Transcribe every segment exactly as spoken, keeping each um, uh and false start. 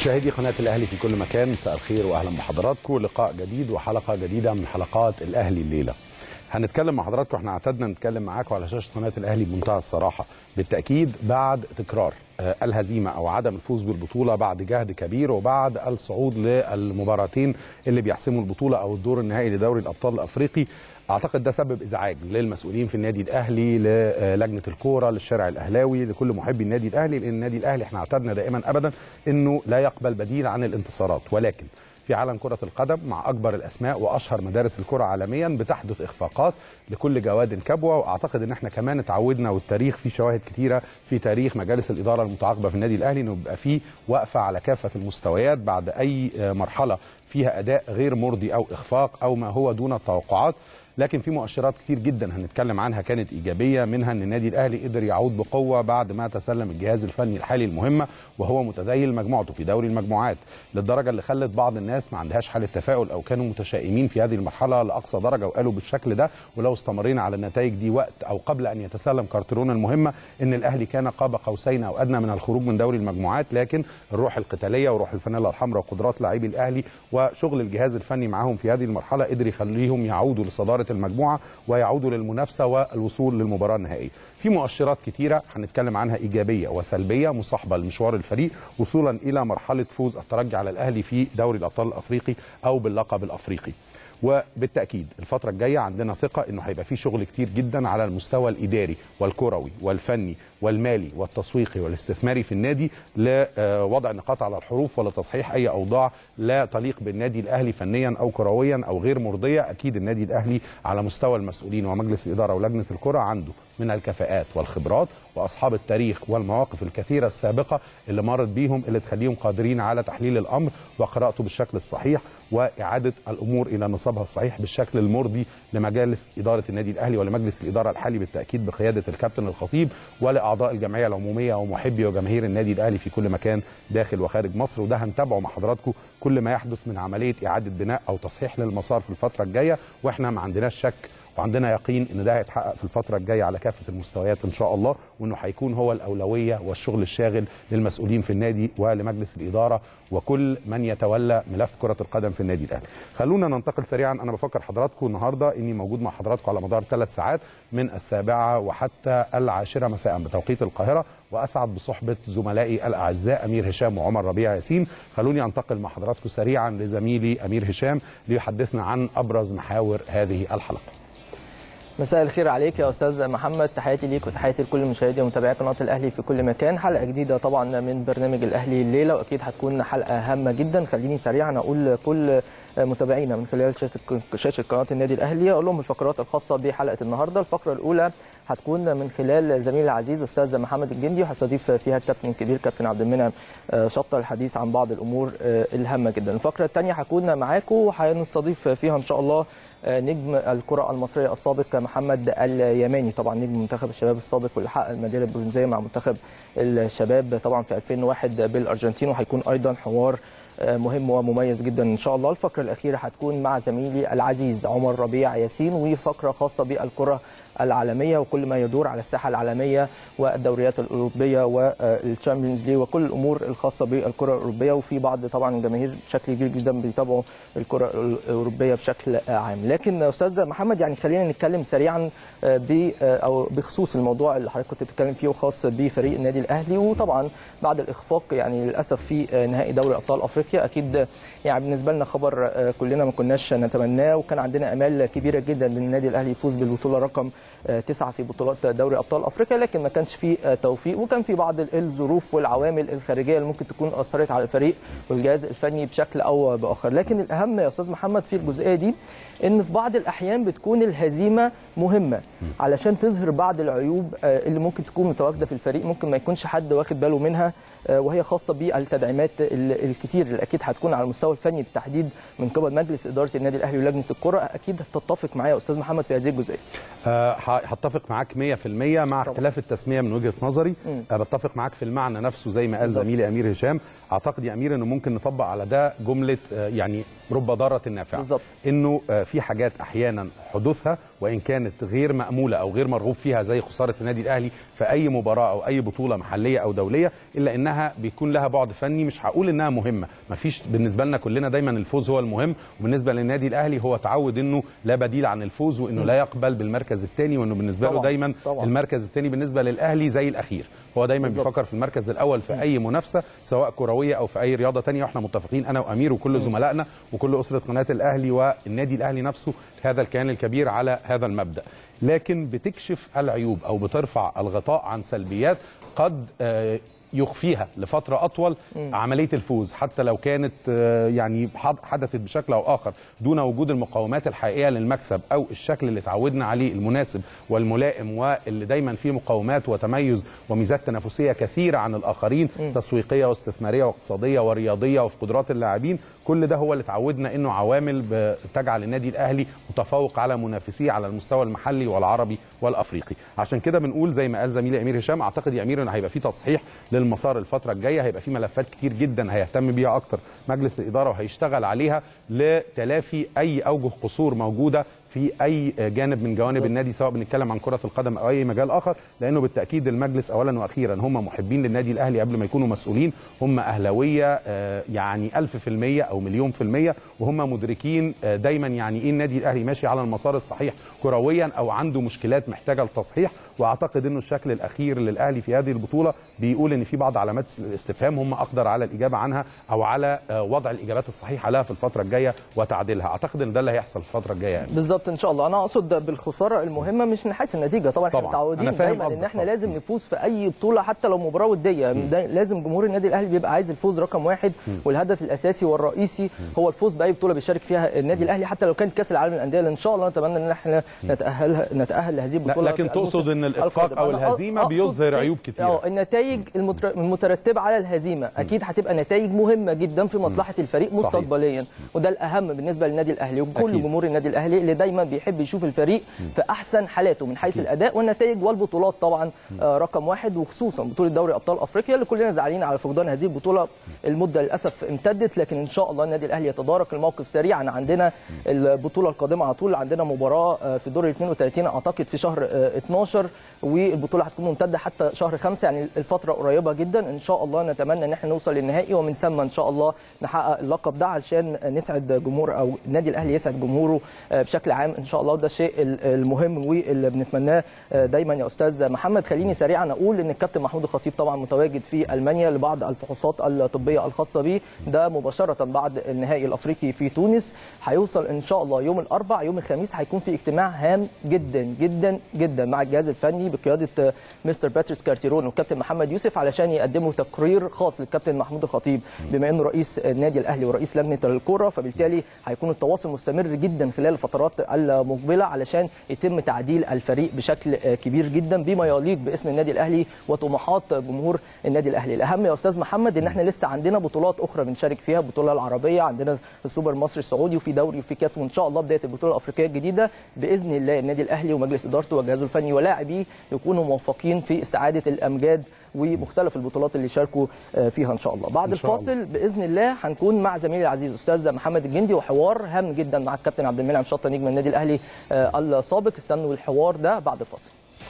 مشاهدي قناة الأهلي في كل مكان، مساء الخير وأهلا بحضراتكم. لقاء جديد وحلقة جديدة من حلقات الأهلي الليلة. هنتكلم مع حضراتكم، احنا اعتدنا نتكلم معاكم على شاشة قناة الأهلي بمنتهى الصراحة بالتأكيد بعد تكرار الهزيمة أو عدم الفوز بالبطولة بعد جهد كبير وبعد الصعود للمباراتين اللي بيحسموا البطولة أو الدور النهائي لدوري الأبطال الأفريقي. اعتقد ده سبب ازعاج للمسؤولين في النادي الاهلي، للجنه الكوره، للشارع الاهلاوي، لكل محبي النادي الاهلي، لان النادي الاهلي احنا اعتدنا دائما ابدا انه لا يقبل بديل عن الانتصارات، ولكن في عالم كرة القدم مع أكبر الأسماء وأشهر مدارس الكرة عالميا بتحدث إخفاقات لكل جواد كبوة، وأعتقد إن احنا كمان اتعودنا والتاريخ فيه شواهد كتيرة في تاريخ مجالس الإدارة المتعاقبة في النادي الأهلي إنه بيبقى فيه وقفة على كافة المستويات بعد أي مرحلة فيها أداء غير مرضي أو إخفاق أو ما هو دون التوقعات. لكن في مؤشرات كتير جدا هنتكلم عنها كانت إيجابية، منها أن النادي الأهلي قدر يعود بقوة بعد ما تسلم الجهاز الفني الحالي المهمة وهو متذيل مجموعته في دوري المجموعات للدرجة اللي خلت بعض الناس ما عندهاش حالة تفاؤل أو كانوا متشائمين في هذه المرحلة لأقصى درجة، وقالوا بالشكل ده ولو استمرينا على النتائج دي وقت أو قبل أن يتسلم كارترون المهمة أن الأهلي كان قاب قوسين أو أدنى من الخروج من دوري المجموعات. لكن الروح القتالية وروح الفانيلا الحمراء وقدرات لاعبي الأهلي وشغل الجهاز الفني معهم في هذه المرحلة قدر يخليهم يعودوا لصدارة المجموعة ويعودوا للمنافسة والوصول للمباراة النهائية. في مؤشرات كتيرة هنتكلم عنها إيجابية وسلبية مصاحبة لمشوار الفريق وصولا إلى مرحلة فوز الترجي على الأهلي في دوري الأبطال الأفريقي أو باللقب الأفريقي. وبالتأكيد الفترة الجاية عندنا ثقة إنه هيبقى في شغل كتير جدا على المستوى الإداري والكروي والفني والمالي والتسويقي والاستثماري في النادي لوضع نقاط على الحروف ولتصحيح أي أوضاع لا تليق بالنادي الأهلي فنيا أو كرويا أو غير مرضية. أكيد النادي الأهلي على مستوى المسؤولين ومجلس الإدارة ولجنة الكرة عنده من الكفاءات والخبرات وأصحاب التاريخ والمواقف الكثيرة السابقة اللي مرت بيهم اللي تخليهم قادرين على تحليل الأمر وقراءته بالشكل الصحيح وإعادة الأمور إلى نصابها الصحيح بالشكل المرضي لمجالس إدارة النادي الأهلي ولمجلس الإدارة الحالي بالتأكيد بقيادة الكابتن الخطيب ولأعضاء الجمعية العمومية ومحبي وجماهير النادي الأهلي في كل مكان داخل وخارج مصر. وده هنتابعه مع حضراتكم كل ما يحدث من عملية إعادة بناء أو تصحيح للمسار في الفترة الجاية، وإحنا ما عندناش شك وعندنا يقين ان ده هيتحقق في الفتره الجايه على كافه المستويات ان شاء الله، وانه هيكون هو الاولويه والشغل الشاغل للمسؤولين في النادي ولمجلس الاداره وكل من يتولى ملف كره القدم في النادي الاهلي. خلونا ننتقل سريعا. انا بفكر حضراتكم النهارده اني موجود مع حضراتكم على مدار ثلاث ساعات من السابعه وحتى العاشره مساء بتوقيت القاهره، واسعد بصحبه زملائي الاعزاء امير هشام وعمر ربيع ياسين. خلوني انتقل مع حضراتكم سريعا لزميلي امير هشام ليحدثنا عن ابرز محاور هذه الحلقه. مساء الخير عليك يا استاذ محمد، تحياتي ليك وتحياتي لكل مشاهدي ومتابعي قناه الاهلي في كل مكان. حلقه جديده طبعا من برنامج الاهلي الليله، واكيد هتكون حلقه هامه جدا. خليني سريعا اقول كل متابعينا من خلال شاشه شاشه قناه النادي الاهلي اقول لهم الفقرات الخاصه بحلقه النهارده. الفقره الاولى هتكون من خلال زميلي العزيز استاذ محمد الجندي، وهستضيف فيها الكابتن الكبير كابتن عبد المنعم شطه الحديث عن بعض الامور الهامه جدا. الفقره الثانيه هكون معاكم وهنستضيف فيها ان شاء الله نجم الكرة المصرية السابق محمد اليماني، طبعا نجم منتخب الشباب السابق واللي حقق الميدالية البرونزية مع منتخب الشباب طبعا في ألفين وواحد بالأرجنتين، وهيكون أيضا حوار مهم ومميز جدا ان شاء الله. الفقره الاخيره هتكون مع زميلي العزيز عمر ربيع ياسين، وفقره خاصه بالكره العالميه وكل ما يدور على الساحه العالميه والدوريات الاوروبيه والتشامبيونز ليج وكل الامور الخاصه بالكره الاوروبيه. وفي بعض طبعا الجماهير بشكل كبير جدا بيتابعوا الكره الاوروبيه بشكل عام. لكن استاذ محمد يعني خلينا نتكلم سريعا ب او بخصوص الموضوع اللي حضرتك كنت بتتكلم فيه وخاص بفريق النادي الاهلي، وطبعا بعد الاخفاق يعني للاسف في نهائي دوري ابطال افريقيا. اكيد يعني بالنسبه لنا خبر كلنا ما كناش نتمناه، وكان عندنا امال كبيره جدا ان النادي الاهلي يفوز بالبطوله رقم تسعة في بطولات دوري ابطال افريقيا، لكن ما كانش في توفيق، وكان في بعض الظروف والعوامل الخارجيه اللي ممكن تكون اثرت على الفريق والجهاز الفني بشكل او باخر. لكن الاهم يا استاذ محمد في الجزئيه دي ان في بعض الاحيان بتكون الهزيمه مهمه علشان تظهر بعض العيوب اللي ممكن تكون متواجده في الفريق، ممكن ما يكونش حد واخد باله منها، وهي خاصه بالتدعيمات الكتير اللي اكيد هتكون على المستوى الفني بالتحديد من قبل مجلس اداره النادي الاهلي ولجنه الكره. اكيد هتتفق معايا يا استاذ محمد في هذه الجزئيه. أه هتفق معاك مية في المية مع اختلاف التسميه من وجهه نظري. أه بتفق معاك في المعنى نفسه زي ما قال زميلي امير هشام. اعتقد يا امير انه ممكن نطبق على ده جمله يعني رب ضاره نافعه بالظبط. انه في حاجات احيانا حدوثها وان كانت غير ماموله او غير مرغوب فيها زي خساره النادي الاهلي في اي مباراه او اي بطوله محليه او دوليه، الا انها بيكون لها بعد فني. مش هقول انها مهمه، مفيش بالنسبه لنا كلنا دايما الفوز هو المهم، وبالنسبه للنادي الاهلي هو تعود انه لا بديل عن الفوز وانه لا يقبل بالمركز الثاني، وانه بالنسبه طبعًا. له دايما طبعًا. المركز الثاني بالنسبه للاهلي زي الاخير، هو دايما بالزبط. بيفكر في المركز الاول في اي منافسه سواء كرويه او في اي رياضه ثانيه، واحنا متفقين انا وامير وكل زملائنا وكل اسره قناه الاهلي والنادي الاهلي نفسه هذا الكيان الكبير على هذا المبدا. لكن بتكشف العيوب او بترفع الغطاء عن سلبيات قد يخفيها لفتره اطول م. عمليه الفوز، حتى لو كانت يعني حدثت بشكل او اخر دون وجود المقومات الحقيقيه للمكسب او الشكل اللي تعودنا عليه المناسب والملائم واللي دايما فيه مقومات وتميز وميزات تنافسيه كثيره عن الاخرين م. تسويقيه واستثماريه واقتصاديه ورياضيه وفي قدرات اللاعبين. كل ده هو اللي تعودنا انه عوامل بتجعل النادي الاهلي متفوق على منافسيه على المستوى المحلي والعربي والافريقي. عشان كده بنقول زي ما قال زميلي امير هشام، اعتقد يا امير ان هيبقى في تصحيح للمسار الفتره الجايه، هيبقى في ملفات كتير جدا هيهتم بيها اكتر مجلس الاداره وهيشتغل عليها لتلافي اي اوجه قصور موجوده في اي جانب من جوانب النادي، سواء بنتكلم عن كره القدم او اي مجال اخر، لانه بالتاكيد المجلس اولا واخيرا هم محبين للنادي الاهلي قبل ما يكونوا مسؤولين، هم اهلاويه يعني ألف في المية او مليون في المية، وهم مدركين دايما يعني ايه النادي الاهلي ماشي على المسار الصحيح كرويا او عنده مشكلات محتاجه لتصحيح. واعتقد انه الشكل الاخير للاهلي في هذه البطوله بيقول ان في بعض علامات الاستفهام هم اقدر على الاجابه عنها او على وضع الاجابات الصحيحه لها في الفتره الجايه وتعديلها. اعتقد ان ده اللي هيحصل في الفتره الجايه يعني. بالظبط ان شاء الله. انا اقصد بالخساره المهمه مش من حيث النتيجه، طبعا احنا متعودين دايما ان احنا لازم نفوز في اي بطوله حتى لو مباراه وديه، لازم جمهور النادي الاهلي بيبقى عايز الفوز رقم واحد، م. والهدف الاساسي والرئيسي هو الفوز باي بطوله بيشارك فيها النادي الاهلي، حتى لو كان كاس العالم للانديه اللي ان شاء الله نتمنى ان احنا نتاهل نتاهل لهذه البطوله. لكن تقصد ان الاخفاق او الهزيمه بيظهر عيوب كتير. اه النتائج المترتبه على الهزيمه اكيد هتبقى نتائج مهمه جدا في مصلحه الفريق مستقبليا، وده الاهم بالنسبه للنادي الاهلي وكل جمهور النادي الاهلي اللي دايما بيحب يشوف الفريق في احسن حالاته من حيث الاداء والنتائج والبطولات طبعا آه رقم واحد، وخصوصا بطوله دوري ابطال افريقيا اللي كلنا زعلانين على فقدان هذه البطوله. المده للاسف امتدت، لكن ان شاء الله النادي الاهلي يتدارك الموقف سريعا. عندنا البطوله القادمه على طول، عندنا مباراه آه في دور اثنين وثلاثين اعتقد في شهر آه اثناشر، والبطوله هتكون ممتده حتى شهر خمسة، يعني الفتره قريبه جدا. ان شاء الله نتمنى ان احنا نوصل للنهائي ومن ثم ان شاء الله نحقق اللقب ده عشان نسعد جمهور او النادي الاهلي يسعد جمهوره بشكل عام ان شاء الله، وده الشيء المهم واللي بنتمناه دايما يا استاذ محمد. خليني سريعا اقول ان الكابتن محمود الخطيب طبعا متواجد في المانيا لبعض الفحوصات الطبيه الخاصه به، ده مباشره بعد النهائي الافريقي في تونس. هيوصل ان شاء الله يوم الاربعاء، يوم الخميس هيكون في اجتماع هام جدا جدا جدا مع الجهاز الفني بقياده مستر باتريس كارتيرون والكابتن محمد يوسف علشان يقدموا تقرير خاص للكابتن محمود الخطيب، بما انه رئيس النادي الاهلي ورئيس لجنه الكره، فبالتالي هيكون التواصل مستمر جدا خلال الفترات المقبله علشان يتم تعديل الفريق بشكل كبير جدا بما يليق باسم النادي الاهلي وطموحات جمهور النادي الاهلي. الاهم يا استاذ محمد ان احنا لسه عندنا بطولات اخرى بنشارك فيها، البطوله العربيه، عندنا السوبر المصري السعودي، وفي دوري وفي كاس، وان شاء الله بدايه البطوله الافريقيه الجديده باذن الله النادي الاهلي ومجلس ادارته وجهازه الفني ولاعبيه يكونوا موفقين في استعاده الامجاد ومختلف البطولات اللي شاركوا فيها ان شاء الله. بعد الفاصل الله. باذن الله هنكون مع زميلي العزيز استاذ محمد الجندي وحوار هام جدا مع الكابتن عبد المنعم شطه نجم النادي الاهلي السابق. استنوا الحوار ده بعد الفاصل.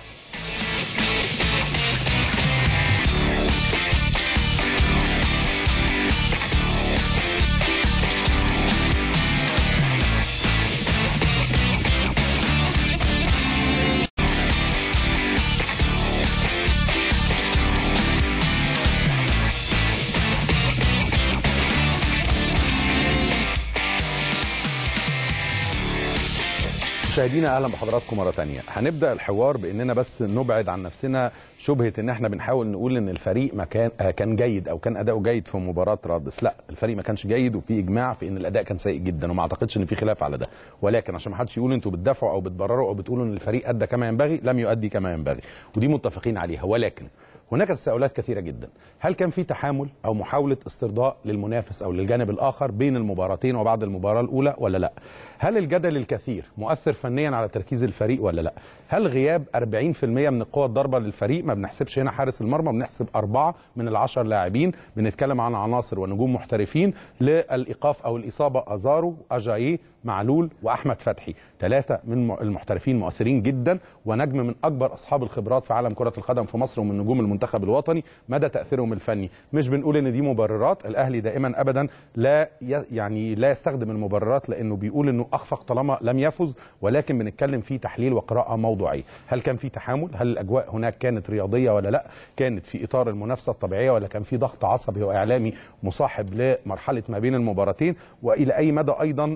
مشاهدينا اهلا بحضراتكم مره ثانيه. هنبدا الحوار باننا بس نبعد عن نفسنا شبهه ان احنا بنحاول نقول ان الفريق ما كان كان جيد او كان اداؤه جيد في مباراه رادس. لا، الفريق ما كانش جيد، وفي اجماع في ان الاداء كان سيء جدا، وما اعتقدش ان في خلاف على ده. ولكن عشان ما حدش يقول انتوا بتدافعوا او بتبرروا او بتقولوا ان الفريق ادى كما ينبغي، لم يؤدي كما ينبغي، ودي متفقين عليها. ولكن هناك تساؤلات كثيره جدا. هل كان في تحامل او محاوله استرضاء للمنافس او للجانب الاخر بين المباراتين وبعد المباراه الاولى ولا لا؟ هل الجدل الكثير مؤثر فنيا على تركيز الفريق ولا لا؟ هل غياب أربعين بالمئة من القوة الضاربه للفريق، ما بنحسبش هنا حارس المرمى، بنحسب أربعة من العشر لاعبين، بنتكلم عن عناصر ونجوم محترفين، للايقاف او الاصابه ازارو، اجاييه، معلول واحمد فتحي، ثلاثه من المحترفين مؤثرين جدا ونجم من اكبر اصحاب الخبرات في عالم كره القدم في مصر ومن نجوم المنتخب الوطني. مدى تاثيرهم الفني مش بنقول ان دي مبررات، الاهلي دائما ابدا لا يعني لا يستخدم المبررات لانه بيقول انه اخفق طالما لم يفز، ولكن بنتكلم في تحليل وقراءه موضوعيه. هل كان في تحامل؟ هل الاجواء هناك كانت رياضيه ولا لا؟ كانت في اطار المنافسه الطبيعيه ولا كان في ضغط عصبي واعلامي مصاحب لمرحله ما بين المباراتين؟ والى اي مدى ايضا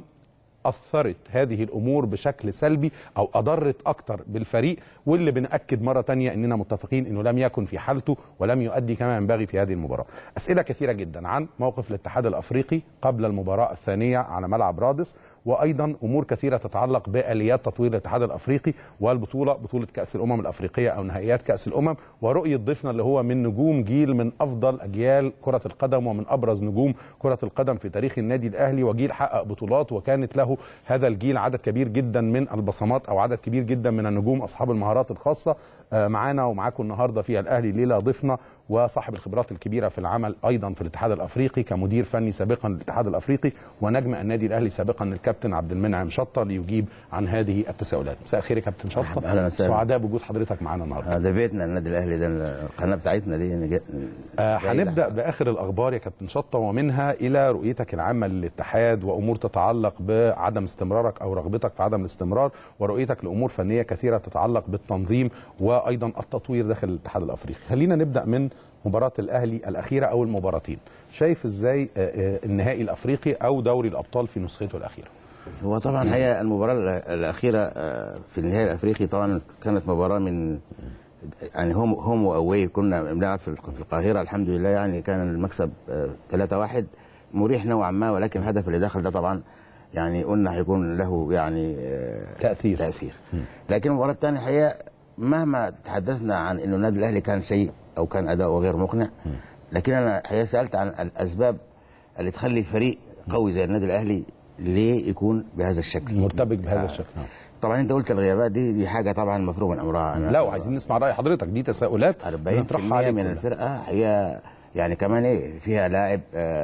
أثرت هذه الأمور بشكل سلبي أو أضرت أكتر بالفريق، واللي بنأكد مرة تانية أننا متفقين أنه لم يكن في حالته ولم يؤدي كما ينبغي في هذه المباراة. أسئلة كثيرة جدا عن موقف الاتحاد الأفريقي قبل المباراة الثانية على ملعب رادس، وأيضا أمور كثيرة تتعلق بآليات تطوير الاتحاد الأفريقي والبطولة، بطولة كأس الأمم الأفريقية أو نهائيات كأس الأمم، ورؤية ضيفنا اللي هو من نجوم جيل من أفضل أجيال كرة القدم ومن أبرز نجوم كرة القدم في تاريخ النادي الأهلي، وجيل حقق بطولات وكانت له هذا الجيل عدد كبير جدا من البصمات او عدد كبير جدا من النجوم اصحاب المهارات الخاصه. معانا ومعاكم النهارده في الاهلي ليله ضيفنا وصاحب الخبرات الكبيره في العمل ايضا في الاتحاد الافريقي كمدير فني سابقا للاتحاد الافريقي ونجم النادي الاهلي سابقا الكابتن عبد المنعم شطه، ليجيب عن هذه التساؤلات. مساء الخير يا كابتن شطه. اهلا وسهلا. سعداء بوجود حضرتك معانا النهارده. ده بيتنا النادي الاهلي، ده القناه بتاعتنا دي. آه هنبدا باخر الاخبار يا كابتن شطه، ومنها الى رؤيتك العامه للاتحاد وامور تتعلق بعدم استمرارك او رغبتك في عدم الاستمرار، ورؤيتك لامور فنيه كثيره تتعلق بالتنظيم وايضا التطوير داخل الاتحاد الافريقي. خلينا نبدا من مباراه الاهلي الاخيره او المباراتين. شايف ازاي النهائي الافريقي او دوري الابطال في نسخته الاخيره؟ هو طبعا هي المباراه الاخيره في النهائي الافريقي طبعا كانت مباراه من يعني هوم هوم واواي، كنا بنلعب في القاهره الحمد لله، يعني كان المكسب ثلاثة واحد مريح نوعا ما، ولكن الهدف اللي دخل ده طبعا يعني قلنا هيكون له يعني تاثير تاثير لكن المباراه الثانيه هي مهما تحدثنا عن انه النادي الاهلي كان سيء او كان اداؤه غير مقنع، لكن انا هي سالت عن الاسباب اللي تخلي الفريق قوي زي النادي الاهلي ليه يكون بهذا الشكل مرتبك بهذا الشكل. طبعا انت قلت الغيابات دي دي حاجه طبعا مفروغ من امرها. لا وعايزين نسمع راي حضرتك، دي تساؤلات أربعين بالمئة من الفرقه هي يعني كمان ايه فيها لاعب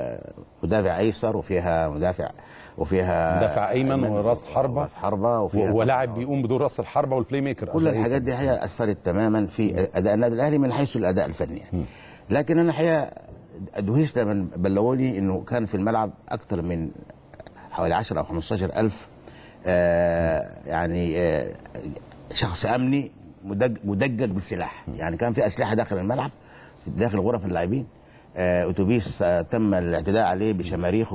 مدافع ايسر وفيها مدافع وفيها مدافع ايمن وراس حربه راس حربه وفيها ولاعب بيقوم بدور راس الحربه والبلاي ميكر. كل الحاجات دي هي اثرت تماما في اداء النادي الاهلي من حيث الاداء الفني يعني. لكن انا الحقيقه ادهشت لما بلغوني انه كان في الملعب اكثر من حوالي عشرة او خمستاشر ألف آه يعني آه شخص امني مدج مدجج بالسلاح، يعني كان في اسلحه داخل الملعب داخل غرف اللاعبين. آه اتوبيس آه تم الاعتداء عليه بشماريخ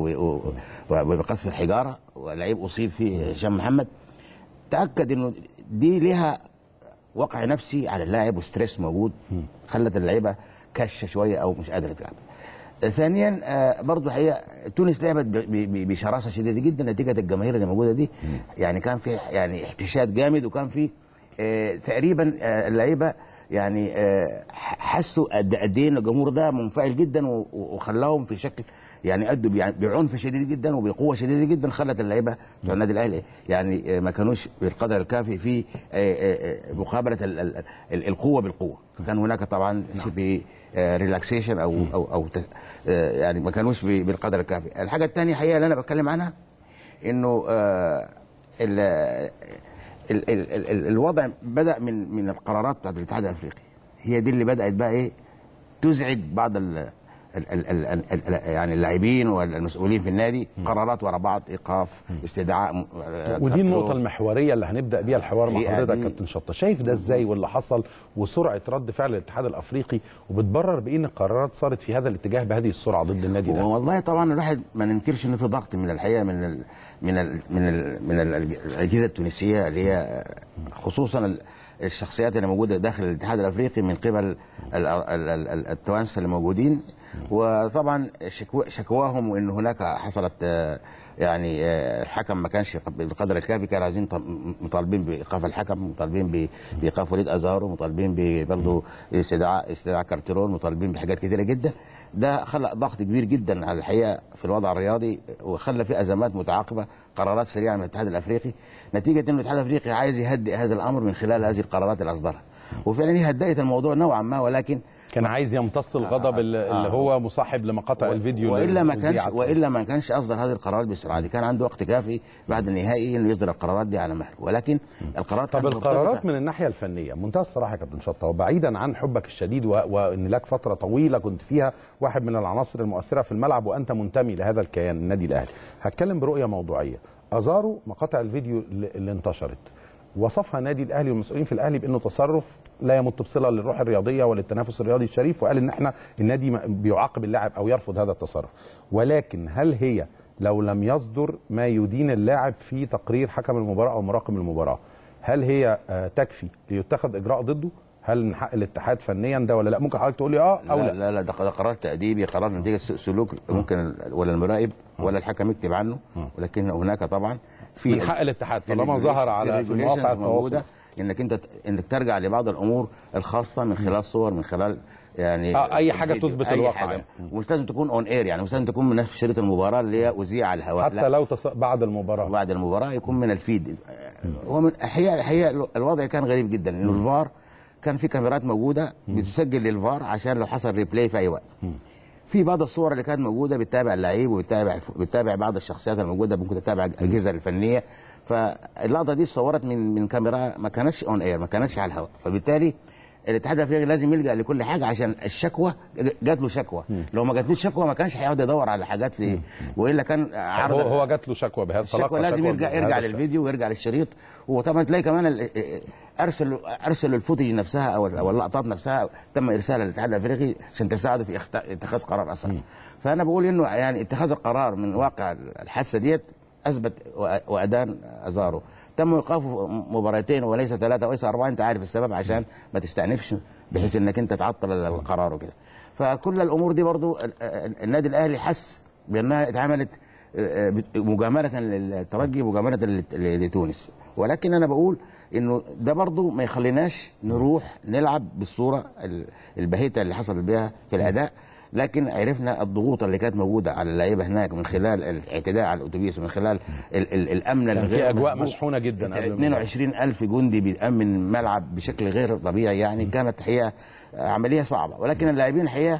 وبقصف الحجاره، ولعيب اصيب فيه هشام محمد. تاكد انه دي لها وقع نفسي على اللاعب وستريس موجود خلت اللعيبه كشه شويه او مش قادره تلعب. ثانيا آه برضه هي تونس لعبت بشراسه شديده جدا نتيجه الجماهير اللي موجوده دي، يعني كان في يعني احتشاد جامد، وكان في آه تقريبا آه اللعيبه يعني آه حسوا قد ايه الجمهور ده منفعل جدا، وخلاهم في شكل يعني ادوا بعنف شديد جدا وبقوه شديده جدا، خلت اللعيبه بتوع النادي الاهلي يعني آه ما كانوش بالقدر الكافي في آه آه مقابله القوه بالقوه. كان هناك طبعا شبه ريلاكسيشن او او او يعني ما كانوش بالقدر الكافي. الحاجه الثانيه حقيقه اللي انا بتكلم عنها انه آه ال ال ال ال الوضع بدا من من القرارات بتاعت الاتحاد الافريقي، هي دي اللي بدات بقى ايه تزعج بعض ال ال ال ال ال يعني اللاعبين والمسؤولين في النادي. قرارات ورا بعض، ايقاف، استدعاء، ودي النقطه المحوريه اللي هنبدا بيها الحوار مع حضرتك كابتن شطه. شايف ده ازاي واللي حصل وسرعه رد فعل الاتحاد الافريقي، وبتبرر بان القرارات صارت في هذا الاتجاه بهذه السرعه ضد النادي ده؟ والله طبعا الواحد ما ننكرش ان في ضغط من الحقيقه من ال من ال من ال من الاجهزه التونسيه اللي هي خصوصا الشخصيات اللي موجوده داخل الاتحاد الافريقي من قبل التوانسه اللي موجودين. وطبعا شكو شكواهم وان هناك حصلت يعني الحكم ما كانش بالقدر الكافي، كانوا عايزين مطالبين بايقاف الحكم، مطالبين بايقاف وليد ازارو، مطالبين برضه استدعاء استدعاء كارتيرون، مطالبين بحاجات كثيره جدا. ده خلق ضغط كبير جدا على الحقيقه في الوضع الرياضي، وخلى في ازمات متعاقبه، قرارات سريعه من الاتحاد الافريقي، نتيجه ان الاتحاد الافريقي عايز يهدئ هذا الامر من خلال هذه القرارات اللي اصدرها. وفعلا هي هدأت الموضوع نوعا ما، ولكن كان عايز يمتص الغضب اللي آه هو مصاحب لمقاطع الفيديو والا ما كانش والا ما كانش اصدر هذه القرارات بسرعه دي، كان عنده وقت كافي بعد النهائي انه يصدر القرارات دي على مهله، ولكن القرارات طب القرارات من الناحيه الفنيه منتهى الصراحه يا كابتن شطه، وبعيدا عن حبك الشديد وان لك فتره طويله كنت فيها واحد من العناصر المؤثره في الملعب وانت منتمي لهذا الكيان النادي الاهلي، هتكلم برؤيه موضوعيه. ازارو مقاطع الفيديو اللي انتشرت وصفها النادي الاهلي والمسؤولين في الاهلي بانه تصرف لا يمت بصله للروح الرياضيه وللتنافس الرياضي الشريف، وقال ان احنا النادي بيعاقب اللاعب او يرفض هذا التصرف. ولكن هل هي لو لم يصدر ما يدين اللاعب في تقرير حكم المباراه او مراقب المباراه، هل هي تكفي ليتخذ اجراء ضده؟ هل من حق الاتحاد فنيا ده ولا لا؟ ممكن حضرتك تقول لي اه او لا؟ لا لا, لا ده قرار تأديبي، قرار نتيجه سلوك ممكن ولا المراقب ولا الحكم يكتب عنه، ولكن هناك طبعا في من حق الاتحاد طالما ظهر على في مواقع التواصل انك انت انك ترجع لبعض الامور الخاصه من خلال صور، من خلال يعني آه اي حاجه تثبت الواقع يعني. ومش لازم تكون اون اير، يعني مش لازم تكون من نفس شريط المباراه اللي هي اذيع على الهواء، حتى لا. لو تص... بعد المباراه بعد المباراه يكون من الفيد. هو من الحقيقه الحقيقه الوضع كان غريب جدا، انه الفار كان في كاميرات موجوده بتسجل للفار عشان لو حصل ريبلاي في اي وقت. في بعض الصور اللي كانت موجوده بتتابع اللعيب وبتتابع بتتابع بعض الشخصيات الموجوده، ممكن تتابع الاجهزه الفنيه. فاللقطه دي صورت من من كاميرا ما كانتش اون اير، ما كانتش على الهواء، فبالتالي الاتحاد الافريقي لازم يلجا لكل حاجه عشان الشكوى جات له شكوى، لو ما جاتلوش شكوى ما كانش هيقعد يدور على حاجات في، والا كان عرض هو, هو جات له شكوى بهذا الشكوى لازم يرجع يرجع للفيديو ويرجع للشريط. وطبعا تلاقي كمان ارسل ارسل الفوتج نفسها او او اللقطات نفسها تم ارسالها للاتحاد الافريقي عشان تساعده في اتخاذ قرار اسرع. فانا بقول انه يعني اتخاذ القرار من واقع الحادثه ديت اثبت وادان ازارو، تم ايقافه مباراتين وليس ثلاثه وليس اربعه، انت عارف السبب عشان ما تستأنفش بحيث انك انت تعطل القرار وكده. فكل الامور دي برضو النادي الاهلي حس بانها اتعملت مجامله للترجي مجامله لتونس، ولكن انا بقول انه ده برضو ما يخليناش نروح نلعب بالصوره البهيته اللي حصلت بها في الاداء، لكن عرفنا الضغوط اللي كانت موجوده على اللعيبه هناك من خلال الاعتداء على الاتوبيس ومن خلال ال ال الامن كان في اجواء مشحونه جدا قبل اثنين وعشرين ألف جندي بيأمن ملعب بشكل غير طبيعي، يعني كانت حقيقه عمليه صعبه، ولكن اللاعبين الحقيقه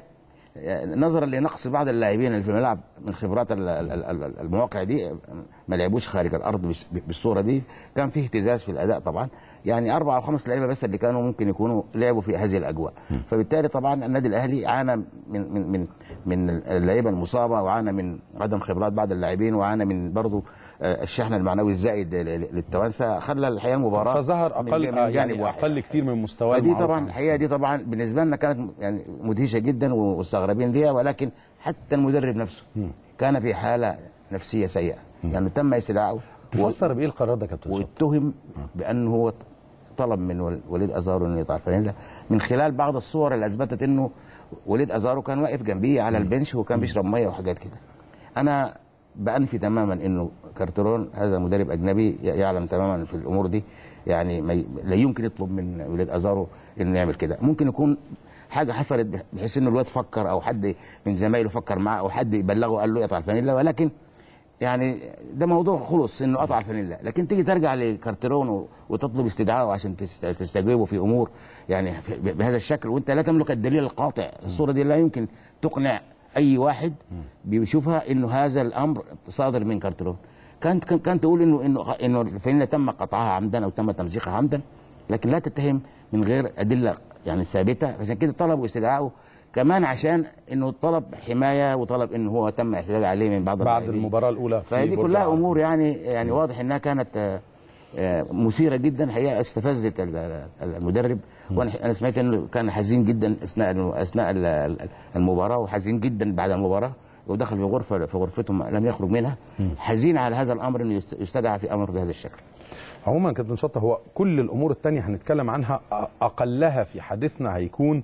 نظرا لنقص بعض اللاعبين اللي في الملعب من خبرات المواقع دي ما لعبوش خارج الارض بالصوره دي، كان فيه اهتزاز في الاداء طبعا، يعني اربع او خمس لعيبه بس اللي كانوا ممكن يكونوا لعبوا في هذه الاجواء، فبالتالي طبعا النادي الاهلي عانى من من من من اللعيبه المصابه، وعانى من عدم خبرات بعض اللاعبين، وعانى من برضه الشحن المعنوي الزائد للتوانسه، خلى الحقيقه المباراه فظهر اقل من يعني اقل كتير من مستواه. دي طبعا الحقيقه دي طبعا بالنسبه لنا كانت يعني مدهشه جدا ومستغربين ليها، ولكن حتى المدرب نفسه كان في حاله نفسيه سيئه، لانه يعني تم استدعائه. تفسر بايه القرار ده كابتن؟ واتهم بانه هو طلب من وليد ازارو انه يقطع الفانيلا من خلال بعض الصور اللي اثبتت انه وليد ازارو كان واقف جنبيه على البنش وكان بيشرب ميه وحاجات كده. انا بأنفي تماما انه كارتيرون هذا مدرب اجنبي يعلم تماما في الامور دي، يعني ما ي... لا يمكن يطلب من وليد ازارو انه يعمل كده. ممكن يكون حاجه حصلت بحيث انه الواد فكر او حد من زمايله فكر معه او حد يبلغه قال له يقطع الفانيلا، ولكن يعني ده موضوع خلص انه قطع الفانيلا، لكن تيجي ترجع لكارتيرون وتطلب استدعائه عشان تستجيبه في امور يعني بهذا الشكل وانت لا تملك الدليل القاطع. الصوره دي لا يمكن تقنع اي واحد بيشوفها انه هذا الامر صادر من كارتيرون. كانت كانت تقول انه انه انه الفانيلا تم قطعها عمدا او تم تمزيقها عمدا، لكن لا تتهم من غير ادله يعني ثابته، عشان كده طلبوا استدعائه كمان عشان انه طلب حمايه وطلب انه هو تم اعتداء عليه من بعض بعد المباراه الاولى. فهذه كلها امور يعني يعني واضح انها كانت مثيره جدا، حقيقه استفزت المدرب. وانا سمعت انه كان حزين جدا اثناء اثناء المباراه وحزين جدا بعد المباراه، ودخل في غرفه في غرفته لم يخرج منها، حزين على هذا الامر انه يستدعى في امر بهذا الشكل. عموما كابتن شطه هو كل الامور الثانيه هنتكلم عنها، اقلها في حديثنا هيكون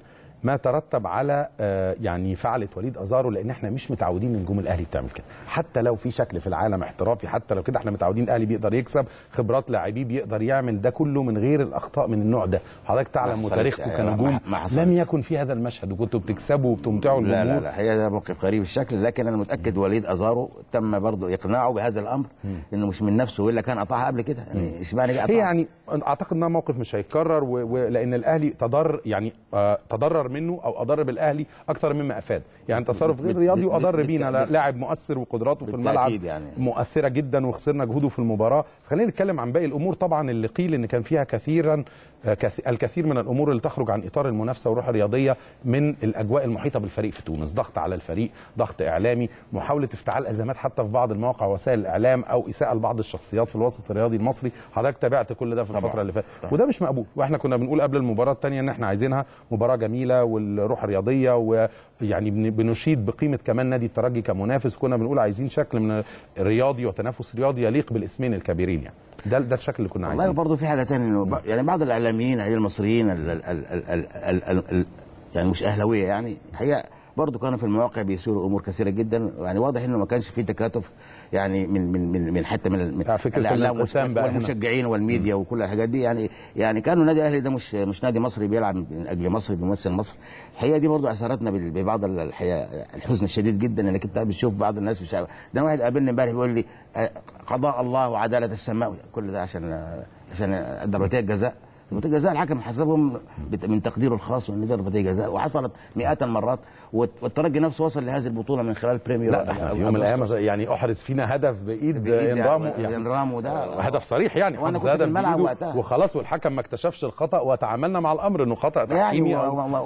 ما ترتب على آه يعني فعله وليد ازارو، لان احنا مش متعودين نجوم الاهلي بتعمل كده، حتى لو في شكل في العالم احترافي، حتى لو كده احنا متعودين الاهلي بيقدر يكسب، خبرات لاعبيه بيقدر يعمل ده كله من غير الاخطاء من النوع ده. حضرتك تعلم وتاريخكم كنجوم لم يكن في هذا المشهد، وكنتوا بتكسبوا وبتمتعوا الجمهور. لا لا لا هي ده موقف غريب الشكل، لكن انا متاكد وليد ازارو تم برضه اقناعه بهذا الامر، انه مش من نفسه والا كان قطعها قبل كده. يعني اشمعنى هي يعني اعتقد انها موقف مش هيتكرر، ولان الاهلي تضر يعني آه تضرر منه او اضر بالاهلي اكثر مما افاد، يعني تصرف غير رياضي واضر بينا. لاعب مؤثر وقدراته في الملعب يعني مؤثره جدا، وخسرنا جهوده في المباراه. فخلينا نتكلم عن باقي الامور. طبعا اللي قيل ان كان فيها كثيرا الكثير من الامور اللي تخرج عن اطار المنافسه والروح الرياضيه من الاجواء المحيطه بالفريق في تونس، ضغط على الفريق، ضغط اعلامي، محاوله افتعال ازمات حتى في بعض المواقع وسائل الاعلام، او اساءه لبعض الشخصيات في الوسط الرياضي المصري. حضرتك تابعت كل ده في الفتره اللي فاتت، وده مش مقبول. واحنا كنا بنقول قبل المباراه الثانيه ان احنا عايزينها مباراه جميله والروح الرياضيه، ويعني بنشيد بقيمه كمان نادي الترجي كمنافس. كنا بنقول عايزين شكل من رياضي وتنافس رياضي يليق بالاسمين الكبيرين، يعني ده ده الشكل اللي كنا عايزينه. والله برضه في حاجه ثانيه، يعني بعض الاعلاميين المصريين ال ال ال ال ال ال ال يعني مش اهلاويه، يعني الحقيقه برضه كانوا في المواقع بيثيروا امور كثيره جدا، يعني واضح انه ما كانش في تكاتف يعني من من من من حتى من الاعلام والمشجعين والميديا وكل الحاجات دي. يعني يعني كانوا النادي الاهلي ده مش مش نادي مصري بيلعب من اجل مصر بيمثل مصر. الحقيقه دي برضه اثرتنا ببعض الحقيقه الحزن الشديد جدا، انك انت بتشوف بعض الناس في الشارع. ده واحد قابلني امبارح بيقول لي قضاء الله وعداله السماء، كل ده عشان عشان ضربتي الجزاء. ضربتي الجزاء الحكم حسبهم من تقديره الخاص من ضربتي جزاء، وحصلت مئات المرات، والترجي نفسه وصل لهذه البطوله من خلال بريمير. لا احنا في يوم من الايام يعني احرز فينا هدف بايد انرامو، يعني انرامو ده هدف صريح، يعني وانا كنت في الملعب وقتها وخلاص، والحكم ما اكتشفش الخطا، وتعاملنا مع الامر انه خطا تحكيمي يعني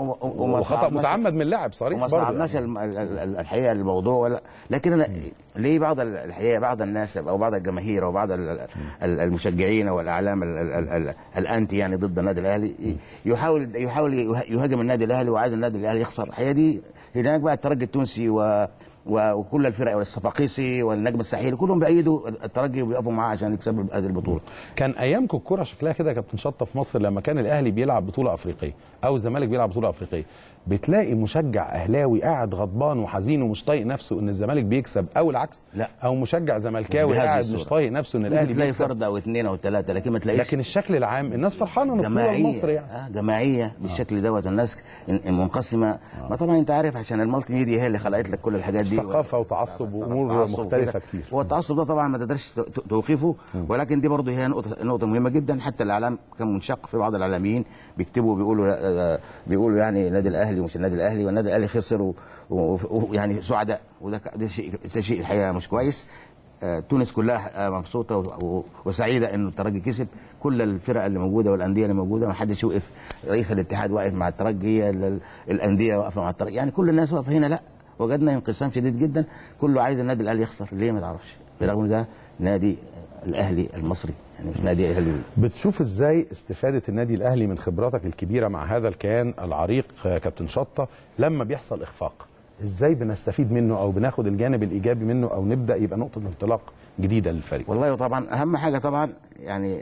وخطا متعمد من اللاعب صريح. وما صعبناش يعني الحقيقه الموضوع، ولا لكن انا ليه بعض الحقيقه بعض الناس او بعض الجماهير او بعض المشجعين والاعلام الانتي يعني ضد النادي الاهلي يحاول يحاول يهاجم النادي الاهلي وعايز النادي الاهلي يخسر. الحقيقه دي هناك بقى الترجي التونسي و وكل الفرق والصفاقيسي والنجم الساحلي كلهم بيأيدوا الترجي وبيقفوا معاه عشان يكسبوا هذه البطوله. كان ايامكم الكره شكلها كده يا كابتن شطه في مصر، لما كان الاهلي بيلعب بطوله افريقيه او الزمالك بيلعب بطوله افريقيه، بتلاقي مشجع اهلاوي قاعد غضبان وحزين ومش طايق نفسه ان الزمالك بيكسب، او العكس، لا، او مشجع زملكاوي قاعد مش طايق نفسه ان الاهلي بيكسب. تلاقي فرد او اثنين او ثلاثه، لكن ما تلاقيش. لكن الشكل العام الناس فرحانه ان الكوره المصري يعني آه جماعيه بالشكل دوت، والناس منقسمه. آه. ما طبعا انت عارف عشان المالتي ميديا هي اللي خلقت لك كل الحاجات دي، ثقافه وتعصب وامور مختلفه كتير. هو التعصب ده طبعا ما تقدرش توقفه، ولكن دي برضه هي نقطه نقطه مهمه جدا. حتى الاعلام كان منشق، في بعض الاعلاميين بيكتبوا بيقولوا بيقولوا يعني النادي الاهلي ومش النادي الاهلي، والنادي الاهلي خسر ويعني سعداء، وده ده شيء ده شيء الحقيقه مش كويس. آه تونس كلها مبسوطه وسعيده انه الترجي كسب. كل الفرق اللي موجوده والانديه اللي موجوده، ما حدش وقف. رئيس الاتحاد واقف مع الترجي، الانديه واقفه مع الترجي، يعني كل الناس واقفه هنا. لا، وجدنا انقسام شديد جدا، كله عايز النادي الاهلي يخسر. ليه ما تعرفش؟ برغم ان ده نادي الاهلي المصري، يعني مش نادي اهلي. بتشوف ازاي استفاده النادي الاهلي من خبراتك الكبيره مع هذا الكيان العريق كابتن شطه لما بيحصل اخفاق؟ ازاي بنستفيد منه او بناخد الجانب الايجابي منه، او نبدا يبقى نقطه انطلاق جديده للفريق؟ والله طبعا اهم حاجه طبعا يعني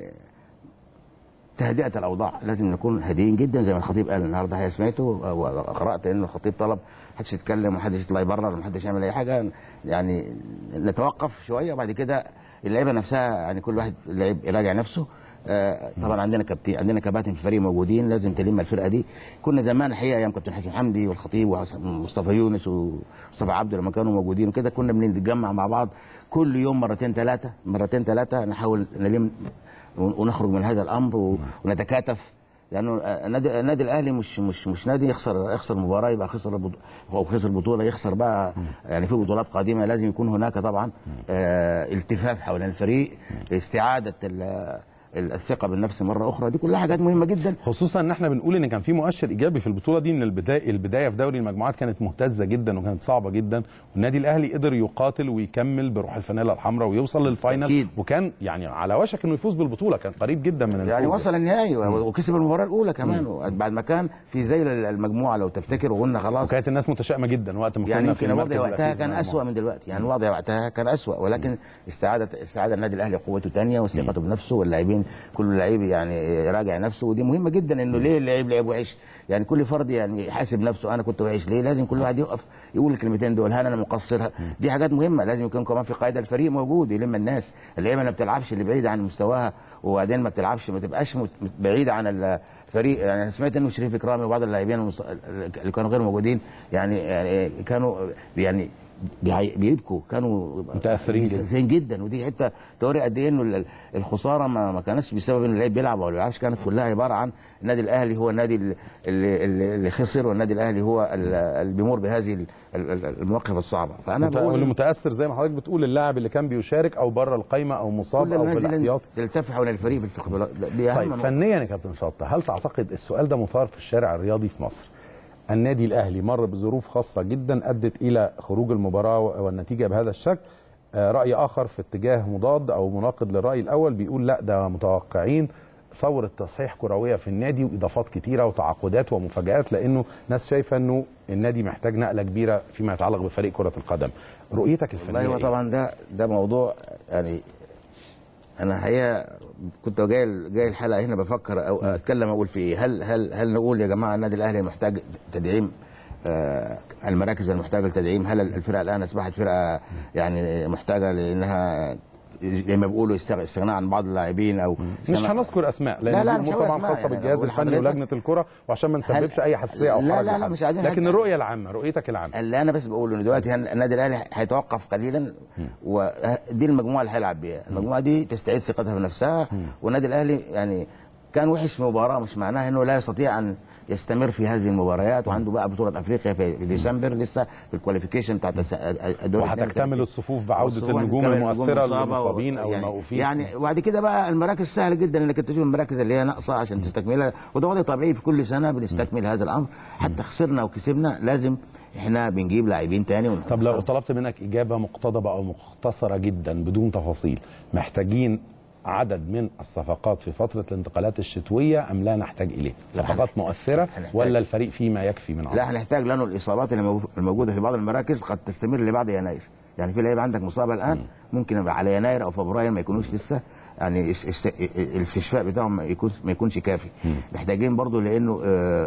تهدئه الاوضاع. لازم نكون هادئين جدا زي ما الخطيب قال النهارده. هي سمعته وقرات ان الخطيب طلب محدش يتكلم ومحدش يطلع يبرر ومحدش يعمل اي حاجه، يعني نتوقف شويه، وبعد كده اللعيبه نفسها يعني كل واحد لعيب يراجع نفسه. آه طبعا عندنا كابتن عندنا كباتن في الفريق موجودين، لازم تلم الفرقه دي. كنا زمان الحقيقه ايام كابتن حسن حمدي والخطيب ومصطفى يونس ومصطفى عبده لما كانوا موجودين وكده، كنا بنتجمع مع بعض كل يوم مرتين ثلاثه مرتين ثلاثه نحاول نلم ونخرج من هذا الامر ونتكاتف، لانه النادي النادي الاهلي مش مش مش نادي يخسر يخسر مباراه يبقى خسر او خسر بطوله يخسر بقى. يعني في بطولات قادمه لازم يكون هناك طبعا آه التفاف حول الفريق، استعاده الثقه بالنفس مره اخرى. دي كلها حاجات مهمه جدا، خصوصا ان احنا بنقول ان كان في مؤشر ايجابي في البطوله دي، ان البدايه البدايه في دوري المجموعات كانت مهتزه جدا وكانت صعبه جدا، والنادي الاهلي قدر يقاتل ويكمل بروح الفانيلا الحمراء ويوصل للفاينل أكيد. وكان يعني على وشك انه يفوز بالبطوله، كان قريب جدا من الفوز، يعني وصل النهائي وكسب المباراه الاولى كمان بعد ما كان في زي المجموعه لو تفتكر، وقلنا خلاص. وكانت الناس متشائمه جدا وقت ما كنا يعني في الوضع وقتها كان اسوء من دلوقتي، يعني الوضع وقتها كان اسوء، ولكن استعاد استعاد النادي الاهلي قوته ثانيه وثقته بنفسه، واللاعبين لازم كل لعيب يعني يراجع نفسه، ودي مهمه جدا انه ليه اللعيب لعب وحش، يعني كل فرد يعني يحاسب نفسه انا كنت وحش ليه، لازم كل واحد يقف يقول الكلمتين دول، هل انا مقصر؟ دي حاجات مهمه، لازم يكون كمان في قائد الفريق موجود يلم الناس، اللعيبه ما بتلعبش اللي بعيد عن مستواها، وبعدين ما بتلعبش ما تبقاش بعيد عن الفريق. يعني انا سمعت انه شريف اكرامي وبعض اللاعبين اللي كانوا غير موجودين يعني يعني كانوا يعني بيبكوا، كانوا متاثرين جدا جدا، ودي حته توري قد ايه انه الخساره ما, ما كانتش بسبب ان اللعيب بيلعب ولا ما بيلعبش، كانت كلها عباره عن النادي الاهلي هو النادي اللي, اللي خسر، والنادي الاهلي هو اللي بيمر بهذه المواقف الصعبه. فانا بقول اللي متاثر زي ما حضرتك بتقول اللاعب اللي كان بيشارك او بره القايمه او مصاب او في الاحتياط، تلتف حول الفريق في الفقه. دي اهم. طيب فنيا يا كابتن شطه، هل تعتقد السؤال ده مثار في الشارع الرياضي في مصر؟ النادي الاهلي مر بظروف خاصه جدا ادت الى خروج المباراه والنتيجه بهذا الشكل. راي اخر في اتجاه مضاد او مناقض للراي الاول بيقول لا ده متوقعين ثوره تصحيح كرويه في النادي واضافات كتيره وتعاقدات ومفاجات، لانه ناس شايفه انه النادي محتاج نقله كبيره فيما يتعلق بفريق كره القدم. رؤيتك الفنيه ايوه طبعا ده ده موضوع يعني انا الحقيقه كنت جاي جاي الحلقه هنا بفكر او اتكلم اقول في ايه، هل هل هل نقول يا جماعه النادي الاهلي محتاج تدعيم، آه المراكز المحتاجه للتدعيم، هل الفرقه الان اصبحت فرقه يعني محتاجه لانها زي ما بيقولوا استغناء عن بعض اللاعبين او مش هنذكر اسماء لان لا لا الامور طبعا خاصه يعني بالجهاز الفني ولجنه الكره وعشان ما نسببش اي حساسيه او حرج. لا لا لا مش عايزين، لكن الرؤيه العامه، رؤيتك العامه اللي انا بس بقوله ان دلوقتي النادي الاهلي هيتوقف قليلا، ودي المجموعه اللي هيلعب بيها، المجموعه دي تستعيد ثقتها بنفسها، والنادي الاهلي يعني كان وحش في مباراه مش معناها انه لا يستطيع ان يستمر في هذه المباريات، وعنده بقى بطوله افريقيا في ديسمبر لسه في الكواليفيكيشن بتاعت الدوري، وهتكتمل الصفوف بعوده النجوم المؤثره للمصابين او الموقوفين يعني وبعد كده بقى المراكز سهله جدا انك تشوف المراكز اللي هي ناقصه عشان تستكملها، وده وضع طبيعي في كل سنه بنستكمل هذا الامر، حتى خسرنا وكسبنا لازم احنا بنجيب لاعبين تاني. طب لو طلبت منك اجابه مقتضبه او مختصره جدا بدون تفاصيل، محتاجين عدد من الصفقات في فترة الانتقالات الشتوية أم لا نحتاج إليه؟ صفقات مؤثرة ولا الفريق فيما يكفي من عمر؟ لا هنحتاج، لأنه الإصابات اللي الموجودة في بعض المراكز قد تستمر لبعد يناير، يعني في لعيبة عندك مصابة الآن ممكن يبقى على يناير أو فبراير ما يكونوش لسه يعني الاستشفاء بتاعهم ما يكون ما يكونش كافي. محتاجين برضو لأنه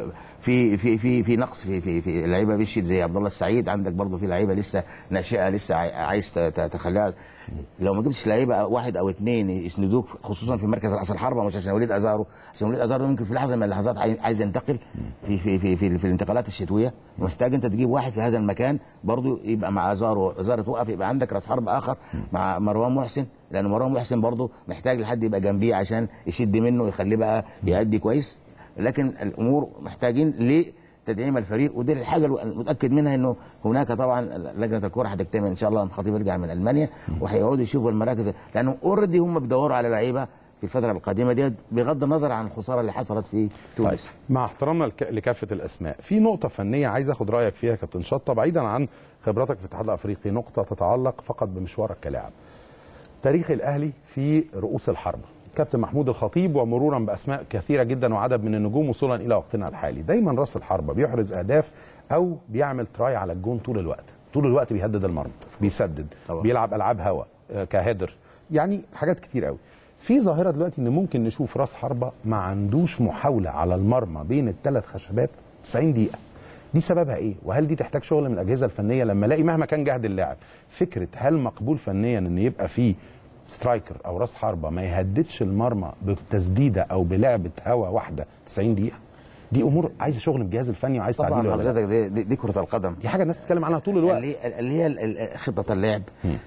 في في في في نقص في في في لعيبة بيشيت زي عبد الله السعيد، عندك برضو في لعيبة لسه ناشئة لسه عايز تخليها، لو ما جبتش لعيبه واحد او اثنين يسندوك خصوصا في مركز راس الحربه، مش عشان وليد ازارو، عشان وليد ازارو ممكن في لحظه من اللحظات عايز ينتقل في في في في, في الانتقالات الشتويه، محتاج انت تجيب واحد في هذا المكان برضو يبقى مع ازارو، ازارو توقف يبقى عندك راس حربه اخر مع مروان محسن، لان مروان محسن برضو محتاج لحد يبقى جنبيه عشان يشد منه ويخليه بقى يأدي كويس. لكن الامور محتاجين ليه تدعيم الفريق، ودي الحاجه المتاكد منها انه هناك طبعا لجنه الكره هتجتمع ان شاء الله لما الخطيب يرجع من المانيا وهيقعدوا يشوفوا المراكز، لانه اوريدي هم بيدوروا على لعيبه في الفتره القادمه دي بغض النظر عن الخساره اللي حصلت في تونس. طيب مع احترامنا لكافه الاسماء، في نقطه فنيه عايز اخد رايك فيها كابتن شطه بعيدا عن خبرتك في الاتحاد الافريقي، نقطه تتعلق فقط بمشوارك كلاعب. تاريخ الاهلي في رؤوس الحربه، كابتن محمود الخطيب ومرورا باسماء كثيره جدا وعدد من النجوم وصولا الى وقتنا الحالي، دايما راس الحربه بيحرز اهداف او بيعمل تراي على الجون طول الوقت، طول الوقت بيهدد المرمى، بيسدد، طبعا. بيلعب العاب هوا كهيدر، يعني حاجات كتير قوي. في ظاهره دلوقتي ان ممكن نشوف راس حربه ما عندوش محاوله على المرمى بين الثلاث خشبات تسعين دقيقه. دي سببها ايه؟ وهل دي تحتاج شغل من الاجهزه الفنيه لما الاقي مهما كان جهد اللاعب، فكره هل مقبول فنيا ان يبقى فيه سترايكر او راس حربه ما يهددش المرمى بتسديده او بلعبه هوا واحده تسعين دقيقه؟ دي امور عايزه شغل من الجهاز الفني وعايز تعديل. طبعا حضرتك دي, دي, دي كره القدم، دي حاجه الناس بتتكلم عنها طول الوقت، اللي هي خطه اللعب،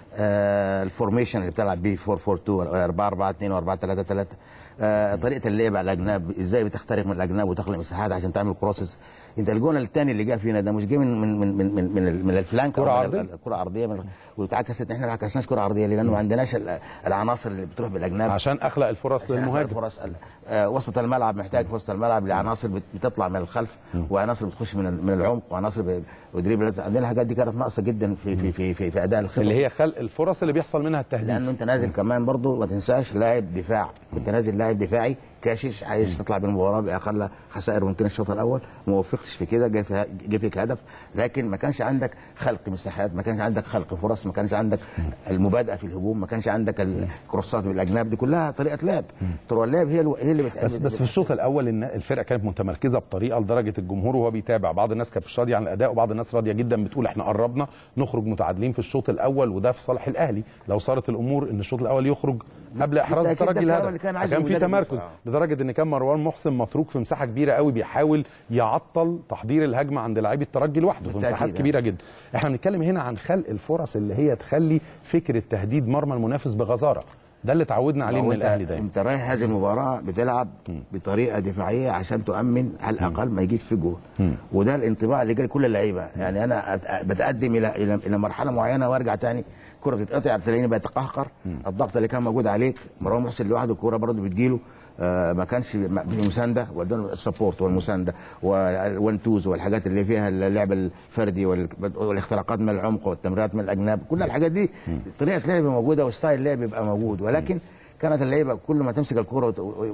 آه الفورميشن اللي بتلعب بيه أربعة أربعة اتنين أربعة أربعة اتنين و4 ثلاثة ثلاثة، آه طريقه اللعب على الاجناب، ازاي بتخترق من الاجناب وتخلق مساحات عشان تعمل كروسز. انت الجون الثاني اللي جاء فينا ده مش جاي من من من من من, من الفلانك، كره عرضيه، كره عرضيه، واتعكست، احنا ما عكسناش كره عرضيه لانه ما عندناش العناصر اللي بتروح بالاجناب عشان اخلق الفرص للمهاجم. الفرص آه وسط الملعب محتاج في وسط الملعب لعناصر بتطلع من الخلف وعناصر بتخش من من العمق وعناصر ودريبل، عندنا الحاجات دي كانت ناقصه جدا في في في في, في اداء الخطه اللي هي خلق الفرص اللي بيحصل منها التهديف، لانه انت نازل كمان برضه ما تنساش لاعب دفاع، كنت نازل لاعب دفاعي كاشش عايز تطلع بالمباراه باقل خسائر ممكن الشوط الاول، موفق فكرتش في كده، جه في جه فيك هدف، لكن ما كانش عندك خلق مساحات، ما كانش عندك خلق فرص، ما كانش عندك المبادئه في الهجوم، ما كانش عندك الكروسات بالاجناب، دي كلها طريقه لعب. طرق اللعب هي هي اللي بس بس في الشوط الاول ان الفرقه كانت متمركزه بطريقه لدرجه الجمهور وهو بيتابع، بعض الناس كانت مش راضيه عن الاداء وبعض الناس راضيه جدا، بتقول احنا قربنا نخرج متعادلين في الشوط الاول، وده في صالح الاهلي لو صارت الامور ان الشوط الاول يخرج قبل احراز الترجي الهدف. كان في تمركز لدرجه ان كان مروان محسن متروك في مساحه كبيره قوي بيحاول يعطل تحضير الهجمه عند لاعبي الترجي لوحده في مساحات كبيره جدا. احنا بنتكلم هنا عن خلق الفرص اللي هي تخلي فكره تهديد مرمى المنافس بغزاره، ده اللي تعودنا عليه من الاهلي دايما. انت رايح هذه المباراه بتلعب بطريقه دفاعيه عشان تؤمن على الاقل ما يجيش في جول، وده الانطباع اللي جاي لكل اللعيبه. يعني انا بتقدم الى الى الى مرحله معينه وارجع تاني كره تتقطع تلاقيني بتقهقر، الضغط اللي كان موجود عليك، مروان محسن لوحده الكوره برضه بتجيله، آه ما كانش مسانده، ودون السبورت والمسانده والوان توز والحاجات اللي فيها اللعب الفردي والاختراقات من العمق والتمريرات من الاجناب، كل الحاجات دي طريقه لعب موجوده وستايل لعب بيبقى موجود، ولكن كانت اللعيبه كل ما تمسك الكوره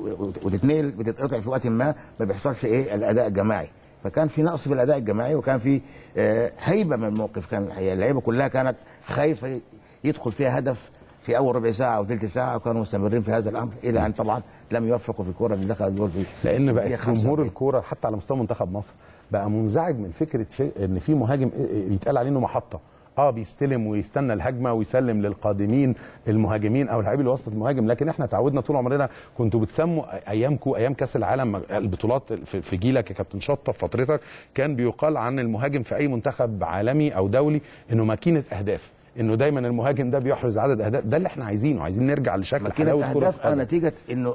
وتتنقل بتتقطع في وقت ما ما بيحصلش ايه الاداء الجماعي، فكان في نقص في الاداء الجماعي وكان في آه هيبه من الموقف. كان اللعيبه كلها كانت خايفه يدخل فيها هدف في اول ربع ساعه او ثلث ساعه، وكانوا مستمرين في هذا الامر الى ان طبعا لم يوفقوا في الكوره اللي دخلت جول فيه. لان بقى جمهور الكوره حتى على مستوى منتخب مصر بقى منزعج من فكره في ان في مهاجم بيتقال عليه انه محطه، اه بيستلم ويستنى الهجمه ويسلم للقادمين المهاجمين او لاعبي الوسط المهاجم، لكن احنا تعودنا طول عمرنا كنتوا بتسموا ايامكم ايام كاس العالم البطولات في جيلك يا كابتن شطه في فترتك كان بيقال عن المهاجم في اي منتخب عالمي او دولي انه ماكينه اهداف، انه دايما المهاجم ده بيحرز عدد اهداف، ده اللي احنا عايزينه، عايزين نرجع لشكل حلاوه الكوره في نتيجه انه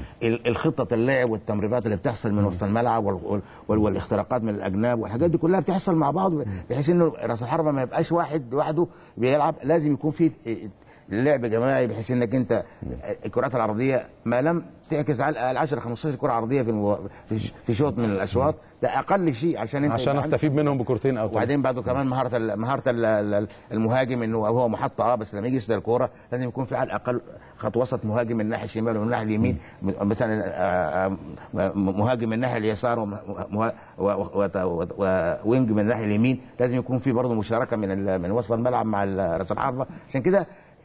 الخطه اللعب والتمريرات اللي بتحصل من وسط الملعب والاختراقات من الاجناب والحاجات دي كلها بتحصل مع بعض، بحيث انه راس الحربه ما يبقاش واحد لوحده بيلعب، لازم يكون في لعب جماعي، بحيث انك انت الكرات العرضيه ما لم تعكس على الاقل عشرة خمستاشر كره عرضيه في المو... في في شوط من الاشواط، ده اقل شيء عشان انت عشان استفيد منهم بكورتين او وبعدين بعده كمان مهاره مهاره المهاجم انه هو محطه اه بس لما يجي يسدد الكوره لازم يكون في على الاقل خط وسط مهاجم من الناحيه الشمال ومن الناحيه اليمين، مثلا مهاجم من الناحيه اليسار ووينج من الناحيه اليمين، لازم يكون في برضه مشاركه من من وسط الملعب مع راس الحربه. عشان كده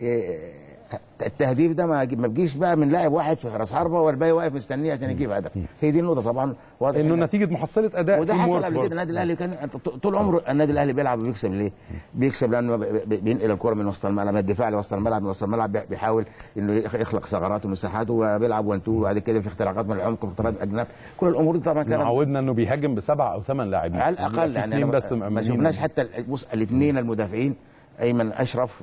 التهديف ده ما بيجيش بقى من لاعب واحد في راس حربه والباقي واقف مستنيه عشان يجيب هدف، هي دي النقطه طبعا واضح انه نتيجه محصله اداء، وده حصل قبل كده. النادي الاهلي كان طول عمره النادي الاهلي بيلعب وبيكسب ليه؟ بيكسب لانه بينقل الكره من وسط الملعب، الدفاع لوسط الملعب، من وسط الملعب بيحاول انه يخلق ثغرات ومساحات وبيلعب وان تو، وبعد كده في اختراقات من العمق واختراقات الاجناب، كل الامور دي طبعا كانت عودنا انه بيهاجم بسبعه او ثمان لاعبين على الاقل، يعني بس ما شفناش حتى بص الاثنين المدافعين ايمن اشرف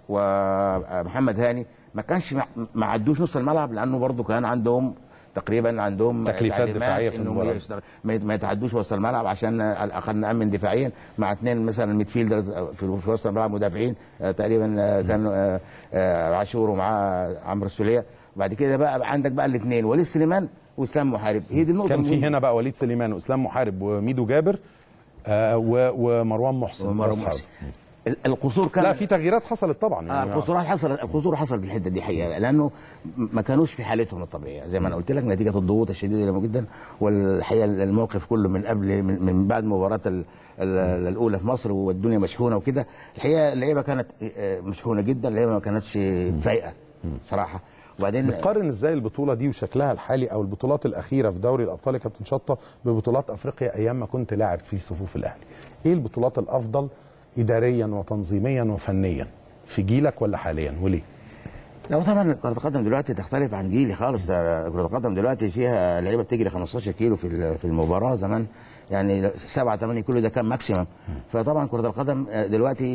ومحمد هاني ما كانش ما عدوش نص الملعب، لانه برضه كان عندهم تقريبا عندهم تكليفات دفاعيه في المباراه ما يتعدوش وسط الملعب عشان على الاقل نامن دفاعيا مع اثنين مثلا ميدفيلدرز في وسط الملعب مدافعين تقريبا كانوا عاشور ومعاه عمرو السوليه، وبعد كده بقى عندك بقى الاثنين وليد سليمان واسلام محارب، هي دي النقطه كان في هنا بقى وليد سليمان واسلام محارب وميدو جابر آه ومروان محسن ومروان محسن. القصور كان لا في تغييرات حصلت طبعا يعني. القصور حصل القصور حصل في الحته دي حقيقه، لانه ما كانوش في حالتهم الطبيعيه زي ما انا قلت لك نتيجه الضغوط الشديده اللي جدا، والحقيقه الموقف كله من قبل من, من بعد مباراه الاولى في مصر والدنيا مشحونه وكده، الحقيقه اللعيبه كانت مشحونه جدا، اللعيبه ما كانتش فايقه صراحه. وبعدين بتقارن ازاي البطوله دي وشكلها الحالي او البطولات الاخيره في دوري الابطال يا كابتن شطه ببطولات افريقيا ايام ما كنت لاعب في صفوف الاهلي؟ ايه البطولات الافضل اداريا وتنظيميا وفنيا في جيلك ولا حاليا وليه؟ لو طبعا كرة القدم دلوقتي تختلف عن جيلي خالص، كرة القدم دلوقتي فيها لعيبه بتجري خمستاشر كيلو في في المباراه، زمان يعني سبعة ثمانية كيلو ده كان ماكسيمم، فطبعا كرة القدم دلوقتي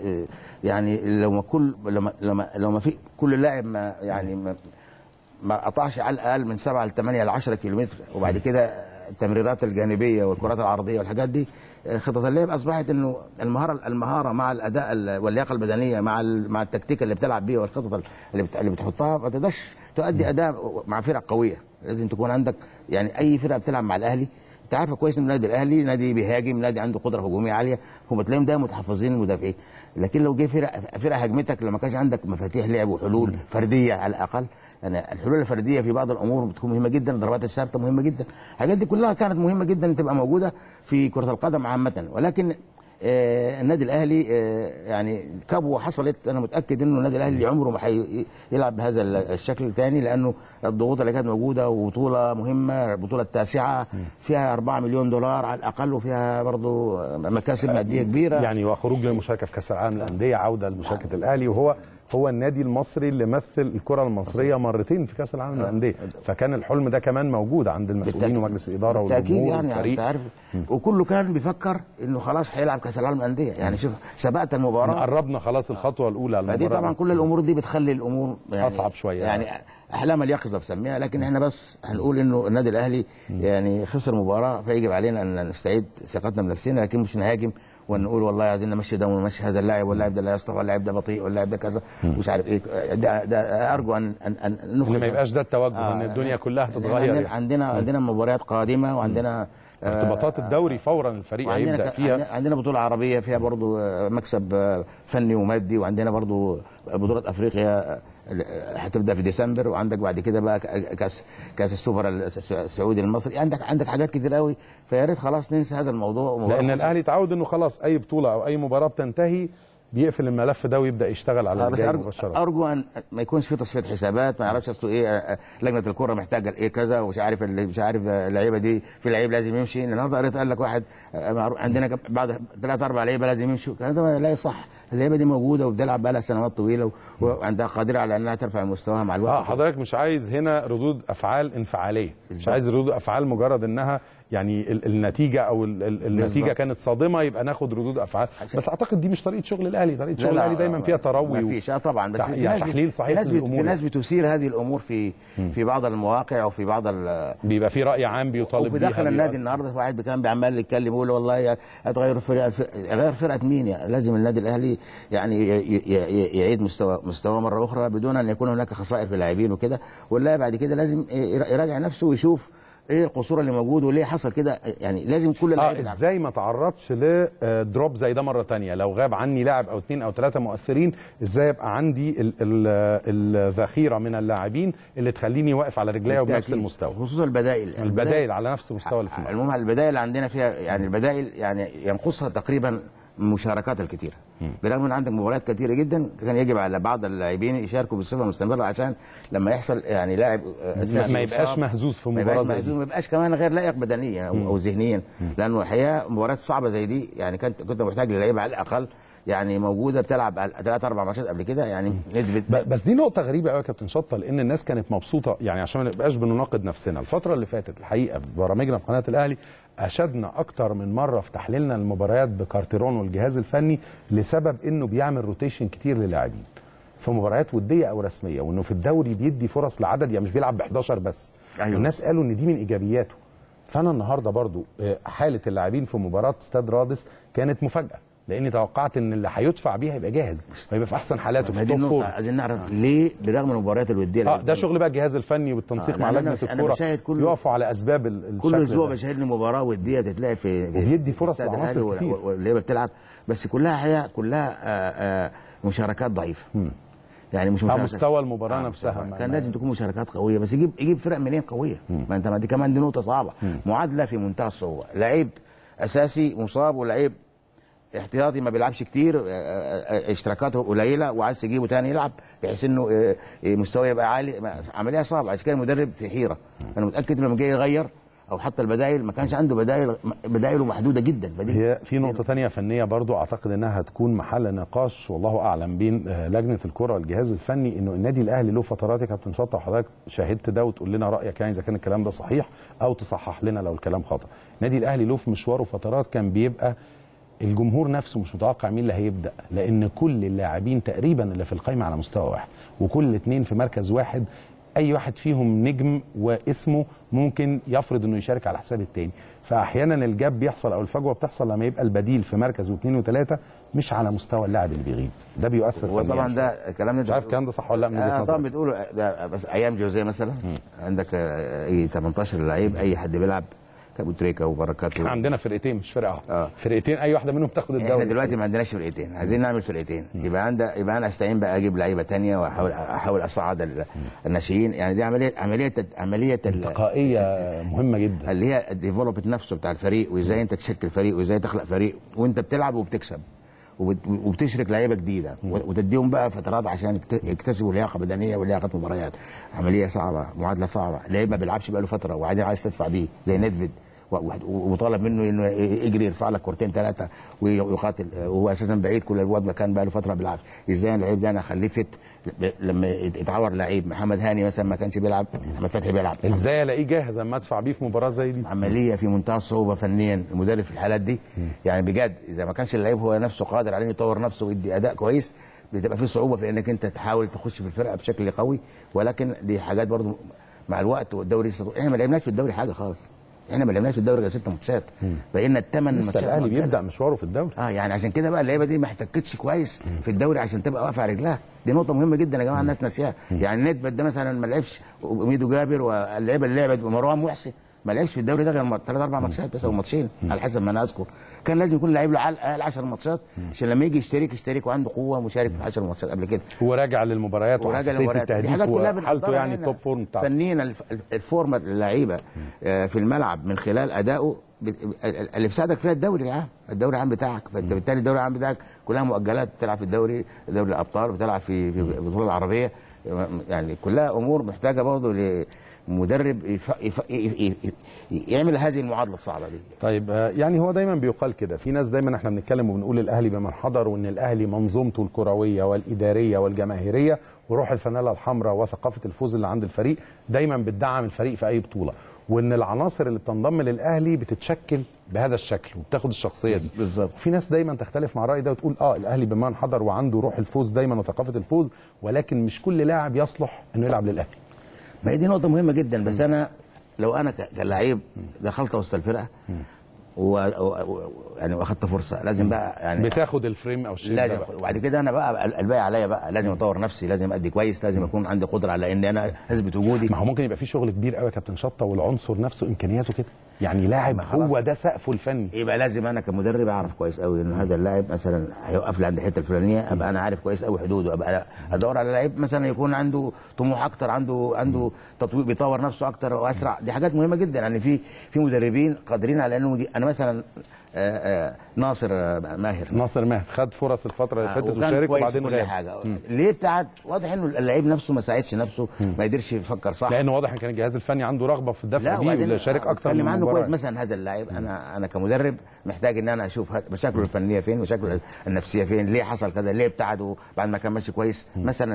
يعني لو ما كل لما لما لو ما في كل لاعب ما يعني ما, ما قطعش على الاقل من سبعة ل ثمانية ل عشرة كيلومتر، وبعد كده التمريرات الجانبيه والكرات العرضيه والحاجات دي، خطط اللعب اصبحت انه المهاره المهاره مع الاداء واللياقه البدنيه مع مع التكتيك اللي بتلعب بيه والخطط اللي اللي بتحطها ما تقدرش تؤدي اداء مع فرق قويه، لازم تكون عندك يعني اي فرقه بتلعب مع الاهلي انت عارفه كويس ان النادي الاهلي نادي بيهاجم، نادي عنده قدره هجوميه عاليه، هم تلاقيهم ده متحفظين المدافعين، لكن لو جه فرقه فرقه هجمتك لما كانش عندك مفاتيح لعب وحلول فرديه على الاقل يعني الحلول الفرديه في بعض الامور بتكون مهمه جدا، الضربات الثابته مهمه جدا، الحاجات دي كلها كانت مهمه جدا تبقى موجوده في كره القدم عامه. ولكن آه النادي الاهلي آه يعني كبوه حصلت، انا متاكد انه النادي الاهلي عمره ما هيلعب بهذا الشكل الثاني، لانه الضغوط اللي كانت موجوده وبطوله مهمه، البطوله التاسعه فيها أربعة مليون دولار على الاقل، وفيها برضه مكاسب ماديه كبيره يعني، وخروج للمشاركه في كاس العالم للانديه، عوده لمشاركه الاهلي، وهو هو النادي المصري اللي مثل الكره المصريه مرتين في كاس العالم للانديه، فكان الحلم ده كمان موجود عند المسؤولين ومجلس الاداره والجمهور يعني والفريق. انت عارف، وكله كان بيفكر انه خلاص هيلعب كاس العالم للانديه، يعني شوف سبقت المباراه، قربنا خلاص الخطوه الاولى. فدي طبعا كل الامور دي بتخلي الامور يعني اصعب شويه، يعني احلام اليقظه بسميها. لكن احنا بس هنقول انه النادي الاهلي يعني خسر مباراه، فيجب علينا ان نستعيد ثقتنا بنفسنا، لكن مش نهاجم ونقول والله عايزين نمشي ده ونمشي هذا اللاعب، واللاعب ده لا يصلح، واللاعب ده بطيء، واللاعب ده كذا مش عارف ايه. ده, ده ارجو ان ان, أن نخرج، ما يبقاش ده التوجه، آه ان الدنيا كلها تتغير. عندنا عندنا, عندنا مباريات قادمه، وعندنا ارتباطات الدوري فورا الفريق هيبدا فيها. عندنا بطوله عربيه فيها برضو مكسب فني ومادي، وعندنا برضو بطوله افريقيا هتبدا في ديسمبر، وعندك بعد كده بقى كاس كاس السوبر السعودي المصري، عندك عندك حاجات كتير قوي، فيا ريت خلاص ننسى هذا الموضوع. لان الاهلي اتعود انه خلاص اي بطوله او اي مباراه بتنتهي بيقفل الملف ده ويبدا يشتغل على اللي جاي مباشره. ارجو ان ما يكونش في تصفيه حسابات، ما يعرفش اصله ايه لجنه الكره محتاجه لايه كذا، ومش عارف اللي مش عارف اللعيبه دي في لعيب لازم يمشي. النهارده قريت قال لك واحد عندنا بعد ثلاث اربع لعيبه لازم يمشوا، الكلام ده لا يصح. اللعيبه دي موجوده وبتلعب بقى لها سنوات طويله وعندها قادره على انها ترفع مستواها مع الوقت. اه حضرتك مش عايز هنا ردود افعال انفعاليه، مش عايز ردود افعال مجرد انها يعني النتيجه او النتيجه بالزبط. كانت صادمه يبقى ناخد ردود افعال، بس اعتقد دي مش طريقه شغل الاهلي. طريقه شغل الاهلي دايما فيها تروي، ما فيش. اه طبعا، بس تح... يعني تحليل صحيح للامور. في ناس بتثير هذه الامور في م. في بعض المواقع وفي بعض بيبقى في راي عام بيطالب بيها. وفي داخل النادي النهارده واحد كان بيعمل يتكلم يقول والله هتغير فرقه، غير فرقه مين؟ يعني لازم النادي الاهلي يعني يعيد مستوى مستوى مره اخرى بدون ان يكون هناك خسائر في اللاعبين وكده، واللاعب بعد كده لازم يراجع نفسه ويشوف ايه القصور اللي موجود وليه حصل كده. يعني لازم كل اه ازاي ما تعرضش لدروب زي ده مره ثانيه؟ لو غاب عني لاعب او اثنين او ثلاثه مؤثرين، ازاي يبقى عندي الذخيره من اللاعبين اللي تخليني واقف على رجليا وبنفس المستوى، خصوصا البدائل. البدائل على نفس مستوى الفنان. المهم البدائل اللي عندنا فيها يعني البدائل يعني ينقصها تقريبا المشاركات الكثيره، برغم ان عندك مباريات كثيره جدا كان يجب على بعض اللاعبين يشاركوا بصفه مستمره، عشان لما يحصل يعني لاعب ما يبقاش مهزوز في مباراه زي دي، ما يبقاش كمان غير لائق بدنيا او, أو ذهنيا، لانه الحقيقه مباريات صعبه زي دي يعني كنت كنت محتاج للعيبه على الاقل يعني موجوده بتلعب ثلاث اربع ماتشات قبل كده يعني. بس دي نقطه غريبه قوي يا كابتن شطه، لان الناس كانت مبسوطه يعني، عشان ما نبقاش بنناقض نفسنا. الفتره اللي فاتت الحقيقه في برامجنا في قناه الاهلي اشدنا اكتر من مره في تحليلنا المباريات بكارتيرون والجهاز الفني لسبب انه بيعمل روتيشن كتير للاعبين في مباريات وديه او رسميه، وانه في الدوري بيدي فرص لعدد، يعني مش بيلعب ب احداشر بس. أيوة. والناس قالوا ان دي من ايجابياته. فانا النهارده برضو حاله اللاعبين في مباراه استاد رادس كانت مفاجاه، لاني توقعت ان اللي هيدفع بيها هيبقى جاهز، فيبقى في احسن حالاته في التوب فور. عايزين نعرف ليه برغم المباريات الوديه اه ده شغل بقى الجهاز الفني والتنسيق آه مع لجنه الكوره، يقفوا على اسباب الشكل. كل اسبوع بشاهد لي مباراه وديه بتتلاقي في وبيدي فرص لعناصر كتير واللي بتلعب، بس كلها حقيقه كلها آآ آآ مشاركات ضعيفه. م. يعني مش على مستوى المباراه آه نفسها كان لازم تكون مشاركات قويه، بس يجيب يجيب فرق منين قويه؟ م. ما انت ما دي كمان دي نقطه صعبه. م. معادله في منتهى الصعوبه، لعيب اساسي مصاب ولعيب احتياطي ما بيلعبش كتير، اشتراكاته قليله وعايز تجيبه تاني يلعب بحيث انه مستواه يبقى عالي، عمليه صعبه. عشان كده المدرب في حيره. انا متاكد لما جاي يغير او حتى البدائل ما كانش عنده بدائل، بدائله محدوده جدا. هي في نقطه ثانيه فنيه برضو اعتقد انها هتكون محل نقاش والله اعلم بين لجنه الكره والجهاز الفني، انه النادي الاهلي له فترات يا كابتن شطه، وحضرتك شاهدت ده وتقول لنا رايك يعني اذا كان الكلام ده صحيح او تصحح لنا لو الكلام خطا. النادي الاهلي له في مشواره فترات كان بيبقى الجمهور نفسه مش متوقع مين اللي هيبدا، لان كل اللاعبين تقريبا اللي في القائمه على مستوى واحد، وكل اثنين في مركز واحد، اي واحد فيهم نجم واسمه ممكن يفرض انه يشارك على حساب الثاني. فاحيانا الجاب بيحصل او الفجوه بتحصل لما يبقى البديل في مركز واثنين وثلاثه مش على مستوى اللاعب اللي بيغيب، ده بيؤثر. وطبعا ده الكلام ده مش عارف الكلام ده صح ولا لا من وجهه نظرك؟ طبعا بتقولوا ده بس ايام جوزيه مثلا م. عندك اي ثمانية عشر لعيب اي حد بيلعب ابو تريكه وبركات. احنا عندنا فرقتين مش فرقه واحده. آه. فرقتين اي واحده منهم تاخد الدوري. احنا دلوقتي ما عندناش فرقتين، عايزين نعمل فرقتين. يبقى عندنا يبقى انا استعين بقى اجيب لعيبه ثانيه واحاول احاول اصعد الناشئين. يعني دي عمليه عمليه عمليه انتقائيه مهمه جدا، اللي هي الديفلوبمنت نفسه بتاع الفريق، وازاي انت تشكل فريق وازاي تخلق فريق وانت بتلعب وبتكسب وبتشرك لعيبه جديده وتديهم بقى فترات عشان يكتسبوا لياقه بدنيه ولياقه مباريات. عمليه صعبه، معادله صعبه. لعيب ما بيلعبش بقى له فتره وبعدين عايز تدفع بيه زي نيدفيد وطالب منه انه يجري يرفع لك كورتين ثلاثه ويقاتل وهو اساسا بعيد. كل الواد ما كان بقى له فتره بيلعب. ازاي اللعيب ده انا اخليه فت لما يتعور لعيب؟ محمد هاني مثلا ما كانش بيلعب، محمد فتحي بيلعب. ازاي الاقيه جاهز اما ادفع بيه في مباراه زي دي؟ عمليه في منتهى الصعوبه فنيا المدرب في الحالات دي. يعني بجد اذا ما كانش اللعيب هو نفسه قادر على انه يطور نفسه ويدي اداء كويس، بتبقى في صعوبه في انك انت تحاول تخش في الفرقه بشكل قوي. ولكن دي حاجات برضو مع الوقت والدوري. احنا ما لعبناش في الدوري حاجه خالص، احنا ما لعبناش في الدوري غير ست ماتشات، بقينا الثمان ماتشات. لسه الاهلي بيبدا مشواره في الدوري. اه يعني عشان كده بقى اللعيبه دي ما احتكتش كويس في الدوري عشان تبقى واقفه على رجلها. دي نقطه مهمه جدا يا جماعه، الناس ناسيها. يعني نيدفيد ده مثلا ما لعبش، وميدو جابر واللعيبه اللي لعبت ومروان محسن ما لعبش في الدوري ده غير ثلاث اربع ماتشات بس او ماتشين على حسب ما انا اذكر. كان لازم يكون لعيب له على الاقل عشر ماتشات عشان لما يجي يشترك يشترك وعنده قوه ومشارك في عشر ماتشات قبل كده. هو راجع للمباريات وراجع للمباريات، دي حاجات كلها حالته يعني التوب فورم بتاعه. فنيا الفورمه اللعيبه في الملعب من خلال ادائه اللي بيساعدك فيها الدوري العام، الدوري العام بتاعك. فانت بالتالي الدوري العام بتاعك كلها مؤجلات، بتلعب في الدوري دوري الابطال، بتلعب في في البطوله العربيه. يعني كلها امور محتاجه برضه مدرب يف... يف... يف... يعمل هذه المعادله الصعبه دي. طيب يعني هو دايما بيقال كده، في ناس دايما احنا بنتكلم وبنقول الاهلي بمن حضر، وان الاهلي منظومته الكرويه والاداريه والجماهيريه وروح الفانيلا الحمراء وثقافه الفوز اللي عند الفريق دايما بتدعم الفريق في اي بطوله، وان العناصر اللي بتنضم للاهلي بتتشكل بهذا الشكل وبتاخد الشخصيه دي. بالظبط. في ناس دايما تختلف مع الراي ده وتقول اه الاهلي بمن حضر وعنده روح الفوز دايما وثقافه الفوز، ولكن مش كل لاعب يصلح انه يلعب للاهلي. ما هي دي نقطة مهمة جدا. بس أنا لو أنا كلاعب دخلت وسط الفرقة و... و... يعني واخدت فرصة، لازم بقى يعني بتاخد الفريم أو الشيء لازم بقى. وبعد كده أنا بقى الباقي عليا بقى، لازم أطور نفسي، لازم أدي كويس، لازم أكون عندي قدرة على إن أنا أثبت وجودي. ما هو ممكن يبقى في شغل كبير قوي يا كابتن شطة والعنصر نفسه إمكانياته كده، يعني لاعب هو ده سقفه الفني. يبقى لازم أنا كمدرب أعرف كويس قوي إن هذا اللاعب مثلا هيوقف لي عند الحتة الفلانية، أبقى أنا عارف كويس قوي حدوده، أبقى أدور على لاعب مثلا يكون عنده طموح أكتر، عنده عنده تطوير، بيطور نفسه أكتر وأسرع. دي حاجات مهمة جدا. يعني في في مدربين قادرين على إنه أنا مثلا آآ آآ ناصر ماهر ناصر ماهر خد فرص الفتره اللي فاتت وشارك وبعدين غاب حاجه. ليه بتاعت واضح انه اللعيب نفسه ما ساعدش نفسه، مم. ما قدرش يفكر صح، لانه واضح ان كان الجهاز الفني عنده رغبه في الدفع بيه ويشارك اكتر من عنه كويس. مثلا هذا اللاعب انا انا كمدرب محتاج ان انا اشوف مشاكله الفنيه فين، مشاكله النفسيه فين، ليه حصل كذا، ليه ابتعد بعد ما كان ماشي كويس. مم. مثلا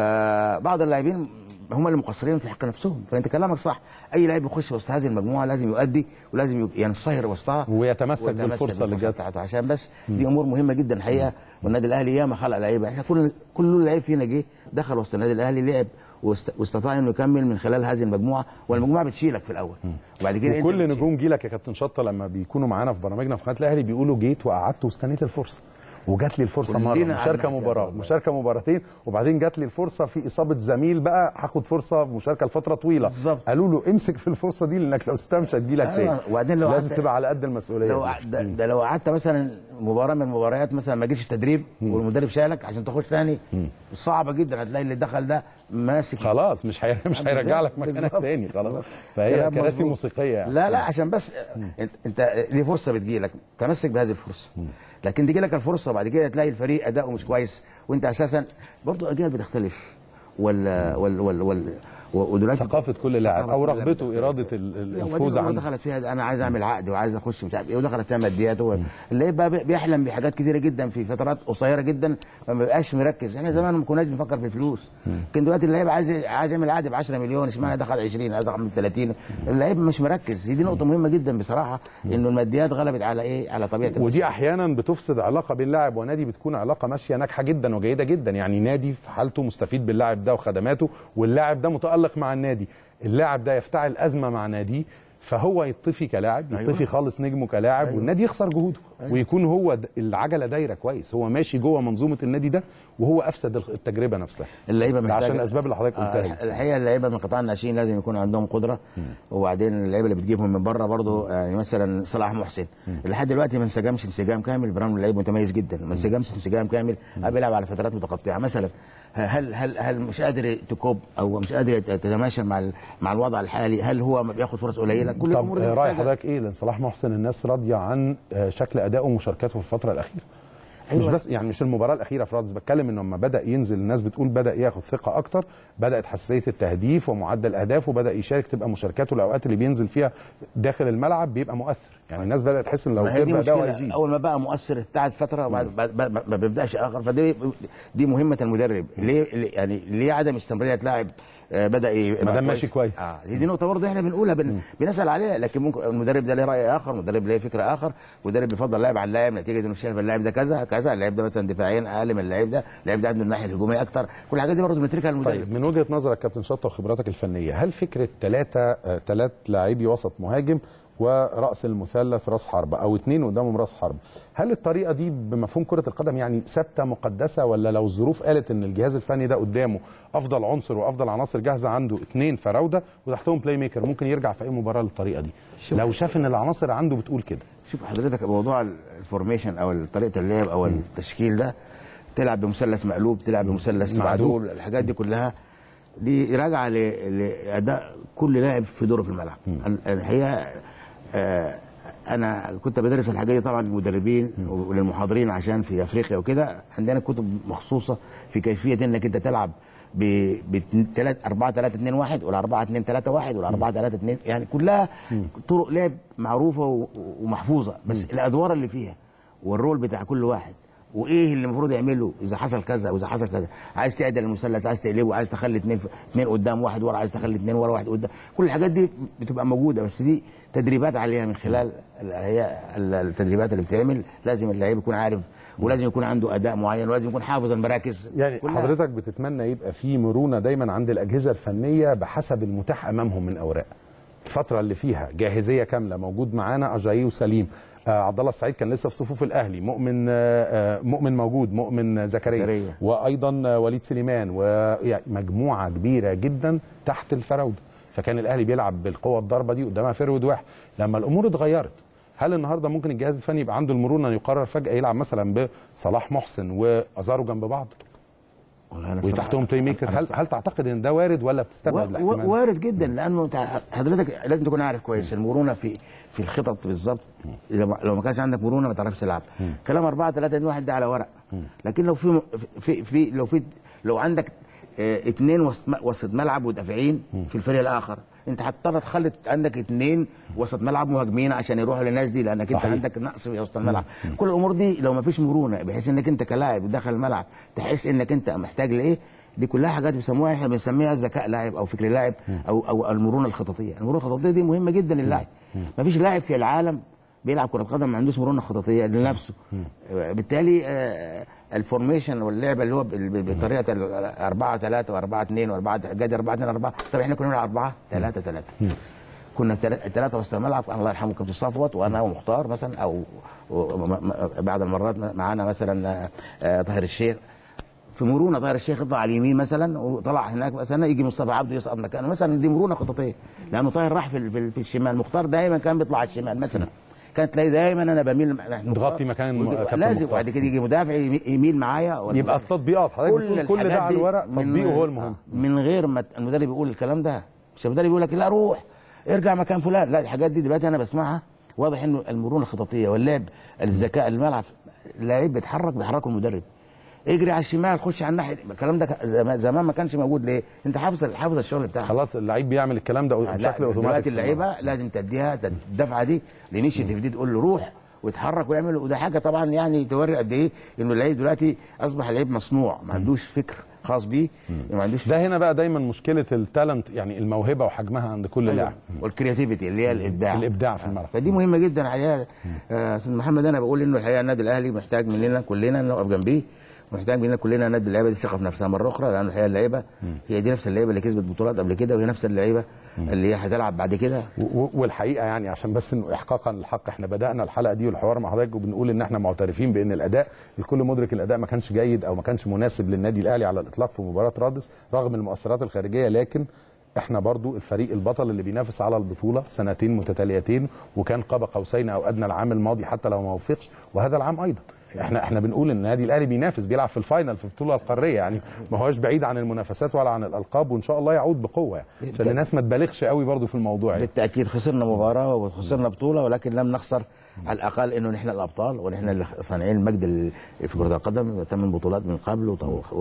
آه بعض اللاعبين هم اللي مقصرين في حق نفسهم. فانت كلامك صح، اي لاعب يخش وسط هذه المجموعه لازم يؤدي ولازم ينصهر وسطها ويتمسك بالفرصه اللي جت بتاعته. عشان بس دي امور مهمه جدا الحقيقه. والنادي الاهلي ياما خلق لعيبه، احنا كل كل لعيب فينا جه دخل وسط النادي الاهلي لعب واستطاع انه يكمل من خلال هذه المجموعه، والمجموعه بتشيلك في الاول وبعد كده وكل نجوم جيلك يا كابتن شطه لما بيكونوا معانا في برامجنا في قناه الاهلي بيقولوا جيت وقعدت واستنيت الفرصه، وجات لي الفرصه مره مشاركه مباراه مشاركه مباراتين، وبعدين جات لي الفرصه في اصابه زميل بقى هاخد فرصه مشاركه لفتره طويله. بالظبط. قالوا له امسك في الفرصه دي لانك لو استمت مش هتجيلك تاني. وبعدين لو لازم تبقى على قد المسؤوليه. لو ده, ده لو قعدت مثلا مباراه من المباريات مثلا ما جيش التدريب والمدرب شالك عشان تخش ثاني، صعبه جدا. هتلاقي اللي دخل ده ماسك خلاص مش هي... مش هيرجع لك مكانك تاني خلاص. فهي كراسي موسيقيه يعني. لا لا عشان بس انت, انت دي فرصه بتجيلك تمسك بهذه الفرصه. لكن تيجي لك الفرصه وبعد كده تلاقي الفريق اداؤه مش كويس وانت اساسا برضه اجيال بتختلف ولا ولا ولا, ولا ودلوقتي ثقافه كل لاعب او رغبته واراده الفوز عنده. دخلت فيها انا عايز اعمل عقد وعايز اخش مش عارف ايه، ودخلت فيها ماديات. اللي بقى بيحلم بحاجات كتيره جدا في فترات قصيره جدا ما بيبقاش مركز. احنا زمان ما كناش بنفكر في الفلوس، لكن دلوقتي اللعيب عايز عايز يعمل عقد ب عشرة مليون، اشمعنى دخل عشرين دخل من ثلاثين. اللعيب مش مركز. دي نقطه مهمه جدا بصراحه، انه الماديات غلبت على ايه، على طبيعه ودي المشي. احيانا بتفسد علاقه بين لاعب ونادي بتكون علاقه ماشيه ناجحه جدا وجيده جدا. يعني نادي في حالته مستفيد باللاعب ده وخدماته، واللاعب ده متالق مع النادي. اللاعب ده يفتعل ازمه مع ناديه فهو يطفي كلاعب، يطفي أيوة. خالص نجمه كلاعب، أيوة. والنادي يخسر جهوده، أيوة. ويكون هو العجله دايره كويس، هو ماشي جوه منظومه النادي ده وهو افسد التجربه نفسها. اللعيبه محتاجه عشان الاسباب اللي حضرتك قلتها. آه الحقيقه اللعيبه من قطاع الناشئين لازم يكون عندهم قدره، م. وبعدين اللعيبه اللي بتجيبهم من بره برضه، يعني مثلا صلاح محسن لحد دلوقتي ما انسجمش انسجام كامل، برغم لعيب متميز جدا، ما انسجمش انسجام كامل، بيلعب على فترات متقطعه مثلا. هل هل هل مش قادر تكوب او مش قادر تتماشى مع مع الوضع الحالي؟ هل هو بياخد فرص قليله؟ كل الامور دي. راي حضرتك ايه؟ لان صلاح محسن الناس راضيه عن شكل ادائه ومشاركاته في الفتره الاخيره. أيوة. مش بس يعني مش المباراه الاخيره فرادز، بتكلم انه لما بدا ينزل الناس بتقول بدا ياخد ثقه اكتر، بدات حساسيه التهديف ومعدل اهدافه وبدا يشارك، تبقى مشاركاته الاوقات اللي بينزل فيها داخل الملعب بيبقى مؤثر، يعني الناس بدات تحس ان لو كده اداؤه هيزيد. اول ما بقى مؤثر بتاعت فتره ما بيبداش اخر، فدي دي مهمه المدرب. ليه يعني ليه عدم استمراريه لاعب بدا ما دام ماشي كويس؟ اه دي نقطه برضه احنا بنقولها بن... بنسال عليها، لكن ممكن المدرب ده له راي اخر، مدرب له فكره اخر، مدرب بيفضل لاعب عن لاعب نتيجه انه شايف اللاعب ده كذا كذا، اللاعب ده مثلا دفاعيا اقل من اللاعب ده، اللاعب ده عنده الناحيه الهجوميه اكتر، كل الحاجات دي برضه بنتركها للمدرب. طيب من وجهه نظرك كابتن شطه وخبراتك الفنيه، هل فكره ثلاثه ثلاث لاعبي وسط مهاجم ورأس المثلث راس حربة او اثنين قدامهم راس حربة، هل الطريقه دي بمفهوم كره القدم يعني ثابته مقدسه، ولا لو الظروف قالت ان الجهاز الفني ده قدامه افضل عنصر وافضل عناصر جاهزه عنده اثنين فراوده وتحتهم بلاي ميكر، ممكن يرجع في اي مباراه للطريقه دي لو شاف ان العناصر عنده بتقول كده؟ شوف حضرتك موضوع الفورميشن او طريقه اللعب او التشكيل ده، تلعب بمثلث مقلوب، تلعب بمثلث معدول، الحاجات دي كلها دي راجعه لاداء كل لاعب في دوره في الملعب. الحقيقه آه انا كنت بدرس الحاجات دي طبعا للمدربين وللمحاضرين، عشان في افريقيا وكده عندنا كتب مخصوصه في كيفيه انك انت تلعب ب أربعة ثلاثة اثنين واحد ولا أربعة اثنين ثلاثة واحد ولا أربعة ثلاثة اثنين، يعني كلها طرق لعب معروفه ومحفوظه، بس الادوار اللي فيها والرول بتاع كل واحد وايه اللي المفروض يعمله اذا حصل كذا واذا حصل كذا، عايز تعدل المثلث، عايز تقلبه، عايز تخلي اثنين اثنين قدام واحد ورا، عايز تخلي اثنين ورا واحد قدام، كل الحاجات دي بتبقى موجوده، بس دي تدريبات عليها من خلال هي التدريبات اللي بتعمل. لازم اللعيب يكون عارف ولازم يكون عنده اداء معين ولازم يكون حافظ المراكز. يعني كلها. حضرتك بتتمنى يبقى في مرونه دايما عند الاجهزه الفنيه بحسب المتاح امامهم من اوراق. الفتره اللي فيها جاهزيه كامله موجود معانا اجاييه وسليم، آه عبد الله السعيد كان لسه في صفوف الاهلي، مؤمن آه مؤمن موجود، مؤمن زكريا، وايضا وليد سليمان، ومجموعه كبيره جدا تحت الفراوده، فكان الاهلي بيلعب بالقوه الضربه دي قدامها فرود واحد. لما الامور اتغيرت، هل النهارده ممكن الجهاز الفني يبقى عنده المرونه ان يقرر فجاه يلعب مثلا بصلاح محسن وازارو جنب بعض وتحتهم بلاي ميكر؟ هل هل تعتقد ان ده وارد ولا بتستبعد الاحتمال؟ وارد جدا، لانه حضرتك لازم تكون عارف كويس المرونه في في الخطط بالظبط. لو ما كانش عندك مرونه ما تعرفش تلعب. كلام أربعة ثلاثة واحد ده على ورق، لكن لو في في في لو في لو عندك اثنين وسط وسط ملعب ودافعين في الفريق الاخر، انت هتضطر تخلي عندك اثنين وسط ملعب مهاجمين عشان يروحوا للناس دي، لانك صحيح. انت عندك نقص في وسط الملعب. مم. كل الامور دي لو ما فيش مرونه بحيث انك انت كلاعب داخل الملعب تحس انك انت محتاج لايه، دي كلها حاجات بيسموها احنا بنسميها ذكاء لاعب او فكر لاعب او او المرونه الخططيه. المرونه الخططيه دي مهمه جدا للاعب. ما فيش لاعب في العالم بيلعب كره قدم ما عندوش مرونه خططيه لنفسه. بالتالي آه الفورميشن واللعبه اللي هو بطريقه أربعة ثلاثة وأربعة اثنين وأربعة جادي أربعة اثنين أربعة، طب احنا كنا بنلعب أربعة ثلاثة ثلاثة. كنا الثلاثه وسط الملعب، الله يرحمه كابتن صفوت وانا ومختار مثلا، او بعض المرات معانا مثلا طاهر الشيخ. في مرونه طاهر الشيخ يطلع على اليمين مثلا وطلع هناك مثلا يجي مصطفى عبده يسقط مكانه مثلا، دي مرونه خططيه، لانه طاهر راح في في الشمال، مختار دايما كان بيطلع على الشمال مثلا، كانت تلاقي دايما انا بميل تغطي مكان كابتن لازم، وبعد كده يجي مدافع يميل معايا، يبقى التطبيقات حضرتك بتقول كل ده على الورق، تطبيقه هو المهم. من غير ما المدرب يقول الكلام ده، مش المدرب يقول لك لا روح ارجع مكان فلان، لا الحاجات دي دلوقتي انا بسمعها واضح انه المرونه الخططيه واللعب الذكاء الملعب، اللاعب بيتحرك بيحركه المدرب، اجري على الشمال خش على الناحيه، الكلام ده زمان ما كانش موجود. ليه؟ انت حافظ حافظ الشغل بتاعك، خلاص اللعيب بيعمل الكلام ده بشكل اوتوماتيك. دلوقتي اللعيبه لازم تديها الدفعه دي الانيشيتيف دي، تقول له روح ويتحرك ويعمل، وده حاجه طبعا يعني توري قد ايه انه اللعيب دلوقتي اصبح لعيب مصنوع، ما عندوش فكر خاص بيه، ما عندوش. ده هنا بقى دايما مشكله التالنت، يعني الموهبه وحجمها عند كل لاعب، والكرياتيفيتي اللي هي الابداع الابداع في الملعب، فدي مهمه جدا الحقيقه. استاذ محمد انا بقول انه الحقيقه النادي الاهلي محتاج مننا كلنا نقف جنبيه، محتاج مننا كلنا ندي اللعيبه دي ثقه في نفسها مره اخرى، لان الحقيقه اللعيبه هي دي نفس اللعيبه اللي كسبت بطولات قبل كده، وهي نفس اللعيبه اللي هي هتلعب بعد كده. والحقيقه يعني عشان بس انه احقاقا للحق، احنا بدانا الحلقه دي والحوار مع حضرتك وبنقول ان احنا معترفين بان الاداء، الكل مدرك الاداء ما كانش جيد او ما كانش مناسب للنادي الاهلي على الاطلاق في مباراه رادس رغم المؤثرات الخارجيه، لكن احنا برضو الفريق البطل اللي بينافس على البطوله سنتين متتاليتين، وكان قاب قوسين او ادنى العام الماضي حتى لو ما وفقش، وهذا العام ايضا. احنا احنا بنقول ان النادي الاهلي بينافس، بيلعب في الفاينل في البطوله القاريه، يعني ما هوش بعيد عن المنافسات ولا عن الالقاب، وان شاء الله يعود بقوه يعني عشان الناس ما تبالغش قوي برضو في الموضوع يعني. بالتاكيد خسرنا مباراه وخسرنا بطوله، ولكن لم نخسر على الاقل انه نحن الابطال ونحن اللي صانعين المجد في كره القدم. ثمان بطولات من قبل،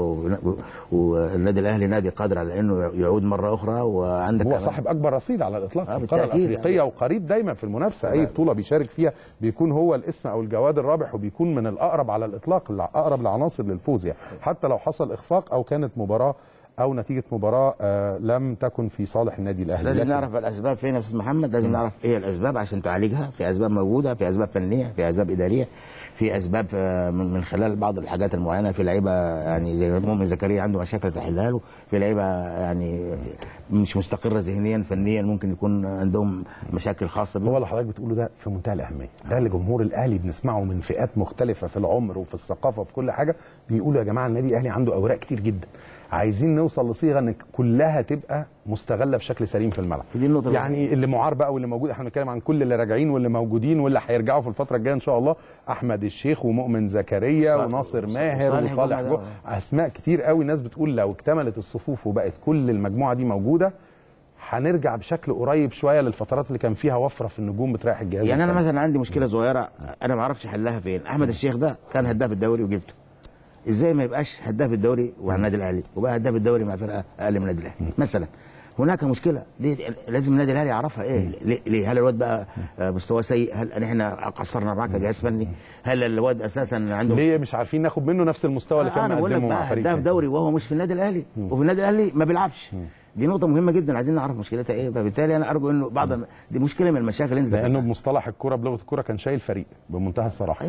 والنادي الاهلي نادي قادر على انه يعود مره اخرى، وعندك هو صاحب اكبر رصيد على الاطلاق آه في القاره الافريقيه، وقريب دايما في المنافسه. اي بطوله بيشارك فيها بيكون هو الاسم او الجواد الرابح، وبيكون من الاقرب على الاطلاق، اقرب العناصر للفوز يعني، حتى لو حصل اخفاق او كانت مباراه او نتيجه مباراه آه لم تكن في صالح النادي الاهلي. لازم نعرف الاسباب فين يا استاذ محمد، لازم م. نعرف ايه الاسباب عشان تعالجها. في اسباب موجوده، في اسباب فنيه، في اسباب اداريه، في اسباب من خلال بعض الحاجات المعينه. في لعيبه يعني زي مؤمن زكريا عنده مشاكل تحلها له، في لعيبه يعني مش مستقره ذهنيا فنيا، ممكن يكون عندهم مشاكل خاصه بهم. هو اللي حضرتك بتقوله ده في منتهى الاهميه، ده اللي جمهور الاهلي بنسمعه من فئات مختلفه في العمر وفي الثقافه وفي كل حاجه، بيقولوا يا جماعه النادي الاهلي عنده اوراق كتير جدا، عايزين نوصل لصيغه ان كلها تبقى مستغله بشكل سليم في الملعب. يعني اللي معار بقى واللي موجود، احنا بنتكلم عن كل اللي راجعين واللي موجودين واللي هيرجعوا في الفتره الجايه ان شاء الله، احمد الشيخ ومؤمن زكريا وناصر ماهر وصالح جو، اسماء كتير قوي. الناس بتقول لو اكتملت الصفوف وبقت كل المجموعه دي موجوده هنرجع بشكل قريب شويه للفترات اللي كان فيها وفره في النجوم بتريح الجهاز. يعني انا مثلا عندي مشكله صغيره انا ما اعرفش حلها فين. احمد الشيخ ده كان هداف الدوري وجبته، ازاي ما يبقاش هداف الدوري مع النادي الاهلي وبقى هداف الدوري مع فرقه اقل من النادي الاهلي مثلا؟ هناك مشكله دي لازم النادي الاهلي يعرفها. ايه ليه؟ هل الواد بقى مستواه سيء؟ هل احنا قصرنا معاه كجهاز فني؟ هل الواد اساسا عنده ليه مش عارفين ناخد منه نفس المستوى اللي كان مقدمه مع فريق هداف دوري وهو مش في النادي الاهلي، وفي النادي الاهلي ما بيلعبش؟ دي نقطة مهمة جدا، عايزين نعرف مشكلتها ايه. فبالتالي انا ارجو انه بعض دي مشكلة من المشاكل اللي انت لانه بمصطلح الكرة بلغة الكرة كان شايل فريق بمنتهى الصراحة.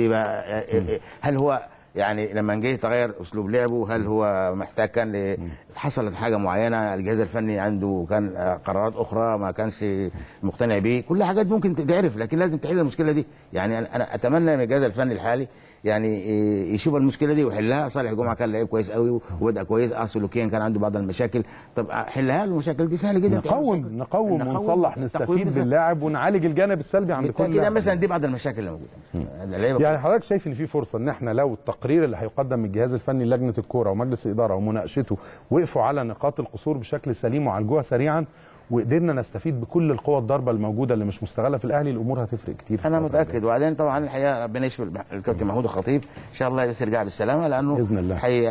هل هو يعني لما جه تغير اسلوب لعبه؟ هل هو محتاج كان حصلت حاجه معينه الجهاز الفني عنده كان قرارات اخرى ما كانش مقتنع بيه؟ كل حاجات ممكن تتعرف، لكن لازم تحل المشكله دي. يعني انا اتمنى ان الجهاز الفني الحالي يعني يشوف المشكله دي ويحلها. صالح جمعه كان لعيب كويس قوي وبدا كويس، اه سلوكيا كان عنده بعض المشاكل، طب حلها له. المشاكل دي سهله جدا، نقوم نقوم ونصلح، نستفيد باللاعب ونعالج الجانب السلبي عند كل كده مثلا. دي بعض المشاكل اللي موجوده. يعني حضرتك شايف ان في فرصه ان احنا لو التقرير اللي هيقدم من الجهاز الفني لجنه الكوره ومجلس الاداره ومناقشته وقفوا على نقاط القصور بشكل سليم وعالجوها سريعا وقدرنا نستفيد بكل القوى الضاربه الموجوده اللي مش مستغله في الاهلي، الامور هتفرق كتير. انا متاكد. وبعدين طبعا الحقيقه ربنا يشفي الكابتن محمود الخطيب ان شاء الله بس يرجع بالسلامه، لانه باذن الله حي...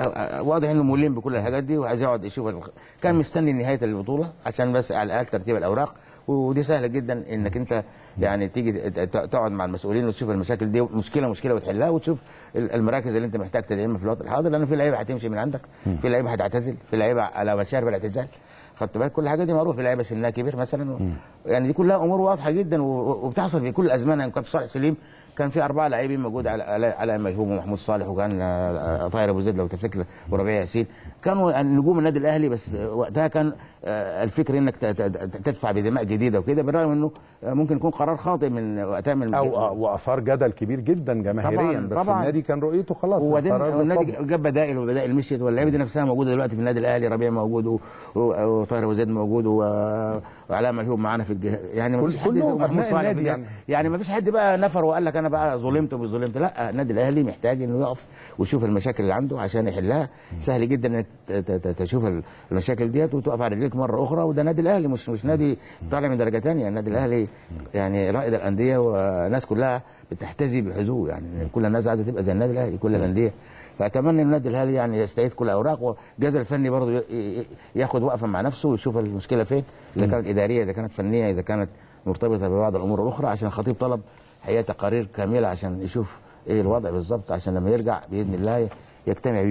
واضح انه ملم بكل الحاجات دي وعايز يقعد يشوف ال... كان مستني نهايه البطوله عشان بس على الاقل ترتيب الاوراق، ودي سهله جدا انك انت يعني تيجي تقعد مع المسؤولين وتشوف المشاكل دي مشكله مشكله وتحلها، وتشوف المراكز اللي انت محتاج تدعمها في الوقت الحاضر، لان في لعيبه هتمشي من عندك، في لعيبه هتعتزل، في لعيبه على مشارف الاعتزال. خدت بالك كل حاجه دي معروفه. في لعيبه سنها كبير مثلا و... يعني دي كلها امور واضحه جدا وبتحصل في كل الازمنه. يعني كان في صالح سليم كان في اربعه لاعبين موجود على على ميهوب ومحمود صالح وكان طاهر ابو زيد لو تفتكر وربيع ياسين، كانوا نجوم النادي الاهلي. بس وقتها كان الفكر انك تدفع بدماء جديده وكده، بالرغم انه ممكن يكون قرار خاطئ من وقتها من او واثار جدل كبير جدا جماهيريا. بس طبعًا النادي كان رؤيته خلاص، والنادي جاب بدائل وبدائل مشيت، واللعيبه دي نفسها موجوده دلوقتي في النادي الاهلي. ربيع موجود وطاهر ابو زيد موجود وعلاء ميهوب معانا في الجهاز. يعني ما فيش حد محمود صالح يعني, يعني ما فيش حد بقى نفر وقال لك انا بقى ظلمت ومش ظلمت. لا، النادي الاهلي محتاج انه يقف ويشوف المشاكل اللي عنده عشان يحلها. سهل جدا انك تشوف المشاكل ديت وتقف على رجليك مره اخرى، وده نادي الاهلي مش مش نادي طالع من درجه ثانيه. النادي الاهلي يعني رائد الانديه والناس كلها بتحتذي بحذوه، يعني كل الناس عايزه تبقى زي النادي الاهلي كل الانديه. فاتمنى ان النادي الاهلي يعني يستعيد كل الاوراق، والجهاز الفني برضه ياخد وقفه مع نفسه ويشوف المشكله فين، اذا كانت اداريه، اذا كانت فنيه، اذا كانت مرتبطه ببعض الامور الاخرى. عشان الخطيب طلب حقيقه تقارير كامله عشان يشوف ايه الوضع بالظبط، عشان لما يرجع باذن الله يجتمع بيهم.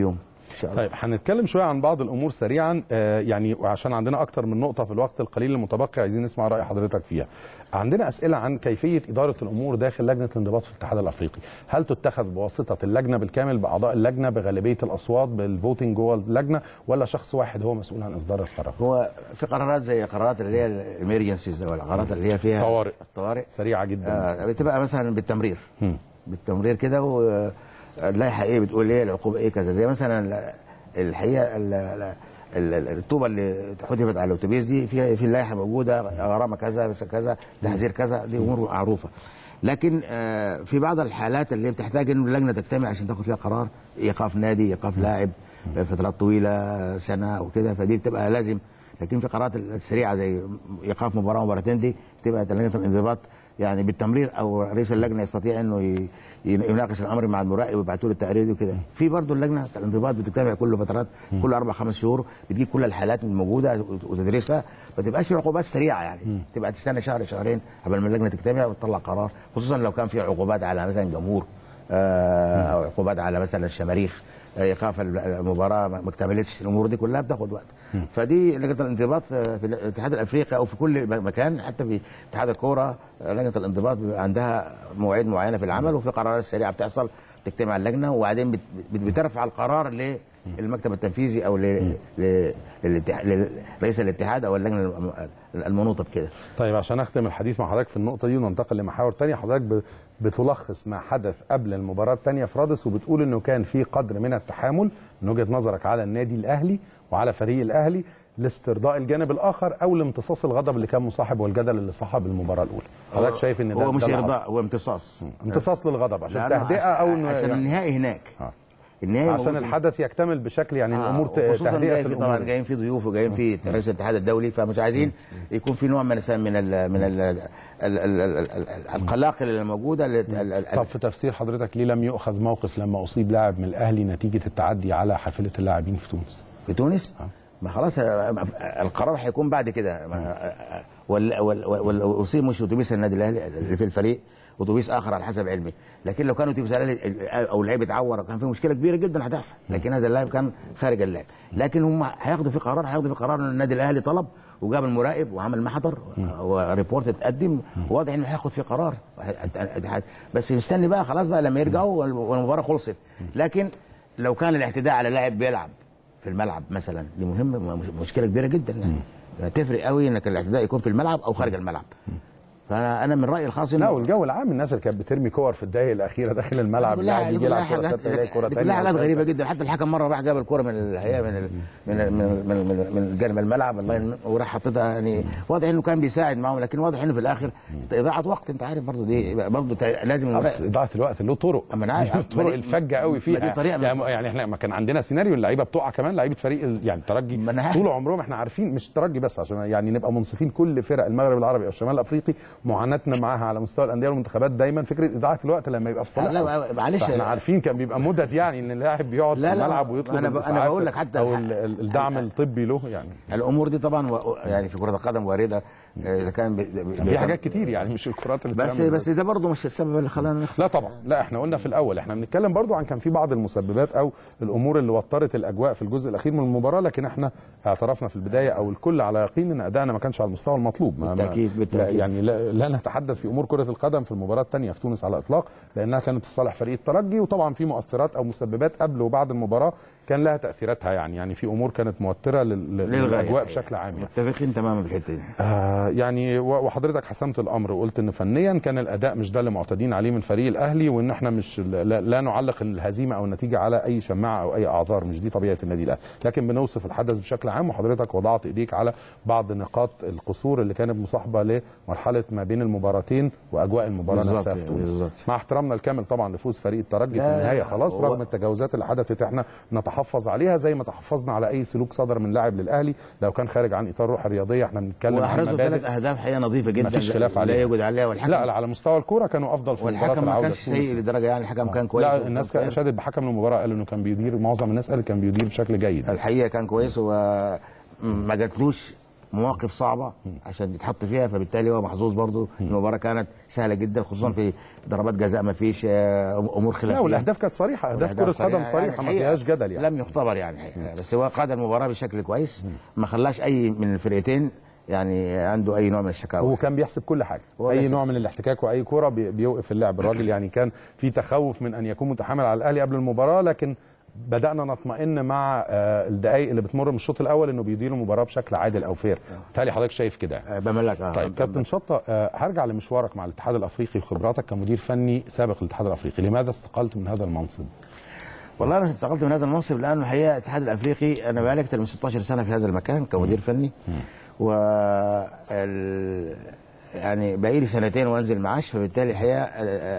ان شاء الله. طيب هنتكلم شويه عن بعض الامور سريعا، آه يعني وعشان عندنا اكتر من نقطه في الوقت القليل المتبقي عايزين نسمع راي حضرتك فيها. عندنا اسئله عن كيفيه اداره الامور داخل لجنه الانضباط في الاتحاد الافريقي، هل تتخذ بواسطه اللجنه بالكامل باعضاء اللجنه بغالبيه الاصوات بالفوتنج جوه اللجنه، ولا شخص واحد هو مسؤول عن اصدار القرار؟ هو في قرارات زي قرارات اللي هي الامرجنسيز او القرارات اللي هي فيها طوارئ طوارئ سريعه جدا، آه بتبقى مثلا بالتمرير م. بالتمرير كده، واللائحه ايه بتقول ايه العقوبه ايه كذا، زي مثلا الحقيقه الطوبه اللي حذفت على الاتوبيس دي في في اللائحه موجوده غرامه كذا بس كذا تحذير كذا، دي امور معروفه. لكن في بعض الحالات اللي بتحتاج انه اللجنه تجتمع عشان تاخد فيها قرار، ايقاف نادي، ايقاف لاعب فترات طويله سنه او كده، فدي بتبقى لازم. لكن في قرارات السريعه زي ايقاف مباراه مباراتين دي بتبقى لجنه الانضباط يعني بالتمرير، او رئيس اللجنه يستطيع انه يناقش الامر مع المراقب ويبعتوا له التقرير وكده. في برضه اللجنه الانضباط بتجتمع كل فترات، كل اربع خمس شهور بتجيب كل الحالات الموجوده وتدرسها، ما تبقاش في عقوبات سريعه يعني، تبقى تستنى شهر شهرين قبل ما اللجنه تجتمع وتطلع قرار، خصوصا لو كان في عقوبات على مثلا جمهور او عقوبات على مثلا الشماريخ، ايقاف المباراه ما اكتملتش، الامور دي كلها بتاخد وقت. فدي لجنه الانضباط في الاتحاد الافريقي او في كل مكان، حتى في اتحاد الكوره لجنه الانضباط بيبقى عندها مواعيد معينه في العمل، وفي قرارات سريعه بتحصل تجتمع اللجنه، وبعدين بترفع القرار للمكتب التنفيذي او لرئيس الاتحاد او اللجنه المنوطه بكده. طيب عشان اختم الحديث مع حضرتك في النقطه دي وننتقل لمحاور ثانيه، حضرتك بتلخص ما حدث قبل المباراه الثانيه في رادس، وبتقول انه كان في قدر من التحامل من وجهه نظرك على النادي الاهلي وعلى فريق الاهلي لاسترضاء الجانب الاخر او لامتصاص الغضب اللي كان مصاحب والجدل اللي صاحب المباراه الاولى. حضرتك شايف ان ده هو مش ارضاء، هو امتصاص امتصاص للغضب عشان تهدئه او عشان, عشان النهائي هناك آه. النهائي عشان الحدث يكتمل بشكل يعني آه. الامور تهدئه في طبعا جايين في ضيوف وجايين في رئيس الاتحاد الدولي، فمش عايزين يكون في نوع من من ال من ال القلاقل اللي موجوده. طب في تفسير حضرتك ليه لم يؤخذ موقف لما اصيب لاعب من الاهلي نتيجه التعدي على حافله اللاعبين في تونس؟ في تونس؟ آه. ما خلاص القرار هيكون بعد كده، والاصيب مش اتوبيس النادي الاهلي اللي في الفريق، اتوبيس اخر على حسب علمي، لكن لو كان اتوبيس او لعيب اتعور كان في مشكله كبيره جدا هتحصل، لكن هذا اللاعب كان خارج اللعب. لكن هم هياخدوا في قرار هياخدوا في قرار ان النادي الاهلي طلب وجاب المراقب وعمل محضر وريبورت اتقدم، واضح انه هياخد في قرار، بس مستني بقى خلاص بقى لما يرجعوا والمباراه خلصت. لكن لو كان الاعتداء على لاعب بيلعب في الملعب مثلا دي مهمه، مشكله كبيره جدا يعني، تفرق قوي انك الاعتداء يكون في الملعب او خارج الملعب. فانا انا من رايي الخاص لا، والجو العام الناس اللي كانت بترمي كور في الدقائق الاخيره داخل الملعب، لاعب يجي يلعب كوره ثابته يلاقي كوره ثانيه، حاجات غريبه جدا. حتى الحكم مره راح جاب الكوره من الحقيقه من ال من ال من من, من جانب الملعب الله وراح حطيتها، يعني واضح انه كان بيساعد معاهم، لكن واضح انه في الاخر اضاعه وقت. انت عارف برضه دي برضه لازم بس اضاعه الوقت له طرق، اما انا عارف الطرق الفجه قوي فيها دي طريقه يعني, يعني احنا ما كان عندنا سيناريو اللعيبه بتقع كمان، لعيبه فريق يعني الترجي طول عمرهم احنا عارفين، مش الترجي بس عشان يعني نبقى منصفين، كل فرق المغرب العربي او الشمال الافريقي معاناتنا معاها على مستوى الانديه والمنتخبات دايما فكره اضاعه الوقت لما يبقى في صالح. لا معلش احنا عارفين كان بيبقى مدد يعني ان اللاعب بيقعد في الملعب ويطلب انا انا بقول لك حتى او الدعم الطبي له يعني. الامور دي طبعا يعني في كره القدم وارده، اذا كان بي بي في حاجات كتير يعني مش الكرات اللي بس بس ده برضه مش السبب اللي خلانا نخسر. لا طبعا، لا احنا قلنا في الاول احنا بنتكلم برضه عن كان في بعض المسببات او الامور اللي وترت الاجواء في الجزء الاخير من المباراه، لكن احنا اعترفنا في البدايه او الكل على يقين ان ادائنا ما كانش على المستوى المطلوب. بالتاكيد بالتاكيد يعني لا, لا نتحدث في امور كره القدم في المباراه الثانيه في تونس على الاطلاق، لانها كانت في صالح فريق الترجي، وطبعا في مؤثرات او مسببات قبل وبعد المباراه كان لها تاثيراتها يعني يعني في امور كانت موتره للاجواء بشكل عام. متفقين تماما في الحته دي. آه يعني وحضرتك حسمت الامر وقلت ان فنيا كان الاداء مش ده اللي معتادين عليه من فريق الاهلي، وان احنا مش لا, لا نعلق الهزيمه او النتيجه على اي شماعه او اي اعذار، مش دي طبيعه النادي الاهلي، لكن بنوصف الحدث بشكل عام، وحضرتك وضعت ايديك على بعض نقاط القصور اللي كانت مصاحبه لمرحله ما بين المباراتين واجواء المباراه نفسها في تونس. مع احترامنا الكامل طبعا لفوز فريق الترجي في النهايه خلاص، رغم التجاوزات اللي حدثت احنا نتحفظ عليها زي ما تحفظنا على اي سلوك صدر من لاعب للاهلي لو كان خارج عن اطار روح الرياضيه. احنا بنتكلم عن واحرزوا ثلاث اهداف حقيقه نظيفه جدا مفيش خلاف عليها، لا يوجد عليها، والحكم لا, لا على مستوى الكوره كانوا افضل في المباراه. والحكم ما كانش سيء لدرجه يعني الحكم كان كويس. لا الناس كانت شادت بحكم المباراه، قالوا انه كان بيدير، معظم الناس قال كان بيدير بشكل جيد. الحقيقه كان كويس وما جاتلوش مواقف صعبه عشان يتحط فيها، فبالتالي هو محظوظ برضه. المباراه كانت سهله جدا، خصوصا في ضربات جزاء ما فيش امور خلافيه. لا والاهداف كانت صريحه، اهداف كره قدم صريحه ما فيهاش جدل يعني. لم يختبر يعني، بس هو قاد المباراه بشكل كويس، ما خلاش اي من الفرقتين يعني عنده اي نوع من الشكاوى. هو كان بيحسب كل حاجه، اي نوع من الاحتكاك واي كره بيوقف اللعب الراجل. يعني كان في تخوف من ان يكون متحامل على الاهلي قبل المباراه، لكن بدأنا نطمئن مع الدقائق اللي بتمر من الشوط الاول انه بيديروا المباراه بشكل عادل او فير. بالتالي حضرتك شايف كده؟ بملك. اه طيب كابتن شطه، هرجع لمشوارك مع الاتحاد الافريقي وخبراتك كمدير فني سابق للاتحاد الافريقي، لماذا استقلت من هذا المنصب؟ والله انا استقلت من هذا المنصب لانه الحقيقه الاتحاد الافريقي انا بقالي اكثر من ستة عشر سنه في هذا المكان كمدير فني، و يعني بقالي سنتين وانزل معاش، فبالتالي الحقيقه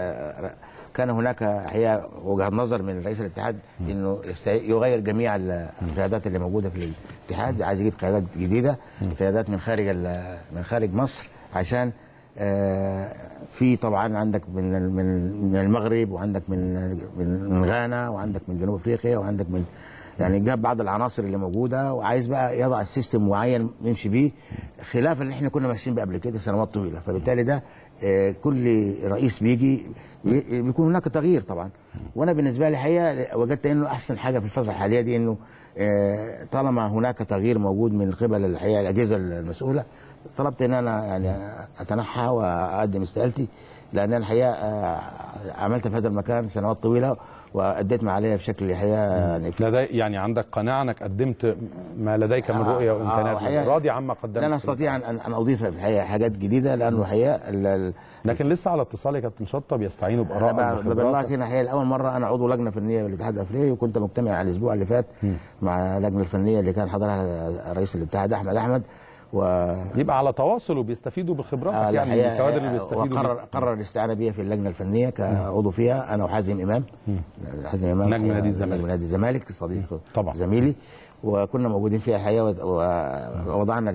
كان هناك هي وجهه نظر من رئيس الاتحاد انه يغير جميع القيادات اللي موجوده في الاتحاد، عايز يجيب قيادات جديده، قيادات من خارج من خارج مصر، عشان في طبعا عندك من من المغرب، وعندك من من غانا، وعندك من جنوب افريقيا، وعندك من يعني جاب بعض العناصر اللي موجوده، وعايز بقى يضع السيستم معين نمشي بيه خلاف اللي احنا كنا ماشيين بيه قبل كده سنوات طويله. فبالتالي ده كل رئيس بيجي بيكون هناك تغيير طبعا. وانا بالنسبه لي الحقيقه وجدت انه احسن حاجه في الفتره الحاليه دي انه طالما هناك تغيير موجود من قبل الحقيقه الاجهزه المسؤوله، طلبت ان انا يعني اتنحى واقدم استقالتي، لان انا الحقيقه عملت في هذا المكان سنوات طويله واديت ما عليها بشكل الحقيقه يعني لدي يعني عندك قناعه انك قدمت ما لديك من رؤيه وامكانيات، آه راضي عما قدمت؟ لا انا استطيع ان ان اضيف في الحقيقه حاجات جديده، لانه الحقيقه لكن لسه على اتصال يا كابتن شطه بيستعينوا بارائك وخبراتك. هنا الحقيقه لاول مره انا عضو لجنه فنيه بالاتحاد الافريقي، وكنت مجتمع على الاسبوع اللي فات م. مع اللجنه الفنيه اللي كان حضرها رئيس الاتحاد احمد احمد، و يبقى على تواصل وبيستفيدوا بخبراتك. آه يعني الكوادر اللي بيستفيدوا. وقرر قرر الاستعانه بيا في اللجنه الفنيه كعضو فيها انا وحازم امام. حازم امام نجم نادي الزمالك، نجم نادي الزمالك صديق طبعا زميلي، وكنا موجودين فيها الحقيقه، ووضعنا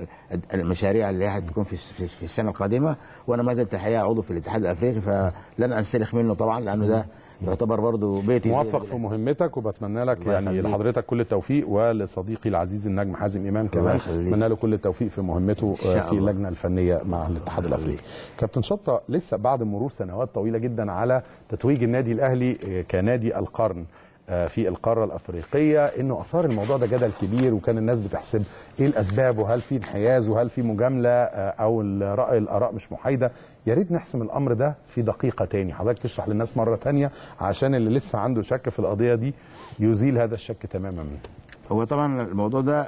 المشاريع اللي هتكون في في السنه القادمه، وانا ما زلت الحقيقه عضو في الاتحاد الافريقي، فلن انسلخ منه طبعا، لانه ده يعتبر برضه بيتي. موفق في مهمتك، وبتمنى لك يعني لحضرتك كل التوفيق، ولصديقي العزيز النجم حازم امام كمان بتمنى له كل التوفيق في مهمته في اللجنه الفنيه مع الاتحاد الافريقي. كابتن شطه، لسه بعد مرور سنوات طويله جدا على تتويج النادي الاهلي كنادي القرن في القاره الافريقيه، انه اثار الموضوع ده جدل كبير، وكان الناس بتحسب ايه الاسباب، وهل في انحياز، وهل في مجامله، او الراي الاراء مش محايده. يا ريت نحسم الامر ده في دقيقه تاني، حضرتك تشرح للناس مره تانيه عشان اللي لسه عنده شك في القضيه دي يزيل هذا الشك تماما. هو طبعا الموضوع ده